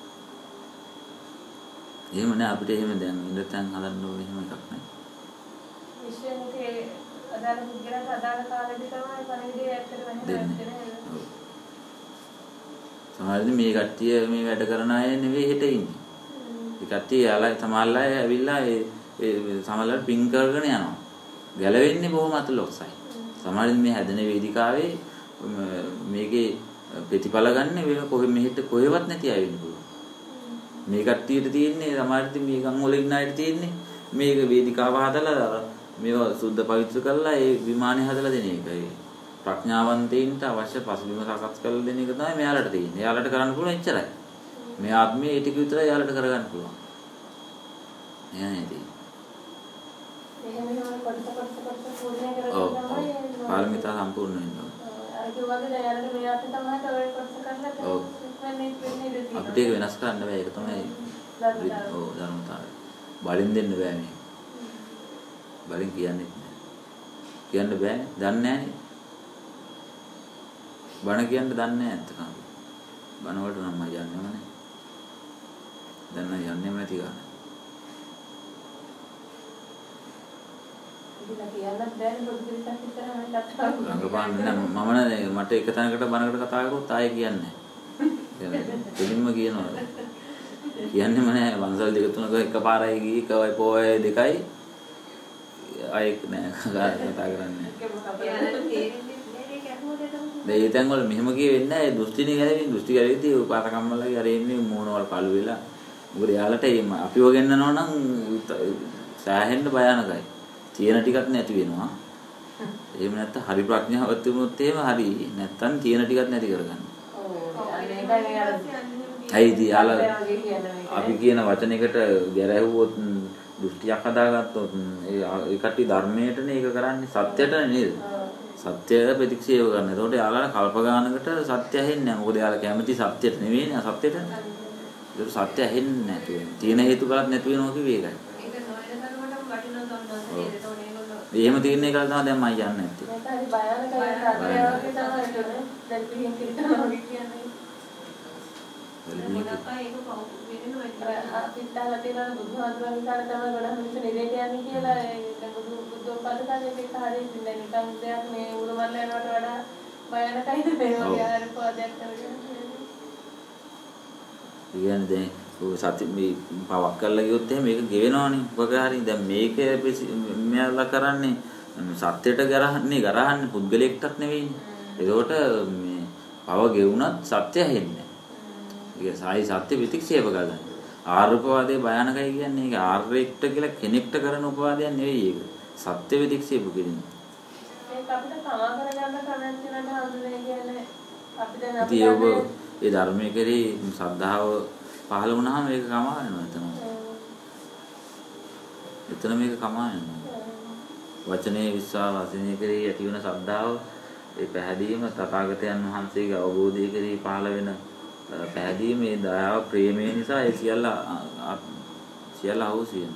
එහෙම නෑ අපිට එහෙම දැන් ඉන්න තැන් හදන්න ඕනේ එහෙම එකක් නෑ. විශ්වයේ අදාළ පුද්ගලයන්ට අදාළ කාලෙදි තමයි පණිවිඩය ඇත්තට වෙන්නේ. සමහරවිට මේ කට්ටිය මේ වැඩ කරන අය නෙවෙයි හෙට ඉන්නේ. ඒකත් යාලා සමහරලා ඇවිල්ලා ඒ සමහරලා පින් කරගෙන යනවා. ගැලවෙන්නේ බොහොම අතලොස්සයි. සමහරින් මේ හැදෙන වේදිකාවේ මේකේ ප්‍රතිඵල ගන්න වෙන මෙහෙට කොහෙවත් නැති අය වෙන්න පුළුවන්. මේ කට්ටියට තියෙන්නේ සමහරින් මේ ගම් වල ඉන්න අයට තියෙන්නේ මේක වේදිකාව හදලා මේවා සුද්ධ පවිත්‍ර කරලා ඒ විමානය හදලා දෙන එකයි. ප්‍රඥාවන්තයින්ට අවශ්‍ය පසුබිම සකස් කරලා දෙන එක තමයි මෙයාලට තියෙන්නේ. එයාලට කරන්න පුළුවන් එච්චරයි. මේ ආත්මයේ ඒ ටික විතරයි එයාලට කරගන්න පුළුවන්. එයා නේද? එහෙම කොටස පූර්ණ කරලා ඔව්. තමයි පාරමිතා සම්පූර්ණ වෙනවා. අර කිව්වාගේ දැන් යාළුවට මේ ආත්මේ තමයි ඔය කොටස කරලා ඔව්. වෙන්නේ අපිට ඒක වෙනස් කරන්න බෑ. ඒක තමයි ඔව් ධර්මතාවය. බලින් දෙන්න බෑ මේ. බලින් කියන්නේ නැහැ. කියන්න බෑනේ. දන්නේ නැහනේ. බණ කියන්න දන්නේ නැහැ ඇත්තටම. බණ වලට නම් මම යන්නේම නැහැ. දැන් නම් යන්නේම නැති ගන්න. ඉතින් කියන්නත් බෑනේ පොඩි පිටක් විතරම කතා රංගපාන්නේ මම මට එක තැනකට බණකට කතා කරොත් ආයෙ කියන්නේ නැහැ. දෙලින්ම කියනවා. කියන්නේම නැහැ. වංශල් දෙක තුනක එකපාරයි ගිහී එකවයි පොය දෙකයි ආයෙ නෑ කතා කරන්නේ. ඒ තැන් වල මෙහෙම කියෙන්නේ නැහැ. ඒ දෘෂ්ටිනේ ගැලවෙන්නේ. දෘෂ්ටි ගැලෙද්දී උපාත කම්මලගේ අර එන්නේ මූණවල කළු වෙලා. මොකද යාලට අපිව ගෙන්නනවා නම් සෑහෙන්න භයානකයි. තියෙන ටිකක් නැති වෙනවා. එහෙම නැත්නම් හරි ප්‍රඥාවක් තිබුණොත් එහෙම හරි. නැත්නම් තියෙන ටිකක් නැති කරගන්න. ඇයිද යාලා අපි කියන වචනයකට ගැරහුවොත් දෘෂ්ටියක් හදාගත්තොත් ඒ කට්ටිය ධර්මයටනේ ඒක කරන්නේ සත්‍යයටනේ නේද? සත්‍ය ප්‍රතික්ෂේප කරන. ඒකට යාලා කල්ප ගානකට සත්‍ය ඇහෙන්නේ නැහැ. මොකද යාලා කැමති සත්‍යයට නෙවෙයිනේ සත්‍යයට. ඒක සත්‍ය ඇහෙන්නේ නැතු වෙන. තියෙන හේතු බලත් නැති වෙනවා කිව්වේ ඒකයි. ඒක නොවන තරමටම වටිනවා තමයි. ඒතකොට ඒගොල්ලෝ එහෙම තියෙන එක තමයි දැන් මම යන්නේ නැත්තේ. මේක හරි භයානකයි සත්‍යයෝගේ තමයි ඒකනේ. දැන් පිටින් පිටනවා කියන්නේ. මොනක්කා ඒක වෙනවා පිටාලා තියෙන බුදුහාමුදුරන්ගේ කාලේ තමයි ගොඩක් මිනිස්සු නිරේට යන්නේ කියලා ඒ බුද්ධෝත්පාද කාලේ ඒක හරිය ඉන්නේ නිකන් දෙයක් මේ උරුමල්ල යනවට වඩා භයානකයි මේ වගේ ආර පොදයක් කරගෙන. කියන්නේ දැන් ඔය සති මේ පවක් කරලා ගියොත් එහෙම මේක ගෙවෙනවනේ. මොකද හරි දැන් මේක මෙයාලා කරන්නේ සත්‍යයට ගරහන්නේ පුද්ගලයෙක්ටත් නෙවෙයිනේ. ඒකට මේ පව ගෙවුනත් සත්‍ය ඇහෙන්නේ. ඒක සායි සත්‍ය ප්‍රතික්ෂේප කරගන්න. ආර්යපවාදයේ භයානකයි කියන්නේ ඒක ආර්යෙක්ට කියලා කෙනෙක්ට කරන උපවාදයක් නෙවෙයි ඒක. සත්‍ය ප්‍රතික්ෂේප කිරීම. ඒක අපිට තමා කරගන්න කමෙන්ට් වෙනට හඳුනේ කියන්නේ අපිට නම් ඉතින් ඔබ ඒ ධර්මයේ කෙරෙහි ශ්‍රද්ධාව පහළ වුණාම ඒක කමා වෙනවා එතන. එතන මේක කමා වෙනවා. වචනේ විශ්වාසය කෙරෙහි ඇති වෙන ශ්‍රද්ධාව ඒ පැහැදීම තථාගතයන් වහන්සේගේ අවබෝධය කෙරෙහි පහළ වෙන පැහැදීමේ දයාව ප්‍රේමය නිසා ඒ සියල්ල අවශ්‍ය වෙනවා.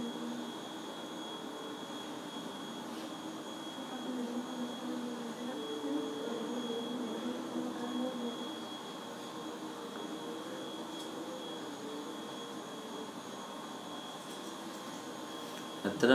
ඇත්තට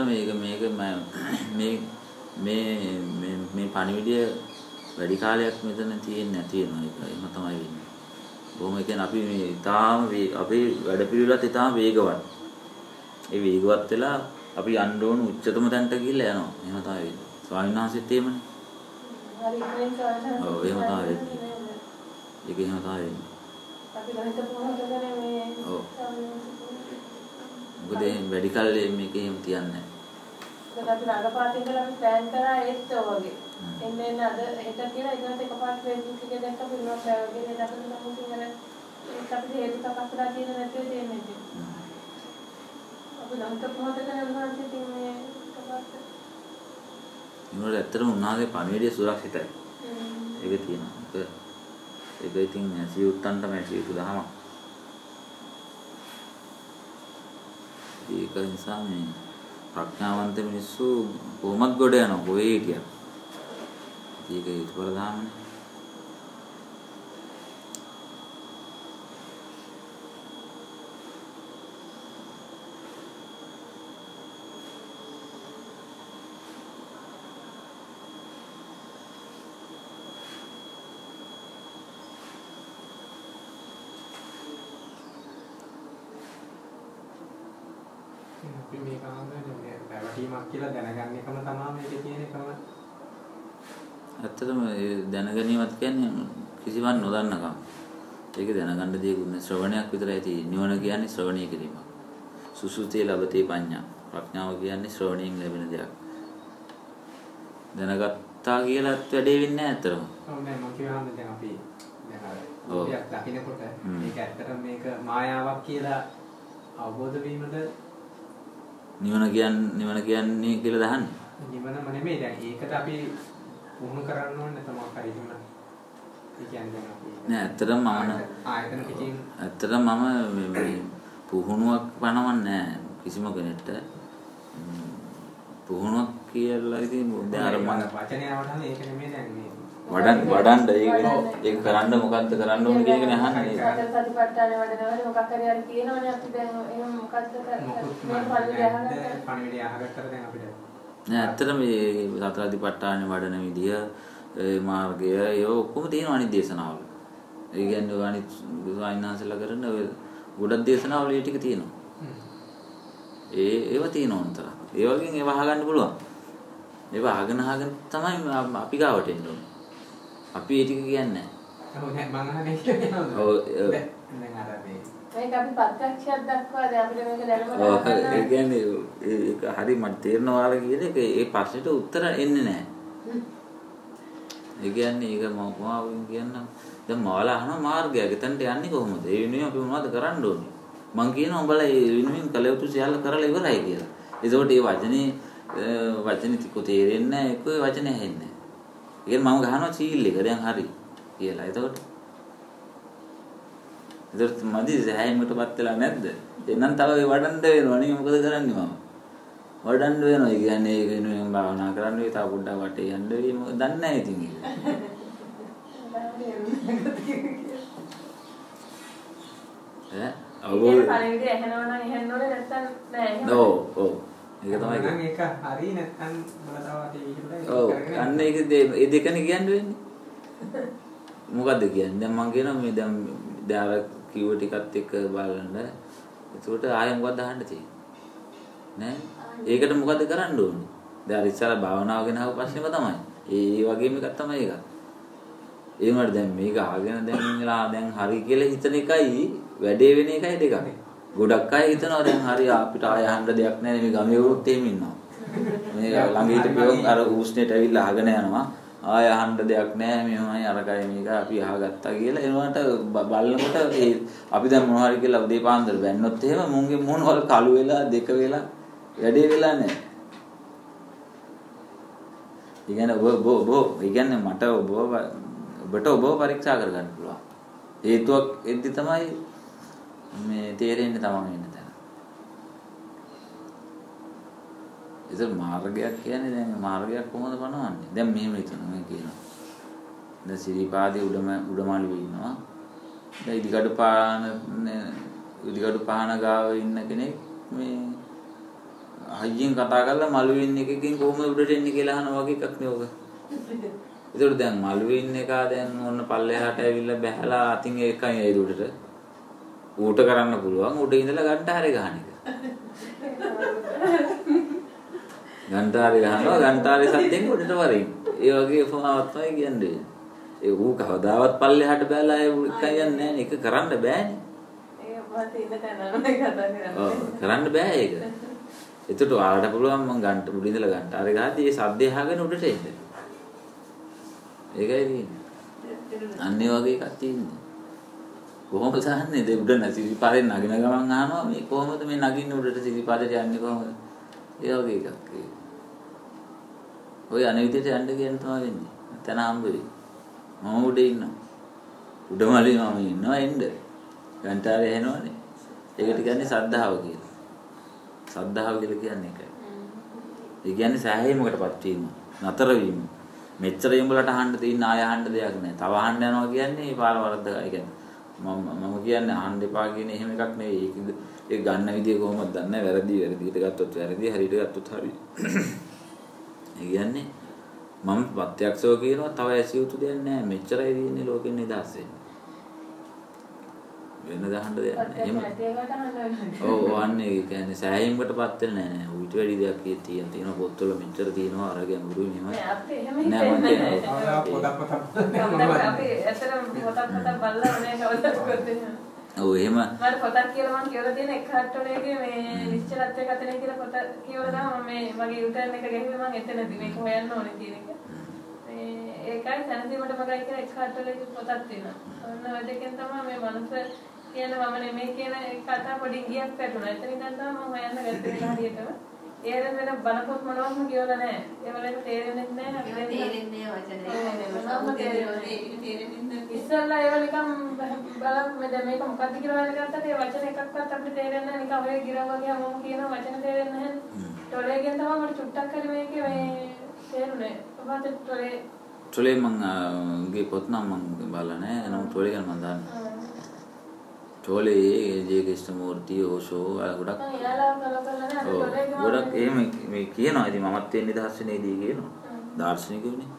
මේ පණිවිඩය වැඩි කාලයක් මෙතන තියෙන්නේ නැති වෙනවා ඒක එහෙම තමයි වෙන්නේ. බොහොම කියන්නේ අපි මේ ඊටාම අපේ වැඩපිළිවෙලත් ඊටාම වේගවත්. ඒ වේගවත් වෙලා අපි යන්න ඕන උච්චතම තැනට ගිහිල්ලා යනවා. එහෙම තමයි වෙන්නේ. ස්වාමීන් වහන්සේත් එහෙමනේ. හරි ඉතින් සාහන. ඔව් එහෙම තමයි වෙන්නේ. ඒක එහෙම තමයි වෙන්නේ. අපි ගණිත පුහුණුවකනේ මේ ඔව්. මොකද වැඩි කල් මේක එහෙම තියන්නේ නැහැ. දැන් අපි රඟපාටින් ඉඳලා අපි ප්ලෑන් කරා ඒත් වගේ. එන්නේ අද හෙට කියලා ඊට එකපාරට Facebook එකේ දැක්ක පිළිවෙලක් වගේ නේද අපිට නම් සිංහල ඒක අපිට හේතු තකස්සලා තියෙන නැතිව දෙන්නේ. අපි නම් තපොතකනේ උන්වහන්සේ ඉතින් මේ එකපාරට ඒවල ඇත්තටම උන්වහන්සේ පණිවිඩය සුරක්ෂිතයි. ඒක තියෙනවා. ඒක ඉතින් සියුත්තන් තමයි සියුතු දහම. ඒක නිසා මේ ප්‍රඥාවන්ත මිනිස්සු කොහොමත් ගොඩ යනවා කොහේ හිටියත්. ඒක හේතුඵල ධර්මනේ. අපි මේක ආන්නේ පැවැටීමක් කියලා දැනගන්න එකම තමයි මේකේ තියෙන එකම. ඇත්තටම දැනගැනීමත් කියන්නේ කිසිවක් නොදන්නකම. ඒක දැනගන්න දෙයක් නෑ. ශ්‍රවණයක් විතරයි තියෙන්නේ. නිවන කියන්නේ ශ්‍රවණය කිරීමක්. සුසුතේ ලබතේ පඤ්ඤා. ප්‍රඥාව කියන්නේ ශ්‍රවණයෙන් ලැබෙන දෙයක්. දැනගත්තා කියලාත් වැඩේ වෙන්නේ නෑ ඇත්තටම. ඔව් නෑ මම කියවන්නේ දැන් අපි දැන් අර ඔබයක් දකින්නකොට මේක ඇත්තටම මේක මායාවක් කියලා අවබෝධ වීමද නිවන කියන්නේ කියලා දහන්නේ. නිවනම නෙමෙයි දැන් ඒකට අපි වුණ කරන්න ඕනේ තමයි හරියම. ඒ කියන්නේ දැන් අපි නෑ ඇත්තටම ආයතන පිටින් ඇත්තටම මම මේ පුහුණුවක් පනවන්නේ නෑ කිසිම කෙනෙක්ට. පුහුණුවක් කියලා ඉතින් දැන් අර මම වචනය වඩන ඒක නෙමෙයි දැන් මේ වඩන්න ඒක කරන්න මොකද්ද කරන්න ඕනේ කියන එක නහන්නේ. සතිපට්ඨාන වඩනවනේ මොකක් හරි අර කියනවනේ අපි දැන් එහෙම මොකද්ද පණිවිඩය අහගත්තට දැන් අපිට නෑ ඇත්තටම මේ සතර සතිපට්ඨාන වඩන විදිය ඒ මාර්ගය ඒ ඔක්කොම තියෙනවා අනිත් දේශනාවල. ඒ කියන්නේ ඔය අනිත් සායනාසලා කරන ඔය ගොඩක් දේශනාවල ඒ ටික තියෙනවා. ඒව තියෙනවා උන්තර. ඒ වගේ ඒව අහගන්න පුළුවන්. ඒව අහගෙන තමයි අපි ගාවට එන්න ඕනේ. අපි ඒ ටික කියන්නේ නැහැ. ඔව් මම අහන්නේ කියනවා. ඔව් දැන් අර මේ මේක අපි ප්‍රත්‍යක්ෂයක් දක්වා දැන් අපිට මේක දැනගන්න ඒ කියන්නේ ඒක හරි මට තේරෙනවා වල කියන එක ඒ ප්‍රශ්නෙට උත්තර එන්නේ නැහැ. ඒ කියන්නේ ඒක මම කියන්නම් දැන් මාලා අහන මාර්ගයක්. එතනට යන්නේ කොහොමද? ඒ වෙනුවෙන් අපි මොනවද කරන්න ඕනේ? මං කියනවා උඹලා ඒ වෙනුවෙන් කළ යුතු සියල්ල කරලා ඉවරයි කියලා. ඒකෝට මේ වචනේ ටික තේරෙන්නේ නැහැ. ඒක වචනේ ඇහෙන්නේ නැහැ. ඒක මම ගහනවා සීල් එක දැන් හරි කියලා. ඒකෝට මදි සෑහීමකටපත් වෙලා නැද්ද? එන්නම් තව ඒ වඩන්න වෙනවා නේ මොකද කරන්නේ මම? වඩන්න වෙනවා. ඒ කියන්නේ ඒක වෙනුවෙන් භාවනා කරන්න වෙයි. තව පොඩ්ඩක් වටේ යන්න වෙයි. මොකද දන්නේ නැහැ ඉතින් ඒක. අවබෝධ පරිවිදේ ඇහෙනවා නම් ඇහෙන්න ඕනේ නැත්නම් නෑ එහෙම. ඔව්. ඒක තමයි. නම් ඒක හරි නැත්නම් මොකද තවත් ඒක ඔව්. අන්න ඒක ඒ දෙකනේ කියන්නේ වෙන්නේ. මොකද්ද කියන්නේ? දැන් මම කියනවා මේ දැන් අර කිව්ව ටිකත් එක්ක බලන්න. ඒකට ආයෙ මොකක්ද අහන්න තියෙන්නේ? නෑ. ඒකට මොකද්ද කරන්න ඕනේ? දැන් අර ඉස්සර භාවනාව ගැන අහපු ප්‍රශ්නේම තමයි. ඒ වගේම එකක් තමයි ඒක. ඒ වුණාට දැන් මේක අහගෙන දැන් හරි කියලා හිතන එකයි වැඩේ වෙන එකයි දෙකක්. ගොඩක් අය හිතනවා දැන් හරි අපිට ආය අහන්න දෙයක් නැහැ මේ ගමේ වරුත් එහෙම ඉන්නවා. මේ ළඟ හිටපියොත් අර උස්නේට ඇවිල්ලා අහගෙන යනවා. ආය අහන්න දෙයක් නැහැ මෙහෙමයි අරකයි මේක අපි අහගත්තා කියලා එනවාට බලනකොට අපි දැන් මොනවා හරි කියලා උදේ පාන්දර බැන්නොත් එහෙම මුන්ගේ මොනවල් කළු වෙලා දෙක වෙලා වැඩේ වෙලා නැහැ. ඉගෙන ඉගෙන මට ඔබට ඔබ පරීක්ෂා කරගන්න පුළුවන්. හේතුවක් එද්දි තමයි මේ තේරෙන්නේ තමයි ඉන්න තැන. ඒක මාර්ගයක් කියන්නේ දැන් මාර්ගයක් කොහොමද බලවන්නේ? දැන් මෙහෙම හිතනවා මම කියනවා. දැන් සිරිපාදේ උඩමාළුවේ ඉන්නවා. දැන් ඉදිකඩු පාන ගාව ඉන්න කෙනෙක් මේ හයියෙන් කතා කරලා මළුවේ ඉන්න එකකින් කොහොමද උඩට එන්නේ කියලා අහනවා වගේ එකක් නේ ඔක. ඒකට දැන් මළුවේ ඉන්න එක දැන් ඔන්න පල්ලෙහාට ඇවිල්ලා බැහැලා අතින් එකයි ඒ උඩට ඌට කරන්න පුළුවන් උඩ ඉඳලා ගන්ටාරේ ගහන එක. ගන්ටාරේ ගහනවා ගන්ටාරේ සද්දෙන් උඩට වරින්. ඒ වගේ උපමාවක් තමයි කියන්නේ. ඒ ඌ කවදාවත් පල්ලෙහාට බැලලා ඒ එකයි යන්නේ නැහැ නේ. ඒක කරන්න බෑනේ. ඒක මත ඉඳ තැනම කතා කරන්නේ. ඔව් කරන්න බෑ ඒක. එතකොට ඔයාලට පුළුවන් මම උඩ ඉඳලා ගන්ටාරේ ගහද්දි ඒ සද්දය අහගෙන උඩට එන්න. ඒකයි තියෙන්නේ. අන්නේ වගේ එකක් තියෙන්නේ. කොහොමද සාහන්නේ? ඒ උඩ සිරිපාරේ නගින ගමන් අහනවා මේ කොහොමද මේ නගින්න උඩට සිරිපාරේට යන්නේ කොහොමද? ඒ වගේ එකක් ඒක. ඔය අනේ විදිහට යන්න කියන තමයි වෙන්නේ. තන හම්බ වෙයි. මම උඩ ඉන්නවා. උඩමලේ මම ඉන්නවා එන්න. ගන්ටාරේ එනවනේ. ඒකට කියන්නේ සද්ධාව කියලා. සද්ධාව කියලා කියන්නේ ඒකයි. ඒ කියන්නේ සෑහීමකටපත් වීම, නතර වීම. මෙච්චර යඹලට අහන්න තියෙන ආය අහන්න දෙයක් නැහැ. තව අහන්න යනවා කියන්නේ පාර වරද්දයි. ඒ කියන්නේ මම කියන්නේ අහන්න එපා කියන එහෙම එකක් නෙවෙයි. ඒක ගන්න විදිය කොහොමද දන්නේ? වැරදිට ගත්තොත් වැරදි, හරියට ගත්තොත් හරි. ඒ කියන්නේ මම ප්‍රත්‍යක්ෂව කියනවා තව ඇසිය යුතු දෙයක් නැහැ. මෙච්චරයි තියෙන්නේ ලෝකෙන් නිදහස් වෙන්න. වෙන දහන්න දෙයක් නැහැ. එහෙම. ඔව් අන්නේ ඒ කියන්නේ සෑහීමකටපත් වෙන්නේ නැහැ. ඌට වැඩි දෙයක් තියෙනවා පොත්වල මෙච්චර තියෙනවා අර ගැඹුරුයි මෙහෙම. නෑ අපේ එහෙම නෑ මම පොතක් අපි ඇත්තටම පොතක් බලලා නැහැ කවදාවත්. ඔව් එහෙම මට පොතක් කියලා මම කියලා තියෙන එක හට්ටෝලේගේ මේ නිශ්චලත්වය කතනේ කියලා පොත කියවලා තමයි මම මගේ යුටර්න් එක ගැහුවේ මම එතනදී මේක හොයන්න ඕනේ කියන එක. ඒකයි සැනසීමට මගයි කියලා එක හට්ටෝලේගේ පොතක් තියෙනවා. ඔන්න ඔය දෙකෙන් තමයි මේ මනුස්ස කියන මම නෙමෙයි කියන කතා පොඩි ගියක් පැටුණා. එතනින් තමයි මම හොයන්න ගත්තේ හරියටම. ඒරෙන් වෙන බණපොත් මොනවත්ම කියවලා නැහැ. ඒවලට තේරෙන්නේ නැහැ. තේරෙන්නේ වචනේ. ඉස්සල්ලා ඒව නිකන් බලන්න මේක මොකක්ද කියලා හොයන්න ගත්තට ඒ වචන එකක්වත් අපිට තේරෙන්නේ නැහැ. නිකන් ඔය ගිරව වගේ හැමෝම කියන වචන තේරෙන්නේ නැහැ. ටොලේගෙන් තමයි මට චුට්ටක් හරි මේකේ මේ තේරුනේ. ඔබට ටොලේ මංගේ පොත් නම් මං බලලා නැහැ. නමුත් ටොලේ ගැන මං දන්නවා. ටොලේ ජේ ක්‍රිෂ්ණමූර්ති ඕෂෝ ගොඩක් ගොඩක් එහෙම මේ කියනවා. ඉතින් මමත් වෙන්නේ දර්ශනයේදී කියනවා. දාර්ශනිකයෝනේ.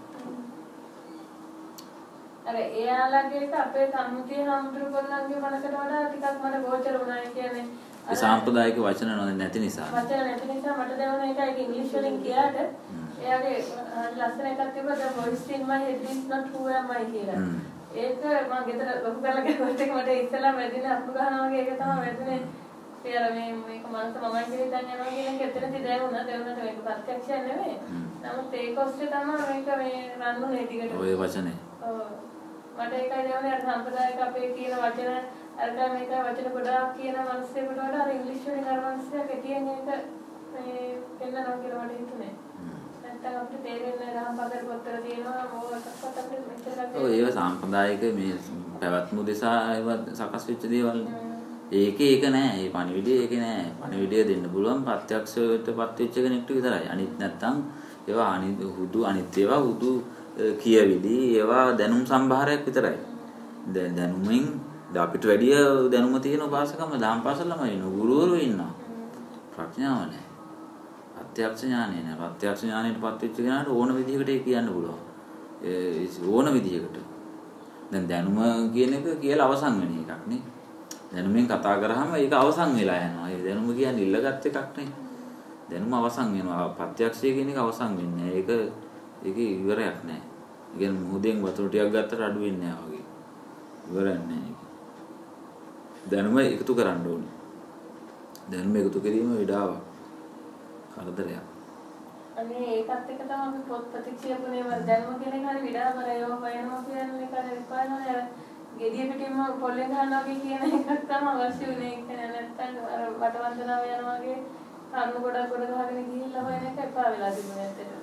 අර එයාලගේ අපේ සම්මුතිය හම්බුරු කරනන්ගේ මනකට වඩා ටිකක් මට ගෝචර වුණා කියන්නේ. ඒ සාම්ප්‍රදායික වචන නැති නිසා. වචන නැති නිසා මට දැනුණා ඒක ඉංග්‍රීසි වලින් කියාට එයාගේ ලස්සන එකක් තිබ්බා the voice in my head is not who am I කියලා. ඒක මම ගෙදර ලොකු කරලා ගිහුවත් ඒක මට ඉස්සෙල්ලා වැදින අකුරු ගන්නවා වගේ ඒක තමයි වැදුනේ. ඊයර මේක මනස මමයි කියලා හිතන් යනවා කියන එක එතනදී දැනුණා. දැනුණාට මේක ප්‍රත්‍යක්ෂයක් නෙමෙයි. නමුත් ඒක ඔස්සේ තමයි මේක මේ රන්නුනේ ටිකට. ඔය වචනේ. ඔව්. මට ඒකයි දැනුනේ අර සම්ප්‍රදායික අපේ කියන වචන අර මේක වචන ගොඩාක් කියන මිනිස්සුන්ට වඩා අර ඉංග්‍රීසි වලින් අර මිනිස්සුන්ට කියන එක මේ පෙන්නනවා කියලා මට හිතුනේ. නැත්තම් අපිට තේරෙන්නේ නැහැ රහම්පතර පොතේ තියෙනවා මොකක්වත් අපිට මෙච්චර ඔව් ඒව සාම්ප්‍රදායික මේ පැවැත්ම දෙසා ඒව සකස් වෙච්ච දේවල්. ඒකේ ඒක නෑ. ඒ පණිවිඩය ඒකේ නෑ. පණිවිඩය දෙන්න පුළුවන් ප්‍රත්‍යක්ෂයටපත් වෙච්ච කෙනෙක්ට විතරයි. අනිත් නැත්තම් ඒවා අනිත් ඒවා හුදු කියවිලි ඒවා දැනුම් සම්භාරයක් විතරයි. දැනුමින් අපිට වැඩි දැනුම තියෙන උපාසකම දහම් පාසල් ළමයි ඉන්න ගුරුවරු ඉන්නවා. ප්‍රඥාව නෑ. ප්‍රත්‍යක්ෂ ඥානෙ නෑ. ප්‍රත්‍යක්ෂ ඥානෙටපත් වෙච්ච කෙනාට ඕන විදිහකට ඒක කියන්න පුළුවන්. ඕන විදිහකට. දැන් දැනුම කියන එක කියලා අවසන් වෙන එකක් නේ. දැනුමින් කතා කරාම ඒක අවසන් වෙලා යනවා. ඒ දැනුම කියන්නේ ඉල්ලගත් එකක් නේ. දැනුම අවසන් වෙනවා. ප්‍රත්‍යක්ෂය කියන එක අවසන් වෙන්නේ නෑ. ඒකේ ඉවරයක් නෑ. ඒ කියන්නේ මොහොතෙන් වතුර ටිකක් ගත්තට අඩු වෙන්නේ නෑ වගේ. ඉවරයක් නෑ ඒක. දැනුම එකතු කරන්න ඕනේ. දැනුම එකතු කිරීම විඩාවක්. කරදරයක්. අනේ ඒකත් එක තමයි අපි පොත් ප්‍රතික්ෂේපනේ වල දැනුම කියන එක හරි විඩාවරය හොයනවා කියන්නේ කර විපාකනේ අර ගෙඩිය පිටින්ම පොල්ලෙන් ගන්නවා කියන එකක් තමයි අවශ්‍ය වෙන්නේ. ඒක නැත්තම් අර වටවන්දනාව යනවා වගේ කන්න ගොඩක් ගොඩ ගහගෙන ගිහිල්ලා හොයන එක එපා වෙලා තිබුණේ ඇත්තටම.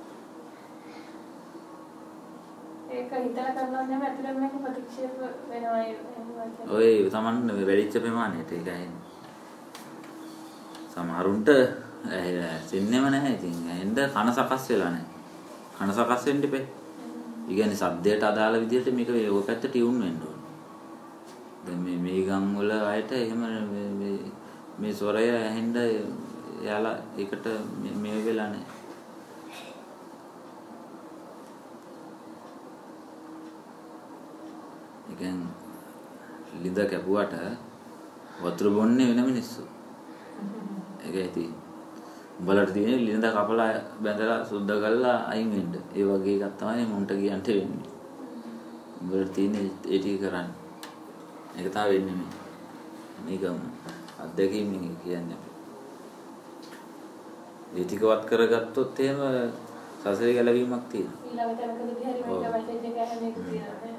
ඒක හිතලා කරනවා නම් ඇත්තටම මේක ප්‍රතික්ෂේප වෙනවා ඔය තමන් වැඩිච්ච ප්‍රමාණයට ඒකයි. සමහරුන්ට සින්නෙම නැහැ ඉතින්. එන්න කන සකස් වෙලා නැහැ. කන සකස් වෙන්න ඉපේ. ඒ කියන්නේ සද්දයට අදාළ විදිහට මේක ඔය පැත්ත ටියුන් වෙන්න ඕනේ. දැන් මේ ගම් වල අයට එහෙම මේ ස්වරය ඇහෙන්න යාලා ඒකට මේ වෙලා නැහැ. ඒ කියන්නේ ලිඳ කැපුවට වතුර බොන්නේ වෙන මිනිස්සු. ඒකයි තියෙන්නේ. උඹලට තියෙන්නේ ලිඳ කපලා බැඳලා සුද්ධ කරලා අයින් වෙන්න. ඒ වගේ එකක් තමයි මුන්ට කියන්න වෙන්නේ. උඹලට තියෙන්නේ ඒ ටික කරන්න. ඒක තමයි වෙන්නේ මේ. මේක අත්දැකීමෙන් කියන්නේ. ඒ ටිකවත් කරගත්තොත් එහෙම සසරේ ගැලවීමක් තියෙනවා. ඊළඟ තැනකදී හරි මේක මැසේජ් එක ඇහෙන එක තියෙනවා.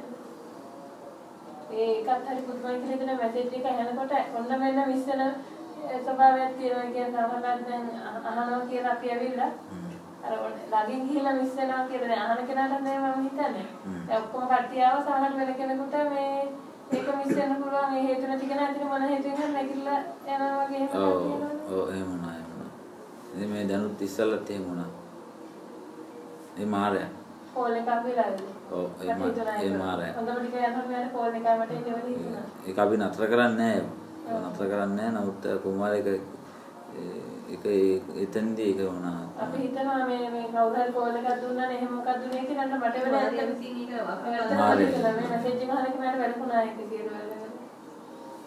ඒකත් හරි පුදුමයි කියලා දෙන මැසේජ් එක ඇහෙනකොට ඔන්න මෙන්න මිස්සන ස්වභාවයක් තියෙනවා කියන සමහරවිට දැන් අහනවා කියලා අපි ඇවිල්ලා අර ළඟින් ගිහිල්ලා මිස්සනවා කියලා දැන් අහන කෙනාට නේ මම හිතන්නේ. දැන් ඔක්කොම කට්ටිය ආව සමහර වෙන කෙනෙකුට මේ ඒක මිස්සෙන්න පුළුවන් ඒ හේතු නැති කෙනා ඇතුලේ මොන හේතුවෙන්ද නැගිටලා යනවා වගේ එහෙම කියනවනේ. ඔව් එහෙම වුණා. ඉතින් මේ දැනුත් ඉස්සල්ලත් එහෙම වුණා. ඒ මාරය. කෝල් එකක් විලාද? ඔව් ඒ මාරය. හොඳම ටික යනකොට මම කෝල් එකක් මට එන්නේ හිතුණා. ඒක අපි නතර කරන්නේ නැහැ. නතර කරන්නේ නැහැ. නමුත් කොහොමද ඒක එතෙන්දී ඒක වුණා. අපි හිතනවා මේ කවුරු හරි කෝල් එකක් දුන්නානේ එහෙම මොකක්ද දුන්නේ කියලා මට වෙලා ඇත්තට මේ මැසේජ් එක අහලා කිව්වට වැරදුනා ඒක කියලා.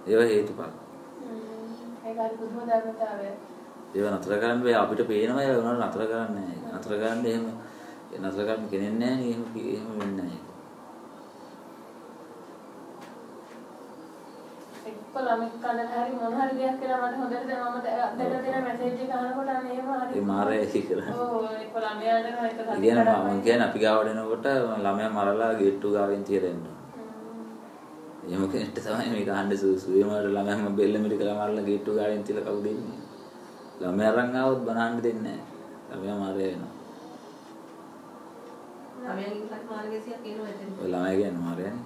ඒව හේතුඵල. ඒක හරි පුදුම ධර්මතාවය. ඒව නතර කරන්න බෑ අපිට පේනවා ඒ වුණාට නතර කරන්නේ නැහැ. නතර කරන්න එහෙම නතර කරන්න කෙනෙක් නැහැ නේ එහෙම වෙන්නේ නැහැ. ළමෙක් කන හරි මොන හරි දෙයක් කියලා මට හොඳට දැන් මම දෙන්න දෙන මැසේජ් එක අහනකොට අන්න එහෙම හරි ඒ මාරේ කියලා. ඔව් ඒක ළමයාට ඒක මම කියන්නේ අපි ගාවට එනකොට ළමයා මරලා ගේට්ටු ගාවෙන් තියලා එන්න. එහෙම කෙනෙක්ට තමයි මේක අහන්න සුසු. ඒ මාර ළමයාම බෙල්ල මිරි කරලා මරලා ගේට්ටු ගාවෙන් තියලා කවුද දෙන්නේ? ළමයා අරන් ආවොත් බනහන්න දෙන්නේ නැහැ. ළමයා මාරේ වෙනවා. ළමයා ඉන්නත් මාර්ගසියක් එනවා එතන. ඔය ළමයා කියන්නේ මාරේනේ.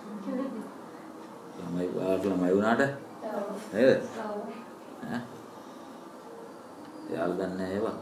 ළමයි වුණාට නේද? ඔව්. ඈ? යාළුවා දන්නේ නැහැ ඒවා.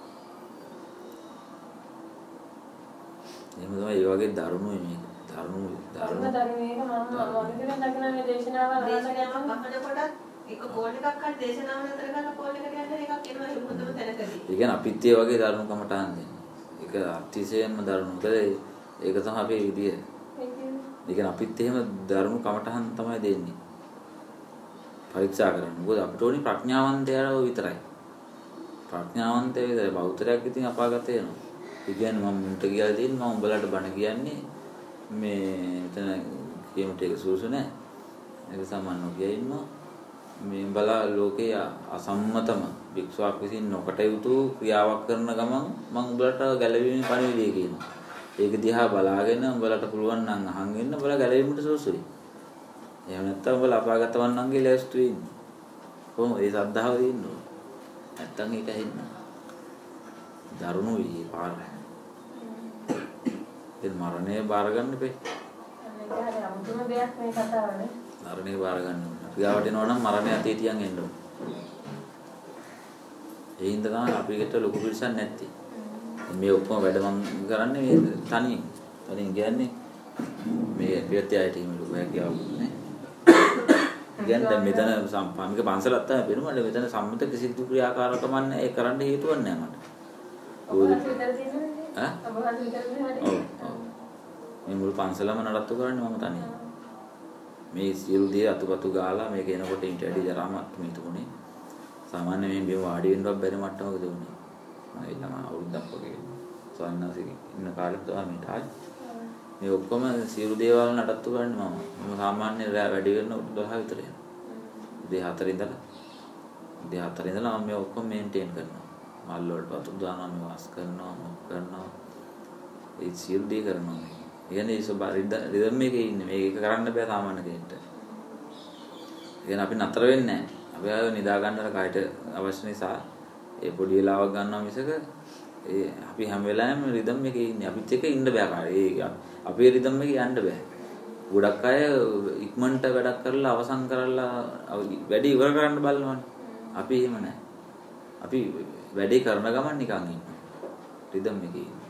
එහෙම තමයි ඒ වගේ දරුණුයි මේක. දරුණුයි. මේක මම මොනිටරෙන් දකින මේ දේශනාවල් අහනකොට එක කෝල් එකක් හරි දේශනාව නතර කරලා කෝල් එකට යන්න එකක් එනවා හොඳම තැනකදී. ඒ කියන්නේ අපිත් ඒ වගේ දරුණු කමටහන් දෙන්නේ. ඒක අතිශයින්ම දරුණු. මොකද ඒක තමයි අපේ විදිය. ඒ කියන්නේ අපිත් එහෙම දරුණු කමටහන් තමයි දෙන්නේ. පරීක්ෂා කරන්න. මොකද අපිට ඕනි ප්‍රඥාවන්තයව විතරයි. ප්‍රඥාවන්තය විතරයි. බෞද්ධයක් ඉතින් අපාගත වෙනවා. ඒ කියන්නේ මම මුන්ට කියලා දෙන්නේ මම උඹලට බණ කියන්නේ මේ එතන කියමුට ඒක සුසු නෑ. ඒක සම්මන් නොකිය ඉන්නවා. මේ බලා ලෝකයේ අසම්මතම වික්ෂාවක් විසින් නොකට යුතු ක්‍රියාවක් කරන ගමන් මම උඹලට ගැළවීමේ පණිවිඩය කියනවා. ඒක දිහා බලාගෙන උඹලට පුළුවන් නම් අහන් ඉන්න උඹලා ගැළවීමට සුසුයි. එහෙම නැත්නම් උඹලා අපාගත වන්නන්ගේ ලෑස්ති වෙන්න. කොහොමද ඒ සද්ධාව දෙන්නේ? නැත්නම් ඒක ඇහෙන්න. දරුණුයි ඒ පාර. ඒ මරණය බාර ගන්න බෑ. ඒක හරි අමුතුම දෙයක් මේ කතාවනේ. මරණය බාර ගන්න ඕන. ක්‍රියාවට එනවා නම් මරණය අතේ තියන් එන්න ඕන. ඒ හින්දා තමයි අපිට ලොකු පිරිසක් නැත්තේ. මේ ඔක්කොම වැඩ මං කරන්නේ මේ තනියෙන් කියන්නේ මේ පියත්‍යයට හිම ලොකු හැකියාවක් නේ. කියන්නේ දැන් මෙතන සම්පාමික පන්සලක් තමයි වෙනුමඩ මෙතන සම්මත කිසිදු ක්‍රියාකාරකමක් නැහැ. ඒ කරන්න හේතුවක් නැහැ මට. ඔබ විතර තියෙන්නේ ඈ? ඔබ විතර තියෙන්නේ. ඔව්. මේ මුළු පන්සලම නඩත්තු කරන්නේ මම තනියෙන්. මේ සියලු දේ අතුපතු ගාලා මේක එනකොට ඉන්ට ඇඩි ජරාමත් මේ තුනේ. සාමාන්‍ය මේ වාඩි වෙන්නවත් බැරි මට්ටමක දුන්නේ. මම ළම අවුරුද්දක් වගේ සවන්නාසික ඉන්න කාලෙක තමයි මේ තායි. මේ ඔක්කොම සියලු දේවල් නඩත්තු කරන්නේ මම සාමාන්‍ය රෑ වැඩි වෙන 12 විතර යනවා. උදේ 4 ඉඳලා මම මේ ඔක්කොම මේන්ටේන් කරනවා. මල් වලට වතුර දානවා, මේ වාස් කරනවා. ඒ සියලු දේ කරනවා. කියන්නේ ඒ රිද්ම් එකේ ඉන්නේ. මේක කරන්න බෑ සාමාන්‍ය කෙනෙක්ට. කියන්නේ අපි නතර වෙන්නේ නැහැ. අපි ආයෙ නිදා ගන්නට කායට අවශ්‍ය නිසා ඒ පොඩි වෙලාවක් ගන්නවා මිසක ඒ අපි හැම වෙලාවෙම රිද්ම් එකේ ඉන්නේ. අපිත් එක්ක ඉන්න බෑ කාට. අපේ රිද්ම් එකේ යන්න බෑ. ගොඩක් අය ඉක්මනට වැඩක් කරලා අවසන් කරලා වැඩි ඉවර කරන්න බලනවානේ. අපි එහෙම නැහැ. අපි වැඩේ කරන ගමන් නිකන් ඉන්නවා. රිද්ම් එකේ ඉන්නේ.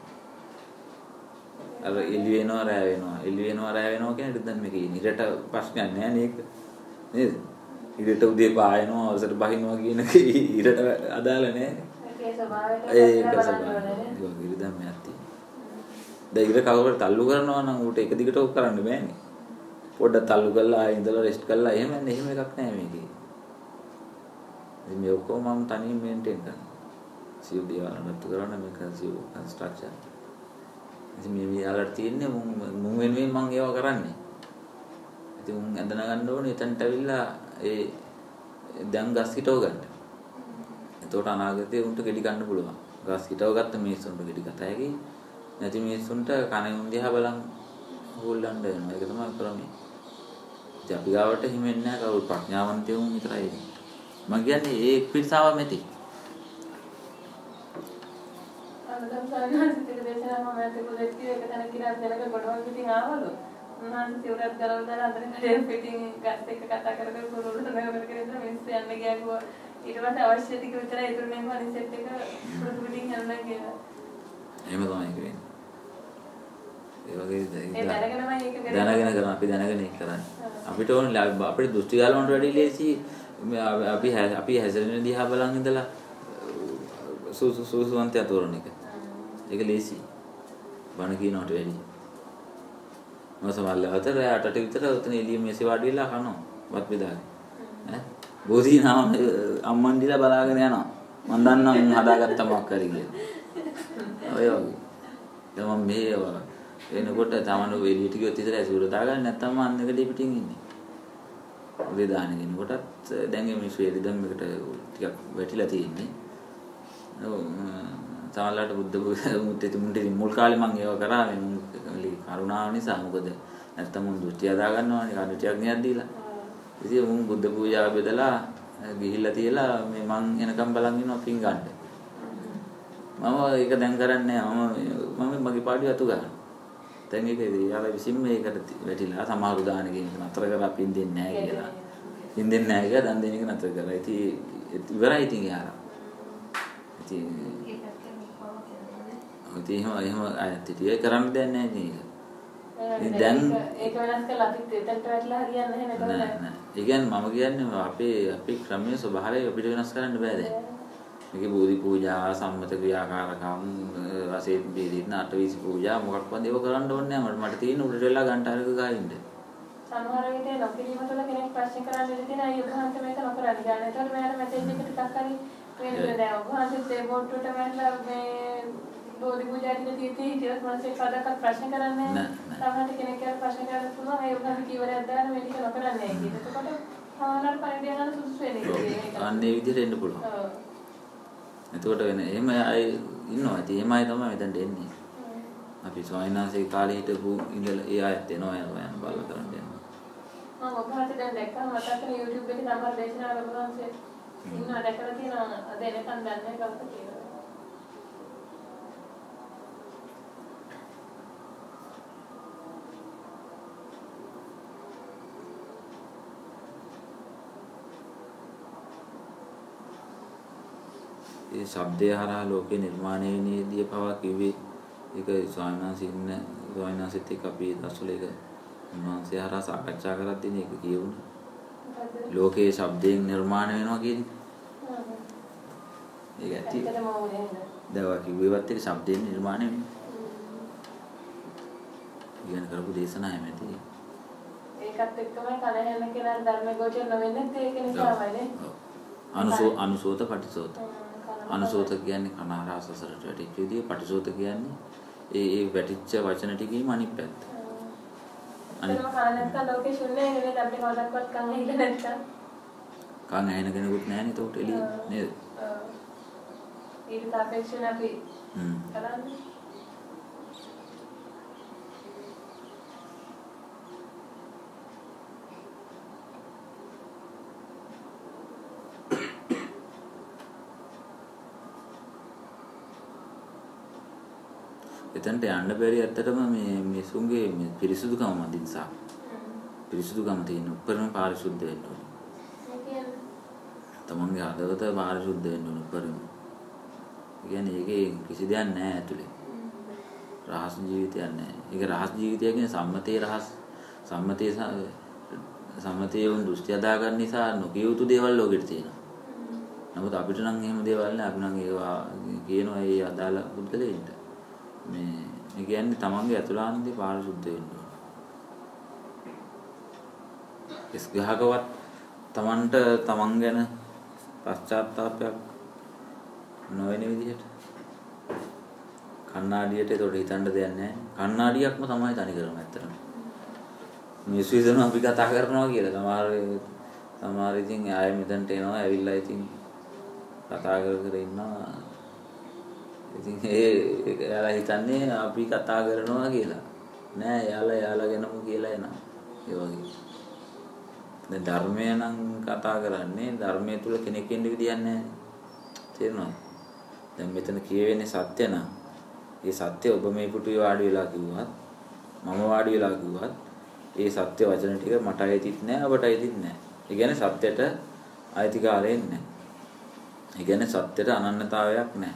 අර එළි වෙනවා රෑ වෙනවා කියන්නේ රිද්ම් එකේ ඉන්නේ. ඉරට ප්‍රශ්නයක් නැහැ නේද? නේද? ඉරට උදේ පායනවා අවසර බහිනවා කියන එක ඉරට අදාළ නැහැ. ඒකේ ස්වභාවයට ඒක ස්වභාවය. රිද්ම් එකක් තියෙනවා. දැන් ඉර කවුරුත් තල්ලු කරනවා නම් ඌට එක දිගට ඔක් කරන්න බෑනේ. පොඩ්ඩක් තල්ලු කරලා ආයෙ ඉඳලා රෙස්ට් කරලා එහෙම එකක් නැහැ මේකේ. ඉතින් මේ ඔක්කොම මම තනියෙන් මේන්ටේන් කරනවා. සියලු දේවල් නඩත්තු කරන මේක සියලු කන්ස්ට්‍රක්ෂන්. ඉතින් මේ විදිහට තියෙන්නේ මුන් වෙනුවෙන් මම ඒවා කරන්නේ. ඉතින් උන් ඇඳන ගන්න ඕනේ එතනට ඇවිල්ලා ඒ දැන් ගස් හිටව ගන්න. එතකොට අනාගතේ උන්ට ගෙඩි ගන්න පුළුවන්. ගස් හිටව ගත්ත මිනිස්සුන්ට ගෙඩි ගත හැකි. නැති මිනිස්සුන්ට කණේ උන් දිහා බලන් හොල්ලන්න වෙනවා. ඒක තමයි ක්‍රමය. ඉතින් අපි ගාවට හිමෙන්නේ නැහැ කවුරු ප්‍රඥාවන්තයෝ විතරයි. මම කියන්නේ ඒ පිටසාව මෙති. අදම් සාමාන්‍යයෙන් දේශනාව මම ඇත්තට දෙකේ එක තැන කියලා දැනක ගොඩවල් පිටින් ආවලු. උන්වහන්සේ සිවුරක් ගලව දාලා අතන කඩේ පිටින් ගස් එක්ක කතා කරගෙන කුරුල්ල නගර කරගෙන මිනිස්සු යන්න ගියාකෝ. ඊට පස්සේ අවශ්‍ය ටික විතරයි ඉතුරු වෙන අනිසෙට් එක කුරුළු පිටින් යන්න කියලා. එහෙම තමයි කියන්නේ. ඒ වගේ දැනගෙන කරන අපි දැනගෙන ඒක කරන්නේ. අපිට ඕනේ අපිට දෘෂ්ටි ගාලවන්ට වැඩි ලේසි අපි හැසිරෙන දිහා බලන් ඉඳලා සූසුවන්තය තෝරන එක. ඒක ලේසි. බණ කියනවට වැඩි. මම සමහරවිට අතර 8ට විතර උතන එළිය මේසේ වාඩි වෙලා කනවා. වත් බෙදාගෙන. ඈ බෝධි නාම අම්මන් දිලා බලාගෙන යනවා. මම දන්නවා මම හදාගත්ත මොකක් හරි කියලා. ඔය වගේ. දැන් මම මේ එනකොට තමනු එළියට ගියොත් ඉතල ඇසුර දාගන්න නැත්නම් මම අන්න එකට පිටින් ඉන්නේ. උදේ දාන කෙනෙකුටත් දැන් මේ මිනිස්සු එළිදම් එකට ටිකක් වැටිලා තියෙන්නේ. ඔව් සමහරවිට බුද්ධ මුට්ටි මුල් කාලේ මම ඒව කරා මේ කරුණාව නිසා. මොකද නැත්නම් මුන් දෘෂ්ටි හදා ගන්නවානේ කඩ ටිකක් නියක් දීලා. ඉතින් මුන් බුද්ධ පූජාව බෙදලා ගිහිල්ලා තියලා මේ මං එනකම් බලන් ඉන්නවා පින් ගන්න. මම ඒක දැන් කරන්නේ මම මගේ පාඩුව අතු ගන්නවා. දැන් ඒක යාලා විසින් මේකට වැටිලා සමහරු දාන කියන එක නතර කරලා පින් දෙන්නේ නැහැ කියලා. පින් දෙන්නේ නැහැ කියලා දන් දෙන එක නතර කරලා. ඉතින් ඉවරයි ඉතින් යාලා. ඉතින් එහෙම අයත් ඉතින් කරන්න දෙයක් නැහැ නේද? දැන් ඒක වෙනස් කරලා අපිත් එතනට වැටලා හරියන්නේ නැහැ නේද? නෑ. ඒ කියන්නේ මම කියන්නේ අපේ ක්‍රමයේ ස්වභාවය අපිට වෙනස් කරන්න බෑ දැන්. මේකේ බෝධි පූජා, සම්මත ක්‍රියාකාරකම්, වශයෙන් බෙදීන අටවිසි පූජා මොකක්වත් ඒව කරන්න ඕනේ නෑ. මට තියෙන උඩට වෙලා ගන්ටාරක ගහින්ද. සමහර විට නොකිරීම තුළ කෙනෙක් ප්‍රශ්න කරන්න ඉඳින අය උභාන්ත මේක නොකරන්න ගන්න. ඒතකොට මෙයාට මැසේජ් එක ටිකක් හරි වෙන්නේ දැන් උභාන්තත් ඒ බෝට්ටුවට මැල්ලා මේ බෝධි පූජා ටික තීතී හිටියොත් මනසේ කඩකට ප්‍රශ්න කරන්නේ නැහැ. සමහරට කෙනෙක් කියලා ප්‍රශ්න කරන්න පුළුවන් ඒ උභාන්ත කීවරයක් දාන්න මේ ටික නොකරන්නේ කියලා. එතකොට සමහරට පරිදි යන සුසු වෙන්නේ. අන්නේ විදිහට එන්න පුළුවන්. ඔව්. එතකොට වෙන එහෙම අය ඉන්නවා. ඉතින් එහෙම අය තමයි මෙතනට එන්නේ. අපි ස්වාමීනාසේ කාලේ හිටපු ඉඳලා ඒ අයත් එනවා යන බලලා කරන්න යනවා. මම ඔබට දැන් දැක්කම මතක් කරේ YouTube එකේ සමහර දේශනා වලවන්සේ ඉන්නවා දැකලා තියෙනවා. අද එනකන් දන්නේ කවුද කියලා. ඒ ශබ්දය හරහා ලෝකේ නිර්මාණය වෙන්නේදී පවා කිව්වේ ඒක ස්වාමීනාසිත් එක්ක අපි දවස්වල ඒක උන්වහන්සේ හරහා සාකච්ඡා කරලා තියෙන එක කියවුණා. ලෝකයේ ශබ්දයෙන් නිර්මාණය වෙනවා කියන්නේ. ඒක ඇති. දවා කිව්වේවත් ඒක ශබ්දයෙන් නිර්මාණය වෙනවා. ඉගෙන කරපු දේශනා හැමති. ඒකත් එක්කම කන හැම කෙනා ධර්ම ගෝචර නොවෙන්නේ ඒක නිසාමයිනේ. අනුසෝත පටිසෝත. අනුසෝත කියන්නේ කන හරහා සසරට වැටිච්ච විදිය. පටිසෝත කියන්නේ ඒ වැටිච්ච වචන ටිකේම අනිත් පැත්ත. අනිත් කන නැත්තම් ලෝකේ ශුන්‍යයි නෙවෙයි අපිට කවදාවත් කන් ඇහිලා නැත්තම්. කන් ඇහෙන කෙනෙකුත් නැහැ නේද උට එළිය නේද? ඊට සාපේක්ෂව අපි කරන්නේ. එතනට යන්න බැරි ඇත්තටම මේ මිනිසුන්ගේ පිරිසුදුකම මදි නිසා. පිරිසුදුකම තියෙන උපරිම පාරිශුද්ධ වෙන්න ඕනේ. තමන්ගේ හදවත පාරිශුද්ධ වෙන්න ඕනේ උපරිම. ඒ කියන්නේ ඒකේ කිසි දෙයක් නැහැ ඇතුලේ. රහස් ජීවිතයක් නැහැ. ඒක රහස් ජීවිතය කියන්නේ සම්මතයේ රහස්. සම්මතයේ වුන් දෘෂ්ටි අදා ගන්න නිසා නොකිය යුතු දේවල් ලෝකෙට තියෙනවා. නමුත් අපිට නම් එහෙම දේවල් නැහැ. අපි නම් ඒවා කියනවා ඒ අදාළ බුද්ධලෙන්ට. මේ කියන්නේ තමන්ගේ අතුලාන්තේ පාරිශුද්ධ වෙන්න ඕනේ. එස් ගහකවත් තමන්ට තමන් ගැන පශ්චාත්තාවයක් නොවන විදිහට කණ්ණාඩියට ඒකට හිතන්න දෙයක් නැහැ. කණ්ණාඩියක්ම තමයි තනි කරම ඇත්තටම. මිනිස්සු හිතනවා අපි කතා කරනවා කියලා. සමහර ඉතින් ආයෙ මෙතනට එනවා ඇවිල්ලා ඉතින් කතා කර ඉන්නවා. ඉතින් එයාලා හිතන්නේ අපි කතා කරනවා කියලා. නෑ එයාලා ගැනම කියලා එනවා. ඒ වගේ. දැන් ධර්මය නම් කතා කරන්නේ ධර්මයේ තුල කෙනෙක් ඉන්න විදියක් නෑ. තේරෙනවද? දැන් මෙතන කියවෙන්නේ සත්‍ය නම් ඒ සත්‍ය ඔබ මේ පුටුවේ වාඩි වෙලා කිව්වත් මම වාඩි වෙලා කිව්වත් ඒ සත්‍ය වචන ටික මට අයිතිත් නෑ ඔබට අයිතිත් නෑ. ඒ කියන්නේ සත්‍යයට අයිතිකාරයෙක් නෑ. ඒ කියන්නේ සත්‍යයට අනන්‍යතාවයක් නෑ.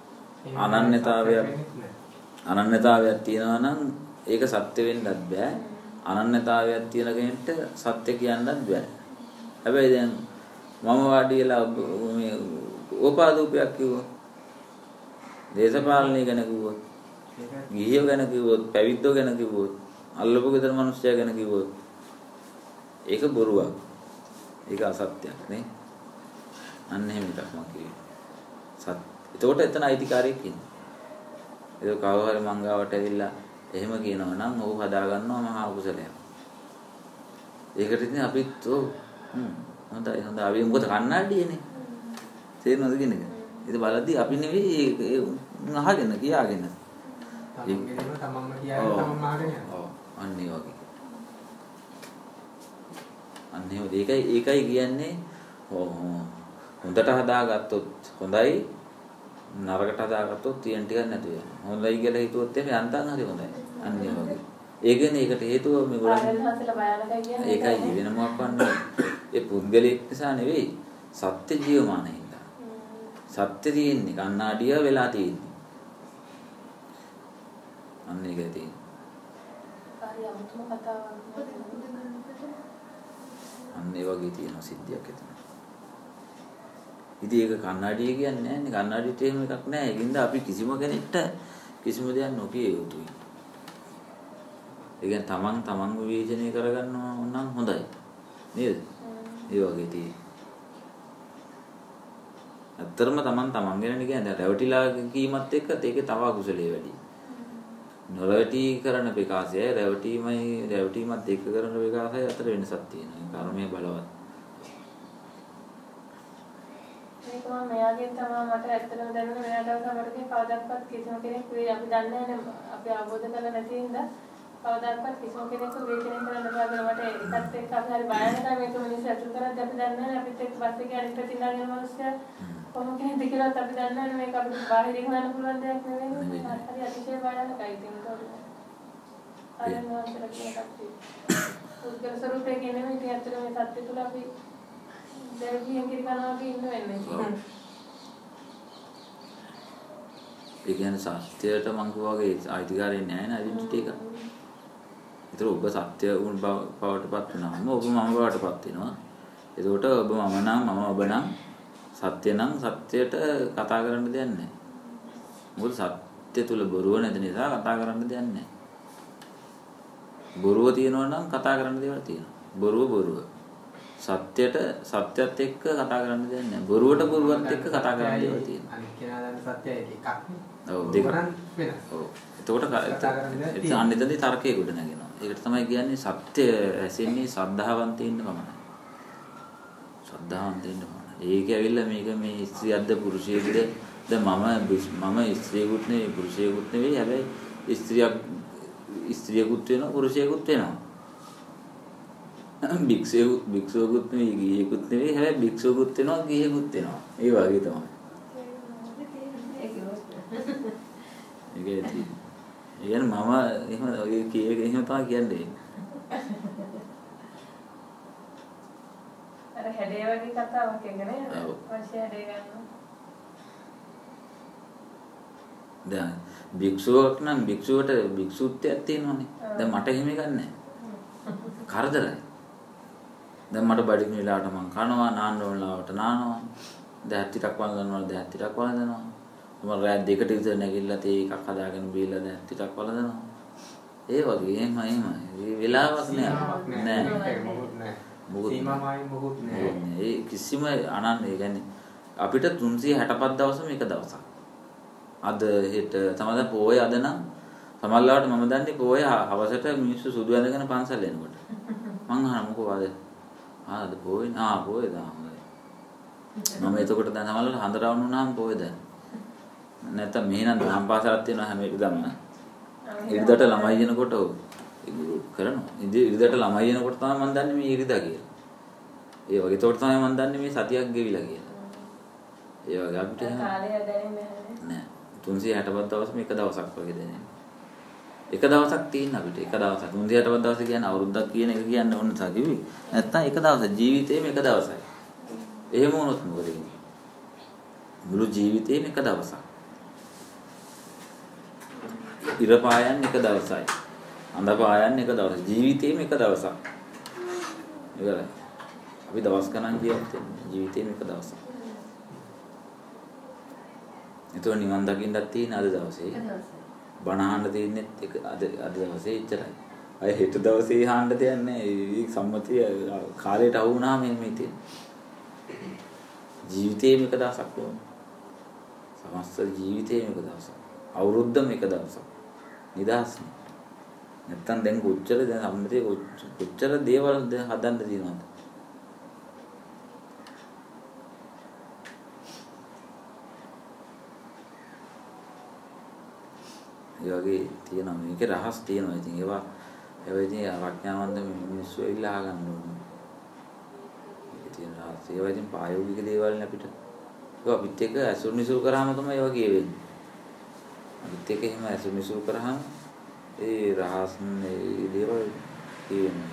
අනන්‍යතාවයක් තියෙනවා නම් ඒක සත්‍ය වෙන්නත් බෑ. අනන්‍යතාවයක් තියෙන කෙනෙක්ට සත්‍ය කියන්නත් බෑ. හැබැයි දැන් මම වාඩි වෙලා මේ ඕපාදූපයක් කිව්වොත් දේශපාලනය ගැන කිව්වොත් ගිහියෝ ගැන කිව්වොත් පැවිද්දෝ ගැන කිව්වොත් අල්ලපු ගෙදර මිනිස්සයා ගැන කිව්වොත් ඒක බොරුවක්. ඒක අසත්‍යයක් නේ. අන්න එහෙම එකක් මම කිව්වේ. එතකොට එතන අයිතිකාරයෙක් ඉන්නේ. ඒක කවුරු හරි මංගාවට ඇවිල්ලා එහෙම කියනවා නම් ඔහු හදා ගන්නවා මහා කුසලයක්. ඒකට ඉතින් අපිත් හොඳයි අපි මොකද කන්නඩියනේ. තේරෙනවද කියන්නේ? ඒක බලද්දි අපි නෙවෙයි අහගෙන කියාගෙන. තමන්ම කියාගෙන තමන්ම අහගෙන යනවා. ඔව් අන්න ඒ වගේ. අන්න ඒකයි කියන්නේ හොඳට හදාගත්තොත් හොඳයි නරකට හදාගත්තොත් තියෙන ටිකක් නැතු වෙනවා. හොඳයි කියලා හිතුවොත් එහෙම යන්තම් හරි හොඳයි. අන්න ඒ වගේ. ඒ කියන්නේ ඒකට හේතුව මේගොල්ලෝ ඒකයි වෙන මොකක් වන්නේ. ඒ පුද්ගලෙක් නිසා නෙවෙයි සත්‍ය ජීවමාන හින්දා. සත්‍ය තියෙන්නේ කන්නාඩිය වෙලා තියෙන්නේ. අන්න ඒකයි තියෙන්නේ. අන්න ඒ වගේ තියෙන සිද්ධියක් එතන. ඉතින් ඒක කන්නඩිය කියන්නේ නෑනේ. කන්නඩියට එහෙම එකක් නෑ. ඒකින්ද අපි කිසිම කෙනෙක්ට කිසිම දෙයක් නොකිය යුතුයි. ඒ කියන්නේ තමන් විවේචනය කරගන්නවා නම් හොඳයි. නේද? ඒ වගේ තියෙන්නේ. ඇත්තරම තමන් ගැන කියන්නේ රැවටිලා කීමත් එක්ක ඒකේ තව අකුසලයේ වැඩි. නොරැවටි කරන ප්‍රකාශය රැවටීමත් එක්ක කරන ප්‍රකාශය අතර වෙනසක් තියෙනවා. කර්මය බලවත්. ඒක මම මෙයාගෙන් තමයි මට ඇත්තටම දැනුනේ මෙයාට තමයි කවදාවත් කිසිම කෙනෙක් අපි දන්නේ නැහැ අපි අවබෝධ කරලා නැති හින්දා කවදාවත් කිසිම කෙනෙක් විවේචනය කරන්න බෑ කියලා මට ඒකත් එක්ක අපි හරි බයනකයි මේක මිනිස්සු අතුරු කරද්දී අපි දන්නේ නැහැ අපිත් එක්ක බස් එකේ අනිත් පැත්තේ ඉඳගෙන මිනිස්සු කොහොම කෙනෙක්ද කියලා අපි දන්නේ නැහැ මේක අපිට බාහිරින් හොයන්න පුළුවන් දෙයක් නෙවෙයි හරි අතිශය බයනකයි ඉතින් ඒක අර මොනවද කියලා කප්පි උද්ගල ස්වරූපේ කියන්නේ මේ ඇත්තටම මේ සත්‍ය තුල අපි දෙවියන් කිරිකනවා වගේ ඉන්න වෙන්නේ. ඒ කියන්නේ සත්‍යයට මං වගේ අයිතිකාරය නෑ නේ අයිඩෙන්ටිටි එක. ඒතර ඔබ සත්‍ය වුණ බවටපත් වෙනවාම ඔබ මම බවටපත් වෙනවා. එතකොට ඔබ මම නම් මම ඔබ නම් සත්‍ය නම් සත්‍යයට කතා කරන්න දෙයක් නෑ. මොකද සත්‍ය තුල බොරුව නැති නිසා කතා කරන්න දෙයක් නෑ. බොරුව තියෙනවා නම් කතා කරන්න දේවල් තියෙනවා. බොරුව සත්‍යයට සත්‍යයත් එක්ක කතා කරන්න දෙයක් නෑ. බොරුවට බොරුවත් එක්ක කතා කරන්න දේවල් තියෙනවා. අනිත් කෙනා දන්න සත්‍යය එකක් නේ. ඔව් දෙකක්. ඔව්. එතකොට අනිතදී තර්කයේ ගොඩ නැගෙනවා. ඒකට තමයි කියන්නේ සත්‍ය ඇසෙන්නේ ශ්‍රද්ධාවන්තයින්ද පමණයි. ශ්‍රද්ධාවන්තයින්ද පමණයි. ඒක ඇවිල්ලා මේක මේ ස්ත්‍රියක්ද පුරුෂයෙක්ද මම ස්ත්‍රියකුත් නෙවෙයි පුරුෂයෙකුත් නෙවෙයි. හැබැයි ස්ත්‍රියකුත් වෙනවා පුරුෂයෙකුත් වෙනවා. භික්ෂුවකුත් නෙවෙයි ගිහියෙකුත් නෙවෙයි. හැබැයි භික්ෂුවකුත් වෙනවා ගිහියෙකුත් වෙනවා. ඒ වගේ තමයි. ඒකයි. එහෙනම් මම එහෙම ඔය එහෙම තමයි කියන්නේ. අර හැඩේ වගේ කතාවක් එකනේ. වශය හැඩේ ගන්නවා. දැන් භික්ෂුවක් නම් භික්ෂුවට භික්ෂුත්වයක් තියෙනවනේ. දැන් මට එහෙම එකක් නැහැ. කරදරයි. දැන් මට බඩගිනි වෙලාවට මං කනවා නාන්න ඕන ලාවට නානවා. දැන් ටිකක් වළඳනවා දැන් ටිකක් වළඳනවා. මම රාත් දෙකට විතර නැගිටලා තේ එකක් හදාගෙන බීලා දැන් ටිකක් වළඳනවා. ඒ වගේ එහෙමයි. මේ වෙලාවක් නෑ. මොකුත් නෑ. ඒ කිසිම අනන්නේ කියන්නේ අපිට 365 දවසම එක දවසක්. අද හෙට තමයි පොය අද නම් සමහරවිට මම දන්නේ පොය හවසට මිනිස්සු සුදු ඇඳගෙන පන්සල් එනකොට. මං අහන මොකද? අද පොය පොය දාමයි. මම එතකොට දැන් සමහරවිට හඳරවන්න උනාම පොය දැන්. නැත්තම් මෙහෙනම් දහම් පාසලක් තියෙනවා හැම ඉරිදම. ඉරිදට ළමයි එනකොට කරනවා. ඉරිදට ළමයි එනකොට තමයි මම දන්නේ මේ ඉරිදා කියලා. ඒ වගේ ඒකට තමයි මම දන්නේ මේ සතියක් ගෙවිලා කියලා. ඒ වගේ අපිට කාලය දැනෙන්නේ නෑ. 365 දවසම එක දවසක් වගේ දැනෙන්නේ. එක දවසක් තියෙන අපිට එක දවසක් 365 දවස් කියන්නේ අවුරුද්දක් කියන එක කියන්න ඕන නිසා කිව්වේ. නැත්තම් එක දවසක් ජීවිතේම එක දවසයි. එහෙම වුණොත් මොකද වෙන්නේ? මුළු ජීවිතේම එක දවසක්. ඉර පායන් එක දවසයි. අඳ පායන් එක දවසයි. ජීවිතේම එක දවසක්. ඉවරයි. අපි දවස් ගණන් කියවත් ජීවිතේම එක දවසක්. ඒතෝ නිවන් දකින්නත් තියෙන අද දවසේ. බණ අහන්න තියෙන්නේ අද දවසේ එච්චරයි. අය හෙට දවසේ හාන්න දෙයක් නැහැ. මේ සම්මතිය කාලයට අහු වුණාම මේ තියෙන. ජීවිතේම එක දවසක් ඕන. සමස්ත ජීවිතේම එක දවසක්. අවුරුද්දම එක දවසක්. නිදහස් නේ. නැත්තම් දැන් කොච්චර දැන් සම්මතිය කොච්චර දේවල් දැන් හදන්න තියෙනවද? ඒ වගේ තියෙනවා මේකේ රහස් තියෙනවා. ඉතින් ඒවා ඉතින් ප්‍රඥාවන්ත මිනිස්සු ඉල්ලා ගන්න ඕනේ. ඒකේ තියෙන රහස්. ඒවා ඉතින් ප්‍රායෝගික දේවල් නේ අපිට. ඒවා අපිත් එක්ක ඇසුරු නිසුරු කරාම තමයි ඒවා කියවෙන්නේ. අපිත් එක්ක එහෙම ඇසුරු නිසුරු කරාම ඒ රහස් මේ දේවල් කියවෙන්නේ.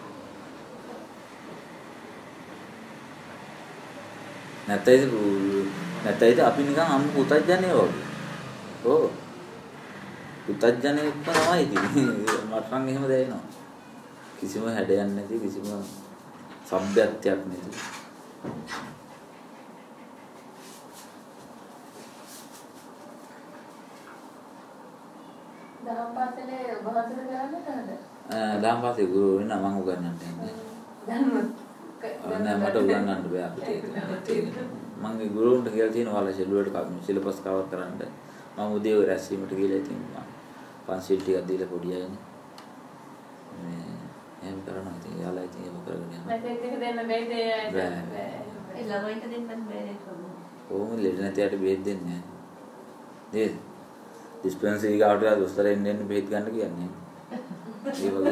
නැත්නම් අපි නිකන් අම්මු පුතඥයෝ වගේ. ඕ පුතඥයෙක් තමයි ඉතින් මට නම් එහෙම දැනෙනවා. කිසිම හැඩයක් නැති කිසිම සભ્યත්වයක් නැති. දහම් පාසලේ වහන්සේලා කරන්නේ නැද්ද? දහම් පාසලේ ගුරු වෙන මම උගන්වන්නට යන්නේ. නෑ මට උගන්වන්න බෑ අපිට. මගේ ගුරුවරුන්ට කියලා තියෙනවා ඔයාලා සෙල්ලුවට සිලබස් කවර් කරන්න. මම උදේ ඔය රැස්වීමට ගිහලා ඉතින් පන්සිල් ටිකක් දීලා පොඩි අයනේ. මේ එහෙම කරනවා ඉතින් යාළුවා ඉතින් ඒක කරගෙන යනවා. මැසේජ් එක දෙන්න බැයිද ඒ ළමයින්ට දෙන්නත් බෑ නේද? ඕම ලෙඩ නැති අයට බෙහෙත් දෙන්නේ නැහැ. නේද? ඩිස්පෙන්සරි ගාවට දොස්තර එන්න බෙහෙත් ගන්න කියන්නේ. ඒ වගේ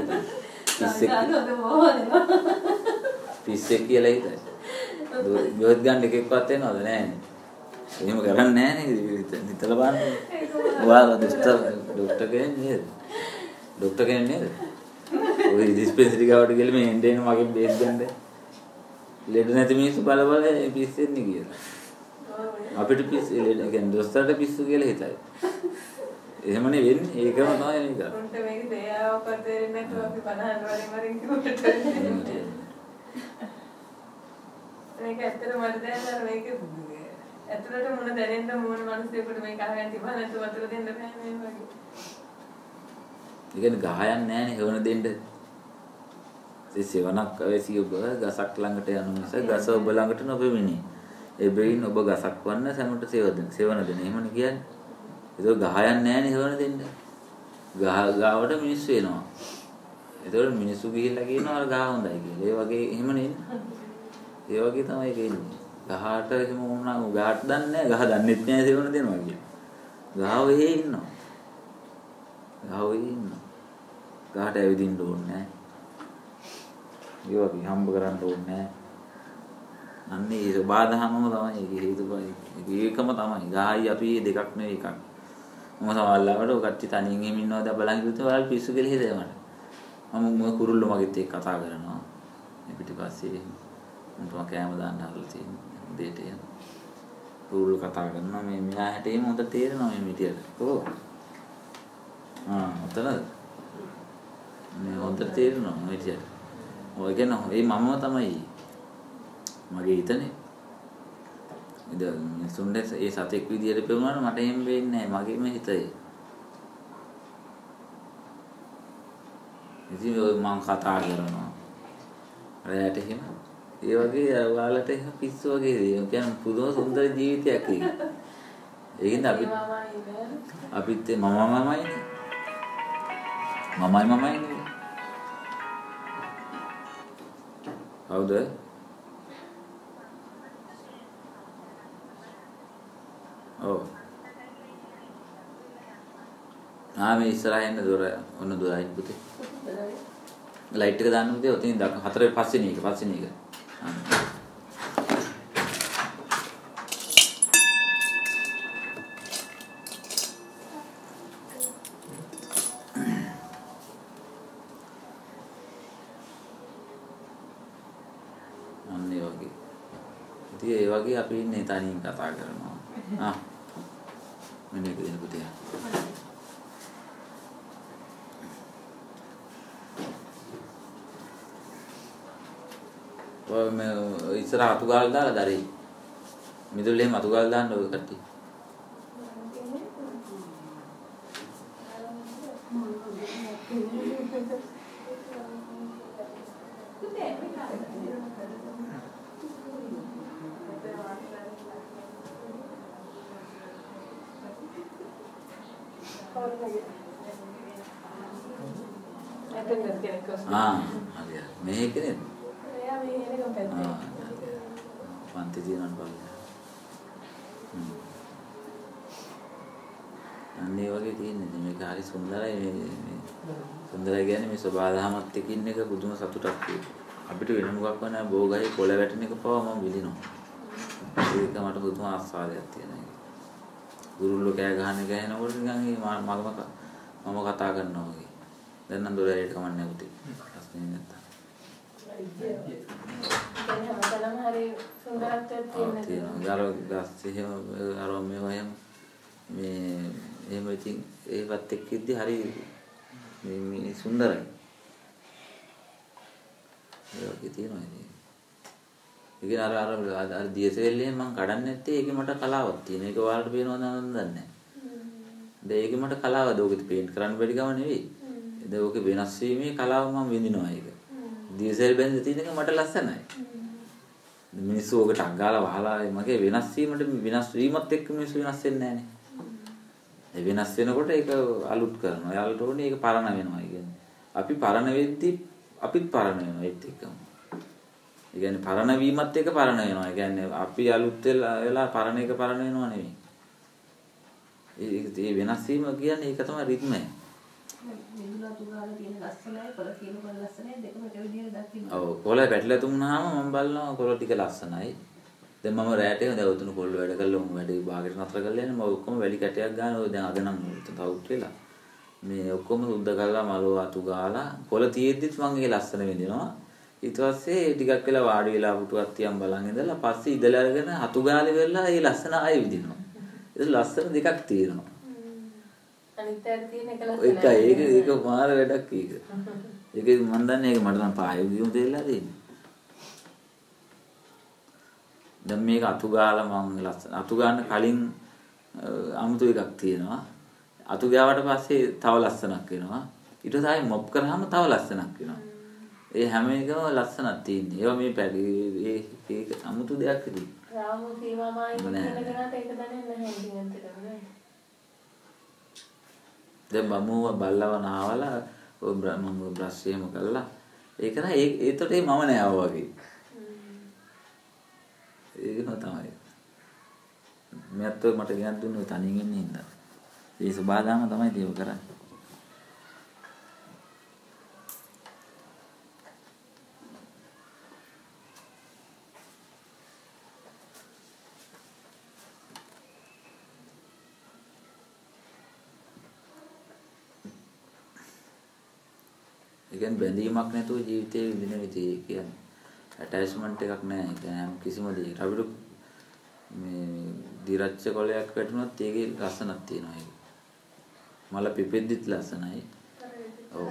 පිස්සෙක් කියලා හිතයි. බෙහෙත් ගන්න එකෙක්වත් එනවද නැහැ. එහෙම කරන්නේ නැහැ නේද? නිතර බලන්න. ඔයාලා ડોක්ටර් කෙනෙක් නේද? ડોක්ටර් කෙනෙක් නේද? ඔය ඩිස්පෙන්සරි ගාවට ගිහලා මේ එන්න මගෙන් බෙහෙත් ගන්න. ලෙඩ නැති මිනිස්සු බල බල පිස්සෙන්නේ කියලා. අපිට පිස්සු ලෙඩ කියන්නේ දොස්තරට පිස්සු කියලා හිතයි. එහෙමනේ වෙන්නේ. ඒකම තමයි මේක. උන්ට මේක දෙයාව කරදෙන්නේ නැතුව අපි 50 වරින් කිව්වට. මේක ඇත්තටම මට දැනෙනවා මේක ඇතුළට මොන දැනෙන්න මොන මිනිස්සුෙකුට මේක අහගෙන තිබ්බා නැතුව වතුර දෙන්න බෑ මේ වගේ. ඒ කියන්නේ ගහයන් නැහැනේ හොන දෙන්න. ඒ සෙවණක් අවශ්‍ය ඔබ ගසක් ළඟට යන නිසා ගස ඔබ ළඟට නොපෙමිණි. ඒ බැවින් ඔබ ගසක් වන්න සැමට සෙවණ දෙන. එහෙමනේ කියන්නේ. ඒක ගහයන් නැහැනේ හොන දෙන්න. ගාවට මිනිස්සු එනවා. ඒතකොට මිනිස්සු ගිහිල්ලා කියනවා අර ගහ හොඳයි කියලා. ඒ වගේ එහෙමනේ. ඒ වගේ තමයි කියන්නේ. ගහට එහෙම වුණා ගහට දන්නේ නැහැ. ගහ දන්නෙත් නැහැ සෙවණ දෙනවා කියලා. ගහ වෙහි ඉන්නවා. ගහ වෙහි ඉන්නවා. ගහට ඇවිදින්න ඕනේ නැහැ. ඒ වගේ හම්බ කරන්න ඕනේ නැහැ. අන්නේ ඒක බාධාමම තමයි ඒක හේතුපයි. ඒකම තමයි. ගහයි අපි දෙකක් නෙවෙයි එකක්. මම සමහරවිට ඔය කට්ටිය තනියෙන් එහෙම ඉන්නවද බලන් ඉඳලා ඔයාලා පිස්සු කියලා හිතේ මට. මම කුරුල්ලෝ මගෙත් එක්ක කතා කරනවා. මේ පිටිපස්සේ මම කෑම දාන්න හදලා තියෙන දෙයට යන. කුරුල්ලෝ කතා කරනවා මේ මෙයා හැටේම හොඳ තේරෙනවා මේ මිටියට. කොහොම? ඔතනද? මේ හොඳ තේරෙනවා මිටියට. ඔය කියන්නේ ඒ මමම තමයි. මගේ හිතනේ. ඉතින් මිනිසුන්ට ඒ සතෙක් විදියට පෙවුනාට මට එහෙම වෙන්නේ නැහැ. මගේම හිතේ. ඉතින් මම කතා කරනවා. රැයට එහෙම. ඒ වගේ ඔයාලට එහෙම පිස්සු වගේ දේ. ඒ කියන්නේ පුදුම සුන්දර ජීවිතයක් ඒක. ඒකින්ද අපිත් මමයිනේ. හවුද? ඔව්. මේ ඉස්සරහින් දොර ඔන්න දොරයි පුතේ. ලයිට් එක දාන්න පුතේ. ඔතනින් 4 පස්සේ එක. අන්න ඒ වගේ. ඉතින් ඒ වගේ අපි ඉන්නේ තනියෙන් කතා කරනවා. මෙන්න එක දෙන්න පුතේ. ඔය මේ ඉස්සර අතු ගාලා දාලා දරේ. මිදුල්ලේ එහෙම අතු ගාලා දාන්න ඔය කට්ටිය. හරි. මේ කෙනෙක්. එයා මේ එනකම් පැත්තේ. පන්ති දිනන බලන්න. අන්නේ වගේ තියෙන්නේ. මේක හරි සුන්දරයි මේ සුන්දරයි කියන්නේ මේ සබාධමත් එකින් එක බුදුම සතුටක් තියෙනවා. අපිට වෙන මොකක් නැහැ බෝගහේ කොළ වැටෙන එක පවා මම විඳිනවා. ඒක මට පුදුම ආස්වාදයක් තියෙනවා. ගුරුල්ලෝ කෑ ගහන එක ඇහෙනකොට නිකන් මම කතා කරනවා වගේ. දැන් නම් දොර ඇරෙට කමන්නේ නැහැ පුතේ. අස්නේ නැත්තම්. දැන් හැමතැනම හරි සුන්දරත්වයක් තියෙනවා. අර ගස් එහෙම අර මේවයන් මේ එහෙම ඉතින් ඒවත් එක්ක ඉද්දි හරි මේ සුන්දරයි. ඒක තියෙනවා ඉතින්. ඉතින් අර දියසෙල්ලේ මම කඩන්නේ නැත්තේ ඒකේ මට කලාවක් තියෙන. ඒක ඔයාලට පේනවද නැද්ද දන්නේ නැහැ. දැන් ඒකේ මට කලාවද ඕකෙත් පේන්ට් කරන්න බැරි ගම නෙවෙයි. දැන් ඕකේ වෙනස් වීමේ කලාව මම විඳිනවා ඒක. දියසෙල් බැඳලා තියෙන එක මට ලස්සනයි. මිනිස්සු ඕකට අග්ගාලා වහලා මගේ වෙනස් වීමත් එක්ක මිනිස්සු වෙනස් වෙන්නේ නැහනේ. ඒ වෙනස් වෙනකොට ඒක අලුත් කරනවා. යාළුවට ඕනේ ඒක පරණ වෙනවා කියන්නේ. අපි පරණ වෙද්දි අපිත් පරණ වෙනවා ඒත් එක්කම. ඒ කියන්නේ පරණ වීමත් එක්ක පරණ වෙනවා. ඒ කියන්නේ අපි අලුත් වෙලා පරණ එක පරණ වෙනවා නෙවෙයි. ඒ වෙනස් වීම කියන්නේ ඒක තමයි රිද්මය. මිදුලා තුගාලා තියෙන ලස්සනයි කොළ තියෙන කොළ ලස්සනයි දෙකම එක විදිහට දකින්න. ඔව් කොළ පැටලලා තුනහම මම බලනවා කොළ ටික ලස්සනයි. දැන් මම රැට දැන් උතුණු කොළ වැඩ කළා මම වැඩේ භාගයට නතර කරලා යන්නේ මම ඔක්කොම වැලි කැටයක් ගන්න ඔය දැන් අද නම් තවුත් වෙලා. මේ ඔක්කොම සුද්ධ කරලා මලෝ අතු ගාලා කොළ තියෙද්දිත් මම ඒක ලස්සන විඳිනවා. ඊට පස්සේ ටිකක් වෙලා වාඩි වෙලා පුටුවක් තියන් බලන් ඉඳලා පස්සේ ඉදලා අරගෙන අතු ගාලේ වෙලා ඒ ලස්සන ආයෙ විඳිනවා. ඒක ලස්සන දෙකක් තියෙනවා. අනිත් පැත්තේ තියෙන එක ලස්සනයි. ඒක මාර වැඩක් ඒක. ඒක මම දන්නේ ඒක මට නම් පායෙ විදිහම දෙලා දෙන්නේ. දැන් මේක අතු ගාලා මම ලස්සන අතු ගන්න කලින් අමුතු එකක් තියෙනවා. අතු ගාවට පස්සේ තව ලස්සනක් වෙනවා. ඊට පස්සේ ආයෙ මොප් කරාම තව ලස්සනක් වෙනවා. ඒ හැම එකම ලස්සනක් තියෙන්නේ. ඒවා මේ පැටි ඒක අමුතු දෙයක් ඉතින්. රාමු සීමාමයි කියන කෙනාට ඒක දැනෙන්නේ නැහැ ඉතින් ඇත්තටම නේ. දැන් බමුව බල්ලව නාවලා ඔය මම බ්‍රෂ් එහෙම කළා. ඒක නෑ ඒතට මම නෑ ආව වගේ. ඒකම තමයි. මෙයත් ඔය මට ගෙනත් දුන්නේ තනියෙන් ඉන්නේ ඉඳලා. ඒ සබාදාම තමයි දේව කරන්නේ. ඒ කියන්නේ බැඳීමක් නැතුව ජීවිතේ විඳින විදිහ කියන්නේ ඇටැච්මන්ට් එකක් නැහැ. ඒ කියන්නේ කිසිම දෙයකට අපිට මේ දිරච්ච කොලයක් වැටුණොත් ඒකේ ලස්සනක් තියෙනවා ඒක. මල පිපෙද්දිත් ලස්සනයි. ඔව්.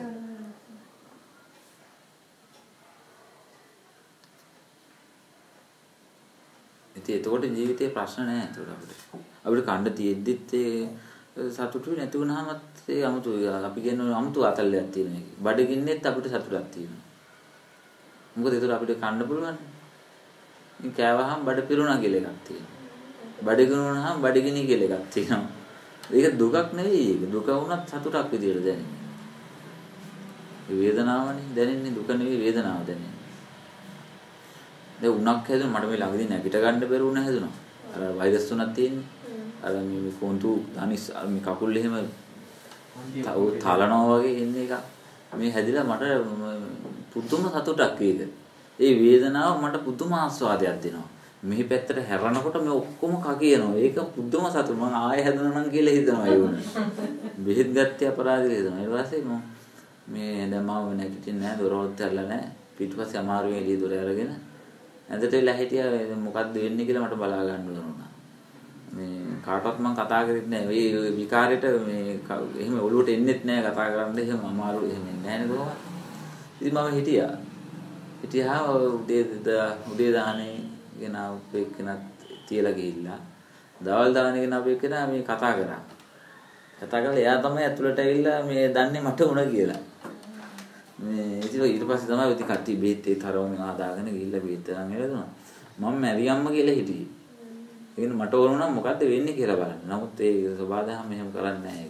ඉතින් එතකොට ජීවිතේ ප්‍රශ්න නැහැ එතකොට අපිට කණ්ඩ තියෙද්දිත් ඒ සතුටු නැති වුණාමත් ඒ 아무තු අපි කියන 아무තු අතල්ලයක් තියෙන එක. බඩගින්නෙත් අපිට සතුටක් තියෙනවා. මොකද ඒතර අපිට කන්න පුළුවන්. ඉතින් කෑවහම බඩ පිරුණා කියලා එකක් තියෙනවා. බඩගිනුනහම බඩගිනි කියලා එකක් තියෙනවා. ඒක දුකක් නෙවෙයි ඒක. දුක වුණත් සතුටක් විදියට දැනෙන්නේ. ඒ වේදනාවනේ දැනෙන්නේ දුක නෙවෙයි වේදනාව දැනෙන්නේ. දැන් උණක් හැදුන මට මේ ළඟදී නැගිට ගන්න බැරි වුණ හැදුනා. අර වෛරස් තුනක් තියෙන්නේ. අර මේ කොන්තු අනිස් මේ කකුල් එහෙම තලනවා වගේ ඉන්න එක මේ හැදිලා මට පුදුම සතුටක් ඒක. ඒ වේදනාව මට පුදුම ආස්වාදයක් දෙනවා. මෙහි පැත්තට හැරෙනකොට මේ ඔක්කොම කකියනවා. ඒක පුදුම සතුට. මම ආයෙ හැදෙනවා නම් කියලා හිතනවා ඒ වුණ. බෙහෙත් ගත්තේ අපරාධ කියලා හිතනවා. ඊට පස්සේ මේ දැන් මම නැගිටින්නේ නැහැ දොරවල් ඇරලා නැහැ. පිටිපස්සේ අමාරුවෙන් එළිය දොර අරගෙන ඇඳට වෙලා හිටියා මොකද්ද වෙන්නේ කියලා මට බලා ගන්න උනා. මේ කාටවත් මම කතා කරෙත් නැහැ. මේ විකාරයට මේ එහෙම ඔළුවට එන්නෙත් නැහැ කතා කරන්න. එහෙම අමාරු එහෙම නැහැ නේද කොහොමද? ඉතින් මම හිටියා උදේ දානේ ගෙනාව එක්කෙනත් තියලා ගිහිල්ලා දවල් දානේ ගෙනාව එක්කෙනා මේ කතා කරා. කතා කරලා එයා තමයි ඇතුළට ඇවිල්ලා මේ දන්නේ මට උණ කියලා. මේ ඊට පස්සේ තමයි ඉතින් කට්ටිය බේත් ඒ තරවම ආදාගෙන ගිහිල්ලා බේත් ගන්න එළදුනා. මම මැරියම්ම කියලා හිටියේ. ඒ කියන්නේ මට ඕන නම් මොකද්ද වෙන්නේ කියලා බලන්න. නමුත් ඒ සබාදාම මෙහෙම කරන්නේ නැහැ.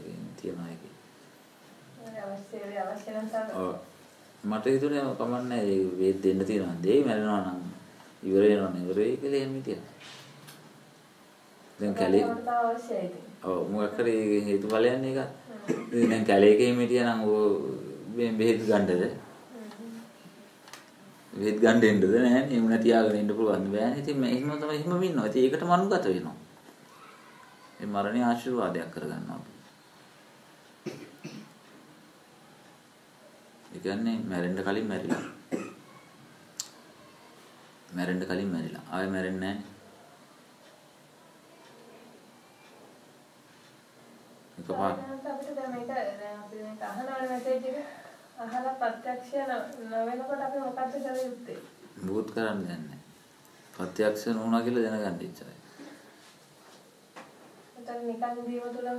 කියනවා ඒකේ. අවශ්‍ය නම් තමයි. මට හිතුනේ කමන්නේ ඒ දෙන්න තියෙනවා. දෙයි මැරෙනවා නම් ඉවර වෙනවා නේ. ඉවර වෙයි කියලා එහෙම හිටියා. දැන් කැලේ අවශ්‍යයි. ඔව් මොකක් හරි හේතුඵලයන් එක. ඉතින් දැන් කැලේක එහෙම හිටියා නම් ඕ බෙහෙත් ගන්නද? බෙහෙත් ගන්න දෙන්නද නැහැ නේ. එහෙම තියාගෙන ඉන්න පුළුවන් බෑනේ. ඉතින් එහෙම තමයි එහෙම ඉන්නවා. ඉතින් ඒකට මනුගත වෙනවා. ඒ මරණය ආශිර්වාදයක් කරගන්නවා. ඒ කියන්නේ මැරෙන්න කලින් මැරිලා. මැරෙන්න කලින් මැරිලා. ආයෙ මැරෙන්නේ නැහැ. අපිට දැන් මේක අපි මේක අහනවනේ මැසේජ් එක. අහලා ප්‍රත්‍යක්ෂ නොවෙනකොට අපි මොකද්ද කර යුත්තේ? මොකුත් කරන්න යන්නේ. ප්‍රත්‍යක්ෂ නොවුණා කියලා දැනගන්න ඉච්චරයි. එතන නිකන් දීම තුලම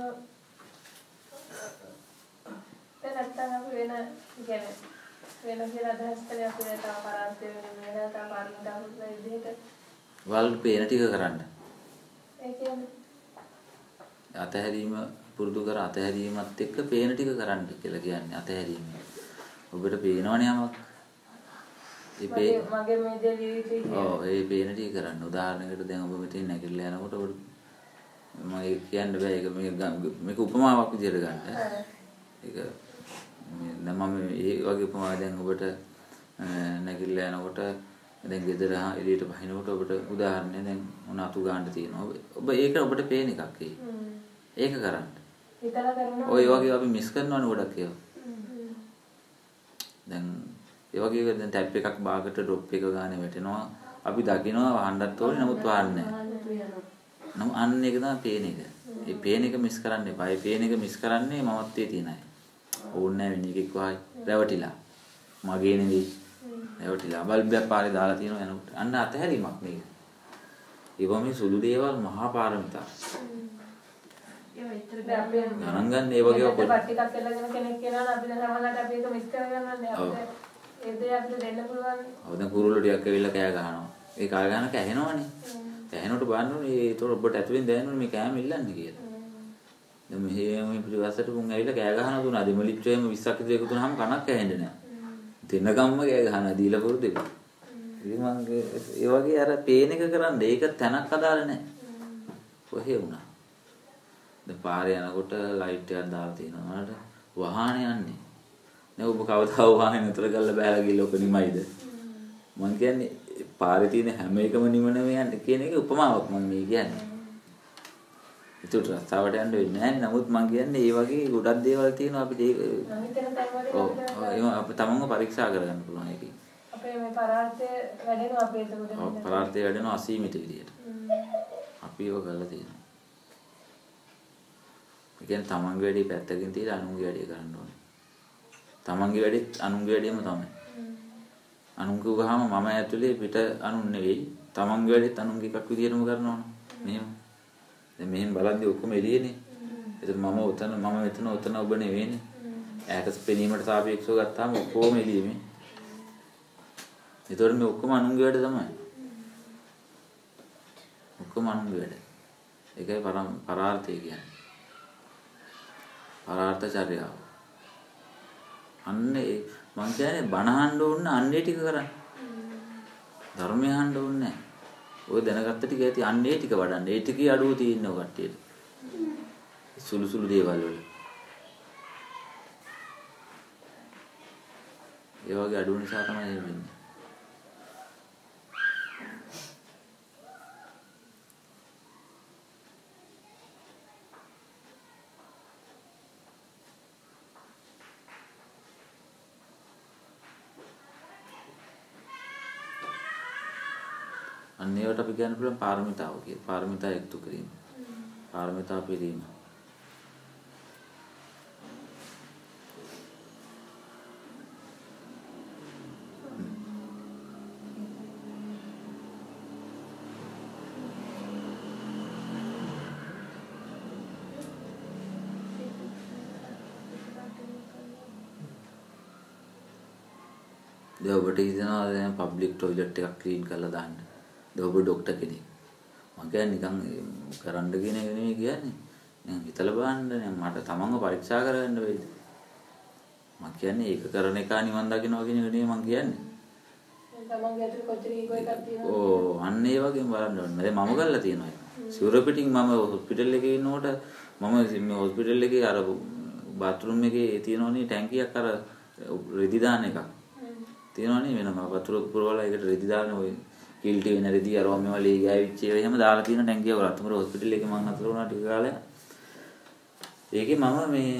නැත්තම් අපි වෙන කියන්නේ වෙන කියලා අදහස් කරේ අපි තව පරාර්ථය වෙන තව පාරමිතාවුත් විදිහට වල් පේන ටික කරන්න. ඒ කියන්නේ අතහැරීම පුරුදු කර අතහැරීමත් එක්ක පේන ටික කරන්න කියලා කියන්නේ අතහැරීම. ඔබට පේනවනේ යමක්. මගේ මේ දේ විවිධයි. ඔව් ඒ පේන ටික කරන්න. උදාහරණයකට දැන් ඔබ මෙතන නැගිටලා යනකොට ඔබ මම කියන්න බෑ ඒක මේක උපමාවක් විදිහට ගන්න. ඒක මම මේ වගේ උපමාවක් දැන් ඔබට නැගිටලා යනකොට දැන් ගෙදර එළියට බහිනකොට ඔබට උදාහරණයක් දැන් මොන අතු ගන්න තියෙනවා. ඔබ ඒක ඔබට පේන එකක් ඒක කරන්න. හිතලා කරනවා. ඔය වගේ අපි මිස් කරනවනේ ගොඩක් ඒවා. දැන් ඒ වගේ දැන් ටැප් එකක් බාගට ඩ්‍රොප් එක ගානේ වැටෙනවා. අපි දකිනවා වහන්නත් ඕනේ නමුත් වහන්නේ නැහැ. නම් අන්න ඒක තමයි පේන එක. ඒ පේන එක මිස් කරන්න එපා. ඒ පේන එක මිස් කරන්නේ මමත්වයේ තියෙන අය. ඕන්නේ නැහැ වෙන එකෙක් වහයි. රැවටිලා. මගේ නෙවෙයි. රැවටිලා. බල්බයක් පාරේ දාලා තියෙනවා යනකොට. අන්න අතහැරීමක් මේක. ඒවා මේ සුළු දේවල් මහා පාරමිතා. ගණන් ගන්න ඒ වගේ පොඩි ටිකක් එල්ලගෙන කෙනෙක් කියනවා අපි දැන් සමහරවිට අපි ඒක මිස් කරගන්නන්නේ අපිට ඒ දේ අපිට දෙන්න පුළුවන්. ඔව් දැන් කුරුල්ලෝ ටිකක් ඇවිල්ලා කෑ ගහනවා. ඒ කෑ ගහන කැහෙනවනේ. කැහෙනකොට බලන්න ඕනේ ඒතකොට ඔබට ඇතුලෙන් දැනෙන්නේ මේ කෑම ඉල්ලන්නේ කියලා. දැන් මෙහෙම පිටිපස්සට පුන් ඇවිල්ලා කෑ ගහනවා දුනා දෙමලිච්චෝ එහෙම 20ක් විතර එකතු වුණාම කනක් ඇහෙන්නේ නැහැ. දෙන්නගම්ම කෑ ගහනවා දීලා පුරුදු දෙක. ඉතින් මම ඒ වගේ අර පේන එක කරන්න ඒක තැනක් අදාළ නැහැ. කොහේ වුණා. දැන් පාරේ යනකොට ලයිට් එකක් දාලා තියෙනවා නේද? වාහනේ යන්නේ. නේ ඔබ කවදා වාහනේ නතර කරලා බෑලා ගිහලා ඔක නිමයිද? මම කියන්නේ පාරේ තියෙන හැම එකම නිම නෙවෙයි යන්නේ කියන එක උපමාවක් මම මේ කියන්නේ. ඒකට රස්තාවට යන්න වෙන්නේ නැහැ. නමුත් මම කියන්නේ මේ වගේ ගොඩක් දේවල් තියෙනවා අපිට ඒක අපිට තමන්ව පරීක්ෂා කරගන්න පුළුවන් එකයි. අපේ මේ පරාර්ථය වැඩෙනවා අපේ එතකොට. ඔව් පරාර්ථය වැඩෙනවා අසීමිත විදියට. අපි ඒක කරලා තියෙනවා. ඒ කියන්නේ තමන්ගේ වැඩේ පැත්තකින් තියලා අනුන්ගේ වැඩේ කරන්න ඕනේ. තමන්ගේ වැඩේත් අනුන්ගේ වැඩේම තමයි. අනුන් කිව්වහම මම ඇතුලේ පිට අනුන් නෙවෙයි. තමන්ගේ වැඩේත් අනුන්ගේ එකක් විදියටම කරනවනේ. මෙහෙම. දැන් මෙහෙම බලද්දී ඔක්කොම එළියනේ. ඒතර මම උතන මම මෙතන උතන ඔබ නෙවෙයිනේ. ඈට පෙනීමට සාපේක්ෂව ගත්තාම ඔක්කොම එළියෙමේ. ඒතර මේ ඔක්කොම අනුන්ගේ වැඩ තමයි. ඔක්කොම අනුන්ගේ වැඩ. ඒකයි පරාර්ථය කියන්නේ. පරාර්ථ චර්යාව. අන්නේ මං කියන්නේ බණ අහන්න ඕන අන්නේ ටික කරන්න. ධර්මය අහන්න ඕනේ නැහැ. ඔය දැනගත්ත ටික ඇති අන්නේ ටික වඩන්න. ඒ ටිකේ අඩුව තියෙනව කට්ටියට. සුළු සුළු දේවල් වල. ඒ වගේ අඩුව නිසා තමයි එහෙම වෙන්නේ. අන්නේවට අපි කියන්න පුළුවන් පාරමිතාව කියලා. පාරමිතා එකතු කිරීම. පාරමිතා පිරීම. දැන් ඔබට හිතනවා දැන් පබ්ලික් টয়ලට් එකක් ක්ලීන් කරලා දාන්න. ඔබ ડોක්ටර් කෙනෙක්. මම කියන්නේ නිකන් කරන්න කියන එක නෙමෙයි කියන්නේ. හිතලා බලන්න මට තමන්ව පරීක්ෂා කරගන්න වෙයිද? මම කියන්නේ ඒක කරන එක නිවන් දකින්නවා කියන එක නෙමෙයි මම කියන්නේ. තමන්ගේ අතට කොච්චර ඊගෝ එකක් තියෙනවද? ඕ අන්න ඒ වගේම බලන්න ඕනේ. දැන් මම කරලා තියෙනවා ඒක. සිවුර පිටින් මම හොස්පිටල් එකේ ඉන්නකොට මම මේ හොස්පිටල් එකේ අර බාත්රූම් එකේ තියෙනවනේ ටැංකියක් අර රෙදි දාන එකක්. තියෙනවනේ වෙනම වතුර පුරවලා ඒකට රෙදි දාන ඔය කිල්ටි වෙන රෙදි අරවම මේවා ලී ගෑවිච්ච ඒවා එහෙම දාලා තියෙන ටැංකිය වල අතමර හොස්පිටල් එකේ මම අතර වුණා ටික කාලයක්. ඒකේ මම මේ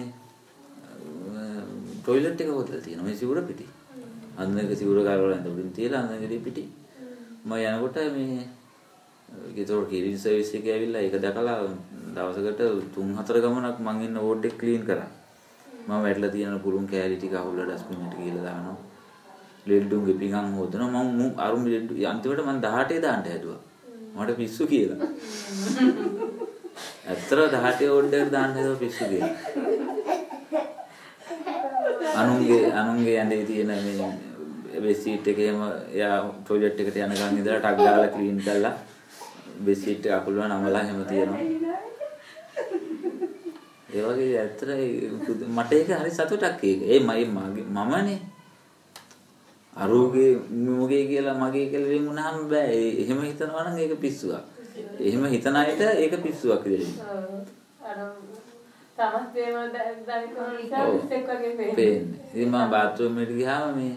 টয়ලට් එක හොදලා තියෙනවා මේ සිවුර පිටි. අන්නක සිවුර කාරවල ඇඳ උඩින් තියලා අන්නකදී පිටි. මම යනකොට මේ ඒතකොට කීරින් සර්විස් එකේ ඇවිල්ලා ඒක දැකලා දවසකට 3-4 ගමනක් මං ඉන්න වෝඩ් එක ක්ලීන් කරා. මම වැටලා තියෙන පුරුන් කෑලි ටික අහුල්ලා ඩස්බින් එකට ගිහලා දානවා. ලෙඩ්ඩුන්ගේ පිඟන් හොදනවා. මම අරුම් ලෙඩ්ඩු අන්තිමට මම 18 දාන්න හැදුවා. මට පිස්සු කියලා. ඇත්තට 18 වෝඩ් එකට දාන්න හැදුවා පිස්සු කියලා. අනුන්ගේ ඇඳේ තියෙන මේ බෙඩ්ෂීට් එකේම එයා টয়ලට් එකට යන ගමන් ඉඳලා ටක් ගාලා ක්ලීන් කරලා බෙඩ්ෂීට් එක අකුලනවා නමලා එහෙම තියෙනවා. ඒ වගේ ඇත්තට මට ඒක හරි සතුටක් ඒක. ඒ මමනේ අරුගේ මොගේ කියලා මගේ කියලා වෙන් වුණාම බෑ. එහෙම හිතනවා නම් ඒක පිස්සුවක්. එහෙම හිතන අයට ඒක පිස්සුවක් විදිහට. තමත් වේම දැන් කොහොමද ඉස්සෙක් වගේ පේන්නේ. ඉතින් මම බාත්රූම් එකට ගියාම මේ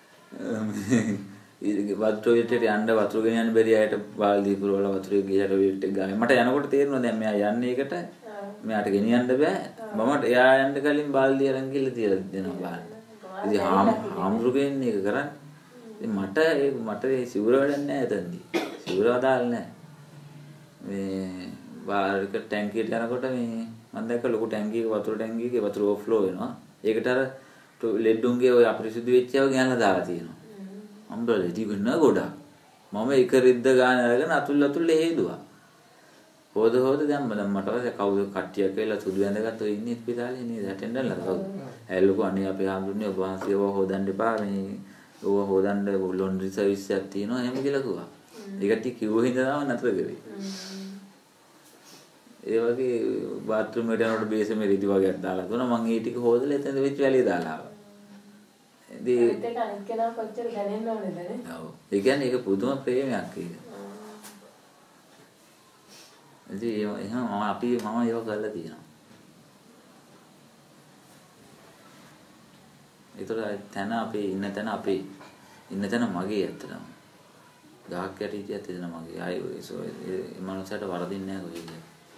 වතුර ගෙටට යන්න වතුර ගෙන යන්න බැරි අයට බාල්දිය පුරවලා වතුරේ ගියට වීල්ට් එක ගානේ. මට යනකොට තේරෙනවා දැන් මෙයා යන්නේ ඒකට මෙයාට ගෙනියන්න බෑ. මමට එයා යන්න කලින් බාල්දිය අරන් ගිහලා තියලා දෙනවා බලන්න. ඉතින් හාමුදුරුවෝ ඒක කරන්නේ. ඉතින් මට ඒ සිවුර වැඩක් නැහැ එතනදී. සිවුර අදාළ නැහැ. මේ බාරක ටැංකියට යනකොට මේ මම දැක්ක ලොකු ටැංකියක වතුර ටැංකියක වතුර ඕවර්ෆ්ලෝ වෙනවා. ඒකට අර ලෙඩ්ඩුන්ගේ ඔය අපිරිසුදු වෙච්ච ඒවා ගෙනල්ලා දාලා තියෙනවා. මම බලලා ඉතින් ගොඩක්. මම එක රිද්ද ගාන අරගෙන අතුල් හේදුවා. හොද දැන් මට කවුද කට්ටියක් වෙලා සුදු ඇඳගත්ත ඔය ඉන්නේ ඉස්පිතාලේ නේද ඇටෙන්ඩන්ලා කවුද? ඇල්ලුකෝ අනේ අපේ හාමුදුරනේ ඔබ වහන්සේ ඔය හොදන්න එපා මේ ඔය හොදන්න ලොන්ඩ්‍රි සර්විස් එකක් තියෙනවා එහෙම කියලා කිව්වා. ඒකට කිව්ව හින්දා තමයි නතර කරේ. ඒ වගේ බාත්රූම් එකට යනකොට බේසමේ රිදි වගේක් දාලා දුන්නා. මම ඒ ටික හොදලා එතන වෙච්ච වැලිය දාලා ආවා. ඒක අනිත් කෙනා කොච්චර දැනෙන්න ඕනේද නේ? ඔව්. ඒ කියන්නේ ඒක පුදුම ප්‍රේමයක් ඒක. ඉතින් එහෙනම් මම ඒක කරලා තියෙනවා. ඒතර තැන අපේ ඉන්න තැන මගේ ඇත්තටම. ගහක් යට හිටියත් එතන මගේ. ආයි ඒ මනුස්සයට වරදින්නේ නැහැ කොහෙද.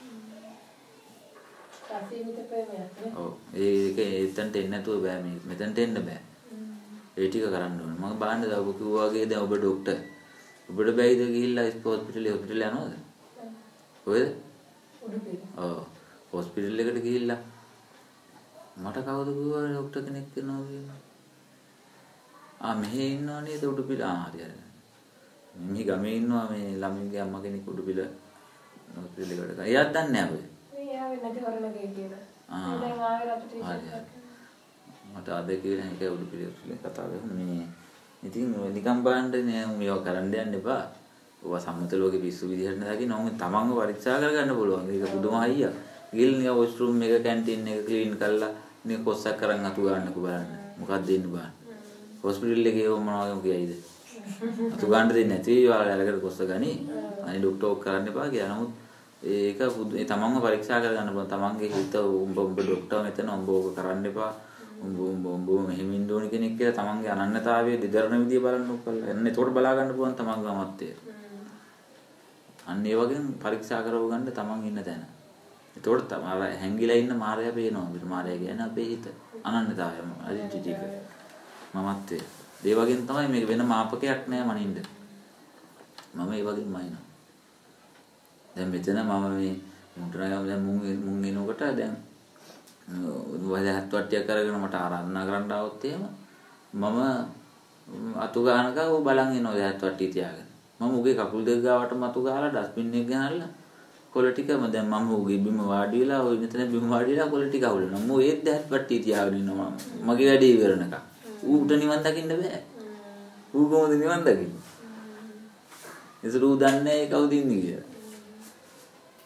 සීමිත ප්‍රේමයක් නේ. ඔව්. ඒක එතනට එන්න නැතුව බෑ මේ. මෙතනට එන්න බෑ. ඒ ටික කරන්න ඕනේ. මම බාන්න දාපු කිව්වා වගේ දැන් ඔබ ડોක්ටර්. ඔබට බැයිද ගිහිල්ලා හොස්පිටල් යනවද? ඔයද? උඩුපිට. ඔව්. හොස්පිටල් එකට ගිහිල්ලා මට කවුද කිව්වා ડોක්ටර් කෙනෙක් කරනවා කියලා. මෙහෙ ඉන්නවා නේද උඩුපිට? හරි. මේ ගමේ ඉන්නවා මේ ළමයිගේ අම්මා කෙනෙක් උඩුපිට හොස්පිටල් එකට. එයාත් දන්නේ නැහැ ඔය. මේ ආවේ නැති හොරණගේ කියලා. දැන් ආවේ රට ටීචර්. මට අද කියලා එක උඩුපිට කතා කරන්නේ මේ. ඉතින් නිකම් බලන්නේ මේවා කරන්න යන්න එපා. ඔවා සම්මත ලෝකෙ පිස්සු විදිහට නැදකින්න ඕන් තමන්ව පරීක්ෂා කරගන්න පුළුවන්. ඒක පුදුම අයියා. ගිහින් නිකන් වොෂ්රූම් එක කැන්ටින් එක ක්ලීන් කරලා නිකන් කොස්සක් කරන් අතු ගන්නකෝ බලන්න. මොකක්ද දෙන්න බලන්න. හොස්පිටල් එකේ මොනවද කියයිද? අතු ගන්න දෙන්නේ නැති ඒවා අරගෙන කොස්ස ගනි. අනේ ડોක්ටර් ඔක් කරන්න එපා කියලා. නමුත් ඒක තමන්ව පරීක්ෂා කරගන්න පුළුවන්. තමන්ගේ හිත උඹ ડોක්ටර් මෙතන උඹ ඕක කරන්න එපා. උඹ මෙහෙම ඉන්න ඕන කෙනෙක් කියලා තමන්ගේ අනන්‍යතාවය දෙදරන විදිය බලන්න ඕකල්ලා. එන්න ඒකට බලා ගන්න පුළුවන් තමන්ගේ අමත්තය. අන්න ඒ වගේ පරීක්ෂා කරව ගන්න තමන් ඉන්න තැන. ඒතකොට තමයි හැංගිලා ඉන්න මායя පේනවා. අපිට මායя කියන්නේ අපේ හිත. අනන්‍යතාවය අයිඩෙන්ටිටි එක. මමත්වය. ඒ වගේම තමයි මේක වෙන මාපකයක් නෑ මනින්න. මම ඒ වගේම මනිනවා. දැන් මෙතන මම මේ මුටරාගම දැන් මුන් එනකොට දැන් වදහත් වට්ටියක් අරගෙන මට ආරාධනා කරන්න આવොත් එහෙම මම අතු ගන්නක ਉਹ බලන් ඉනවා වදහත් වට්ටිය තියාගෙන. මම උගේ කකුල් දෙක ගාවට මතු ගහලා ඩස්බින් එක ගහලා කොළ ටිකම දැන් මම උගේ බිම වාඩි වෙලා ওই මෙතන බිම වාඩි වෙලා කොළ ටික අවුලනවා. මම ඒත් දහත් වට්ටිය තියාගෙන ඉන්නවා මගේ වැඩේ ඉවරනකම්. ඌට නිවන් දකින්න බෑ. ඌ කොහොමද නිවන් දකින්නේ? ඒසර ඌ දන්නේ කවුද ඉන්නේ කියලා.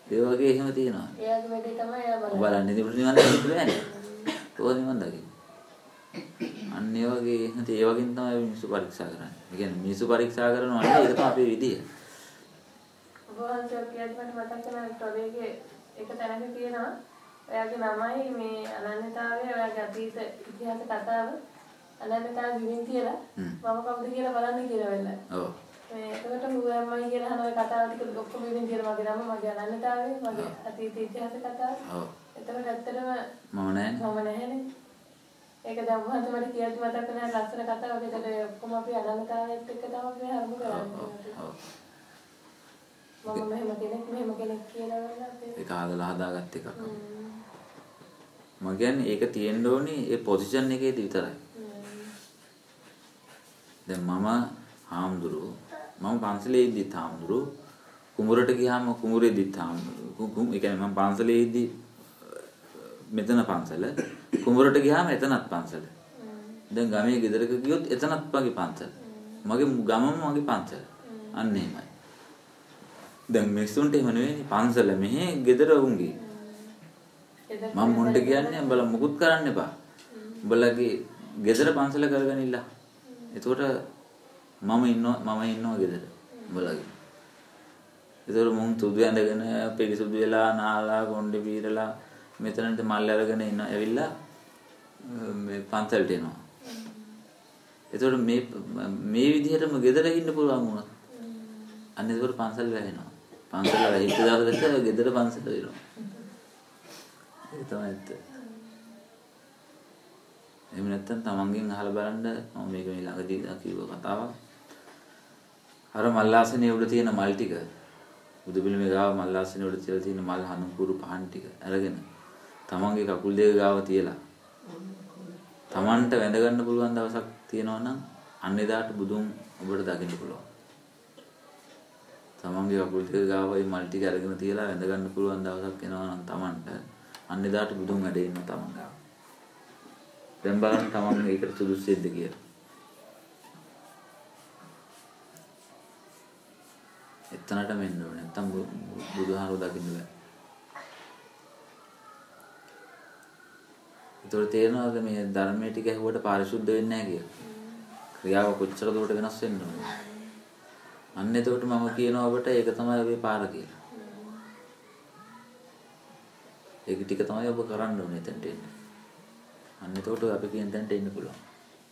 ඒ වගේ එහෙම තියෙනවා. එයාගේ වැඩේ තමයි එයා බලන්නේ. බලන්නේ ඉතින් නිවන් දකින්න බෑනේ. කොහොමද නිවන් දකින්නේ? අන්න ඒ වගේ ඒ වගේම තමයි මිනිස්සු පරීක්ෂා කරන්නේ. ඒ කියන්නේ මිනිස්සු පරීක්ෂා කරනවා නේ ඒක තමයි අපේ විදිය. වහන්සේ කියද්දි මට මතක් වෙනවා ටොරේගේ එක තැනක තියෙනවා ඔයාගේ ළමයි මේ අනන්‍යතාවය ඔයාගේ අතීත ඉතිහාස කතාව අනන්‍යතාව විවිධ කියලා මම කවුද කියලා බලන්න කියලා වෙලා. ඔව්. මේ එතකොට මුගයන්මයි කියලා අහන ඔය කතාව ටික ඔක්කොම විවිධ කියලා මගේ නම මගේ අනන්‍යතාවය මගේ අතීත ඉතිහාස කතාව. ඔව්. එතකොට ඇත්තටම මම නැහැනේ. ඒක දැන් වහන්සේ මට කියද්දි මතක් වෙනවා ලස්සන කතාවක්. ඒකට ඔක්කොම අපි අනන්‍යතාවයත් එක්ක තමයි අපි හරමු කරන්නේ. ඔව්. මම මෙහෙම කෙනෙක් කියලා වල අපේ ඒක ආදලා හදාගත්ත එකක්. මම කියන්නේ ඒක තියෙන්න ඕනේ ඒ පොසිෂන් එකේදී විතරයි. දැන් මම හාමුදුරුවෝ මම පන්සලේ ඉද්දිත් හාමුදුරුවෝ කුඹරට ගියාම කුඹරේදීත් හාමුදුරුවෝ ඒ කියන්නේ මම පන්සලේ ඉද්දි මෙතන පන්සල කුඹරට ගියාම එතනත් පන්සල. දැන් ගමේ ගෙදරක ගියොත් එතනත් මගේ පන්සල. මගේ ගමම මගේ පන්සල. අන්න එහෙමයි. දැන් මිනිස්සුන්ට එහෙම නෙවෙයි පන්සල මෙහෙ ගෙදර උන්ගේ. මම මොන්ට කියන්නේ උඹලා මුකුත් කරන්න එපා. උඹලගේ ගෙදර පන්සල කරගෙන ඉන්න. එතකොට මම ඉන්නවා ගෙදර උඹලගේ. එතකොට මුන් සුදු ඇඳගෙන පිරිසුදු වෙලා නාලා කොණ්ඩේ පීරලා මෙතනට මල් අරගෙන ඉන්න ඇවිල්ලා මේ පන්සලට එනවා. එතකොට මේ විදිහටම ගෙදර ඉන්න පුළුවන් වුණා. අන්න ඒකට පන්සල් වැහෙනවා. පන්සල වැහිච්ච දවසට ගෙදර පන්සල වෙනවා. ඒක තමයි ඇත්ත. එහෙම නැත්නම් තමන්ගෙන් අහලා බලන්න මම මේක මේ ළඟදී කිව්ව කතාවක්. අර මල්ලාසනේ උඩ තියෙන මල් ටික බුදු පිළිමේ ගාව මල්ලාසනේ උඩ තියලා තියෙන මල් හනුකුරු පහන් ටික අරගෙන තමන්ගේ කකුල් දෙක ගාව තියලා තමන්ට වැඳ ගන්න පුළුවන් දවසක් තියෙනවා නම් අන්න එදාට බුදුන් ඔබට දකින්න පුළුවන්. තමන්ගේ කකුල් දෙක ගාව මේ මල් ටික අරගෙන තියලා වැඳ ගන්න පුළුවන් දවසක් එනවා නම් තමන්ට අන්න එදාට බුදුන් වැඩ ඉන්න තමන් ගාව. දැන් බලන්න තමන් ඒකට සුදුස්සෙද්ද කියලා. එතනට මෙන්න ඕනේ. නැත්තම් බුදුහාරෝ දකින්න බෑ. ඒතකොට තේරෙනවද මේ ධර්මයේ ටික ඇහුවට පාරිශුද්ධ වෙන්නේ නැහැ කියලා. ක්‍රියාව කොච්චර දුරට වෙනස් වෙන්න ඕනද? අන්න එතකොට මම කියනවා ඔබට ඒක තමයි ඔබේ පාර කියලා. ඒක ටික තමයි ඔබ කරන්න ඕනේ එතනට එන්න. අන්න එතකොට අපි කියන තැනට එන්න පුළුවන්.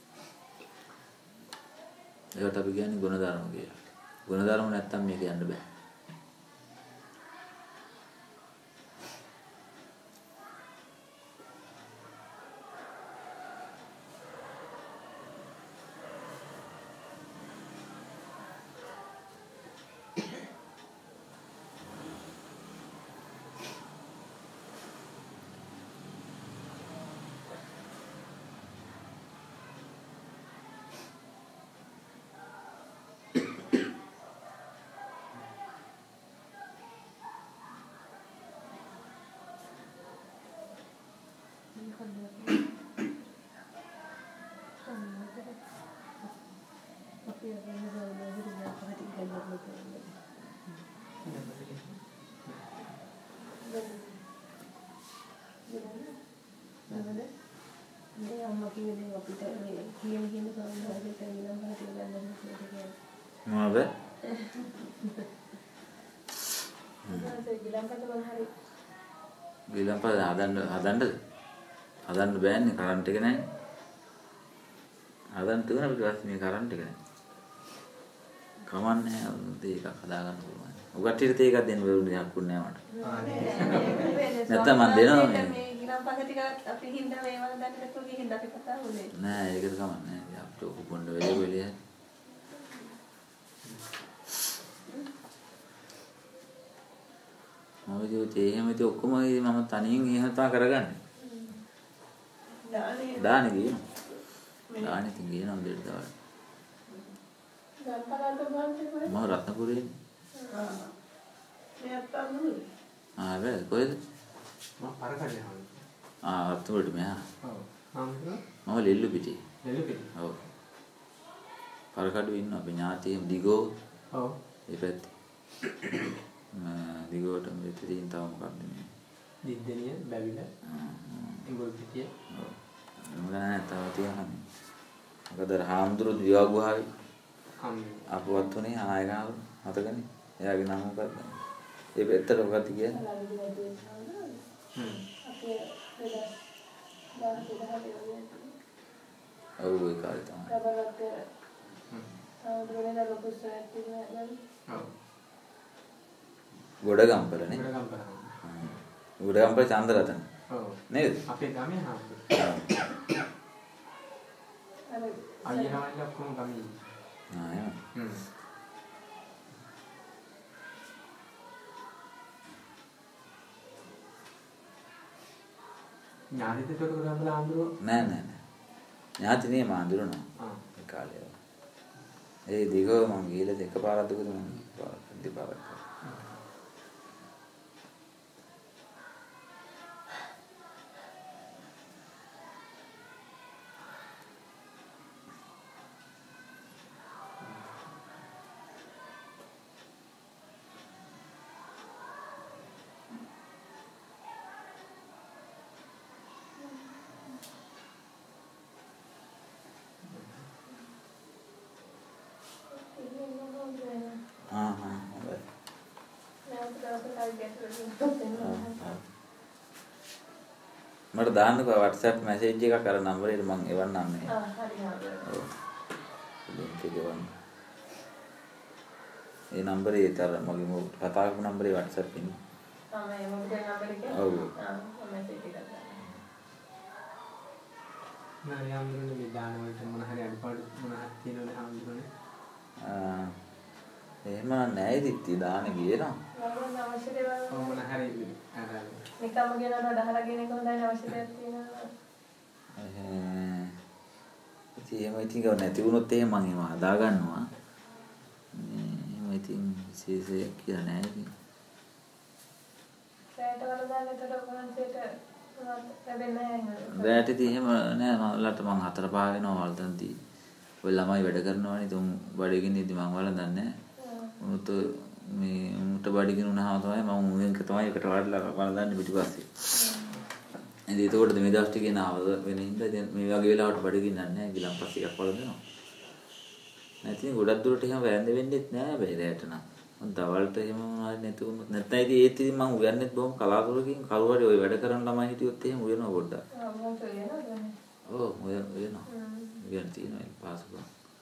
ඒකට අපි කියන්නේ ගුණධර්ම කියලා. ගුණධර්ම නැත්තම් මේක යන්න බෑ. මොනවද? ගිලම්පත හදන්න බෑනේ කරන්ට් එක නැහැ. හදන්න තියෙන අපිට මේ කරන්ට් එක නැහැ. කමන්නේ ඒක හදාගන්න පුළුවන්. උගට්ටියට ඒකක් දෙන්න බැරුණේ හක්කුන්නේ නැහැ මට. නැත්තම් මම දෙනවා මේ. මේ ගිලම්පත ටික අපි හින්දා මේ වල දැන් නැතුව ගිහින් අපි කතා වුණේ. නෑ ඒකට කමන්නේ නැහැ. අපිට කොපොන්න වෙලෙ මම ජීවිතේ එහෙම ඉතින් ඔක්කොම මම තනියෙන් එහෙම තමයි කරගන්නේ. දානේ ගියන. දානේ තින් ගියන දෙන්න දාන්න. මම රත්නපුරේ. මේ අත්තනුනේ. බෑ කොහෙද? මම පරකඩේ හාල්. රත්නපුරේ මෙහා. ඔව්. හාමුදුරුවෝ? මම ලෙල්ලු පිටේ. ලෙල්ලු පිටේ. ඔව්. පරකඩේ ඉන්න අපි ඥාතියම් දිගෝ. ඔව්. ඒ පැත්තේ. දිගටම ඉතින් තව මොකක්ද මේ දිද්දෙනිය බැවිලා ඉඟුල් පිටිය මම ගණන් තව තියනවා මොකද රාම්දුරු දිවාගුහාවි අපවත් උනේ ආයගාව මතකනේ එයාගේ නම මොකක්ද ඒ පෙත්තට මොකක්ද කියන්නේ අපේ ඔව් ඒ කාලේ තමයි රබරත් ආවුරුනේ ලොකු සෑට් තිබුණා ගොඩගම්පලනේ ගොඩගම්පල චන්දරතන ඔව් නේද අපේ ගමේ හාමුදුරුවෝ අයියනවල්ල ඔක්කොම ගමේ ඥාතිද කොට ගම්බල හාමුදුරුවෝ නෑ ඥාති නේ මාඳුරනවා ඒ කාලේ ඒ දිගව මං ගිහලා දෙකපාරක් දුකද මං දෙපාරක් මට දාන්නකෝ WhatsApp message එකක් අර නම්බරේට මං එවන්නම් නේ. හරි හරි. ඔව්. link එක එවන්න. ඒ නම්බරේ තර මගේ කතා කරපු නම්බරේ WhatsApp ඉන්නේ. මේ මොකද නම්බර එක? ඔව්. message එකක් දාන්න. නෑ හාමුදුරුවනේ මේ දාන වලට මොන හරි අඩපාඩු මොන හරි තියෙනවනේ හාමුදුරුවනේ. එහෙම නෑ ඉතින් දාන ගියේනවා. මම අවශ්‍ය දේවල් මොන හරි අර නිකම්ම ගෙනලා ඩහලා ගෙන එක හොඳයි අවශ්‍ය දෙයක් තියෙනවා. ඉතින් එහෙම ඉතින් ගව නැති වුණොත් එහෙම මම ඒව හදා ගන්නවා. එහෙම ඉතින් විශේෂයක් කියලා නෑ ඉතින්. රැට වල දාන්න එතකොට ඔයන්සේට ලැබෙන්නේ නැහැ. රැට ඉතින් එහෙම නෑ මලට මං 4-5 වෙනවා වලතන්ති. ඔය ළමයි වැඩ කරනවානේ තුන් බඩගින්න ඉදි මං වලඳන්නේ නෑ. උන්ට මේ උන්ට බඩගින්න උනහම තමයි මම මුවෙන්ක තමයි එකට වඩලා වලඳන්නේ පිටිපස්සේ. ඉතින් ඒකෝටද මේ දවස් ටිකේ නාවද වෙන හින්දා දැන් මේ වගේ වෙලාවට බඩගින්නක් නෑ ගිලම්පස් එකක් වලඳනවා. නැතිනම් ගොඩක් දුරට එහෙම වැරෙන්න වෙන්නෙත් නෑ බැහැරට නම්. මම දවල්ට එහෙම මොනවාරි නැති වුණොත් නැත්නම් ඉතින් ඒත් ඉතින් මම උයන්නෙත් බොහොම කලාතුරකින් කරුවාරි ඔය වැඩ කරන ළමයි හිටියොත් එහෙම උයනවා පොඩ්ඩක්. මොකද වෙනවද? ඔව් උයනවා. උයන් තියෙනවා පාසුකම්.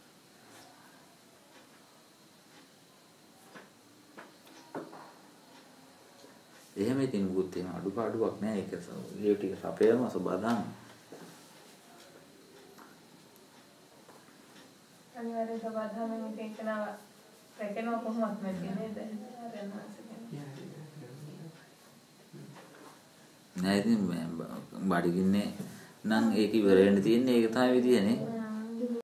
එහෙම ඉතින් මුකුත් එහෙම අඩුපාඩුවක් නෑ ඒක ඒ ටික සපයම සබදාන අනිවාර්යයෙන් සබදාන මේක නාව රැකෙනවා කොහොමද නැති නේද? නෑ ඉතින් බඩගින්නේ නම් ඒක ඉවර වෙන්න තියෙන්නේ ඒක තමයි විදියනේ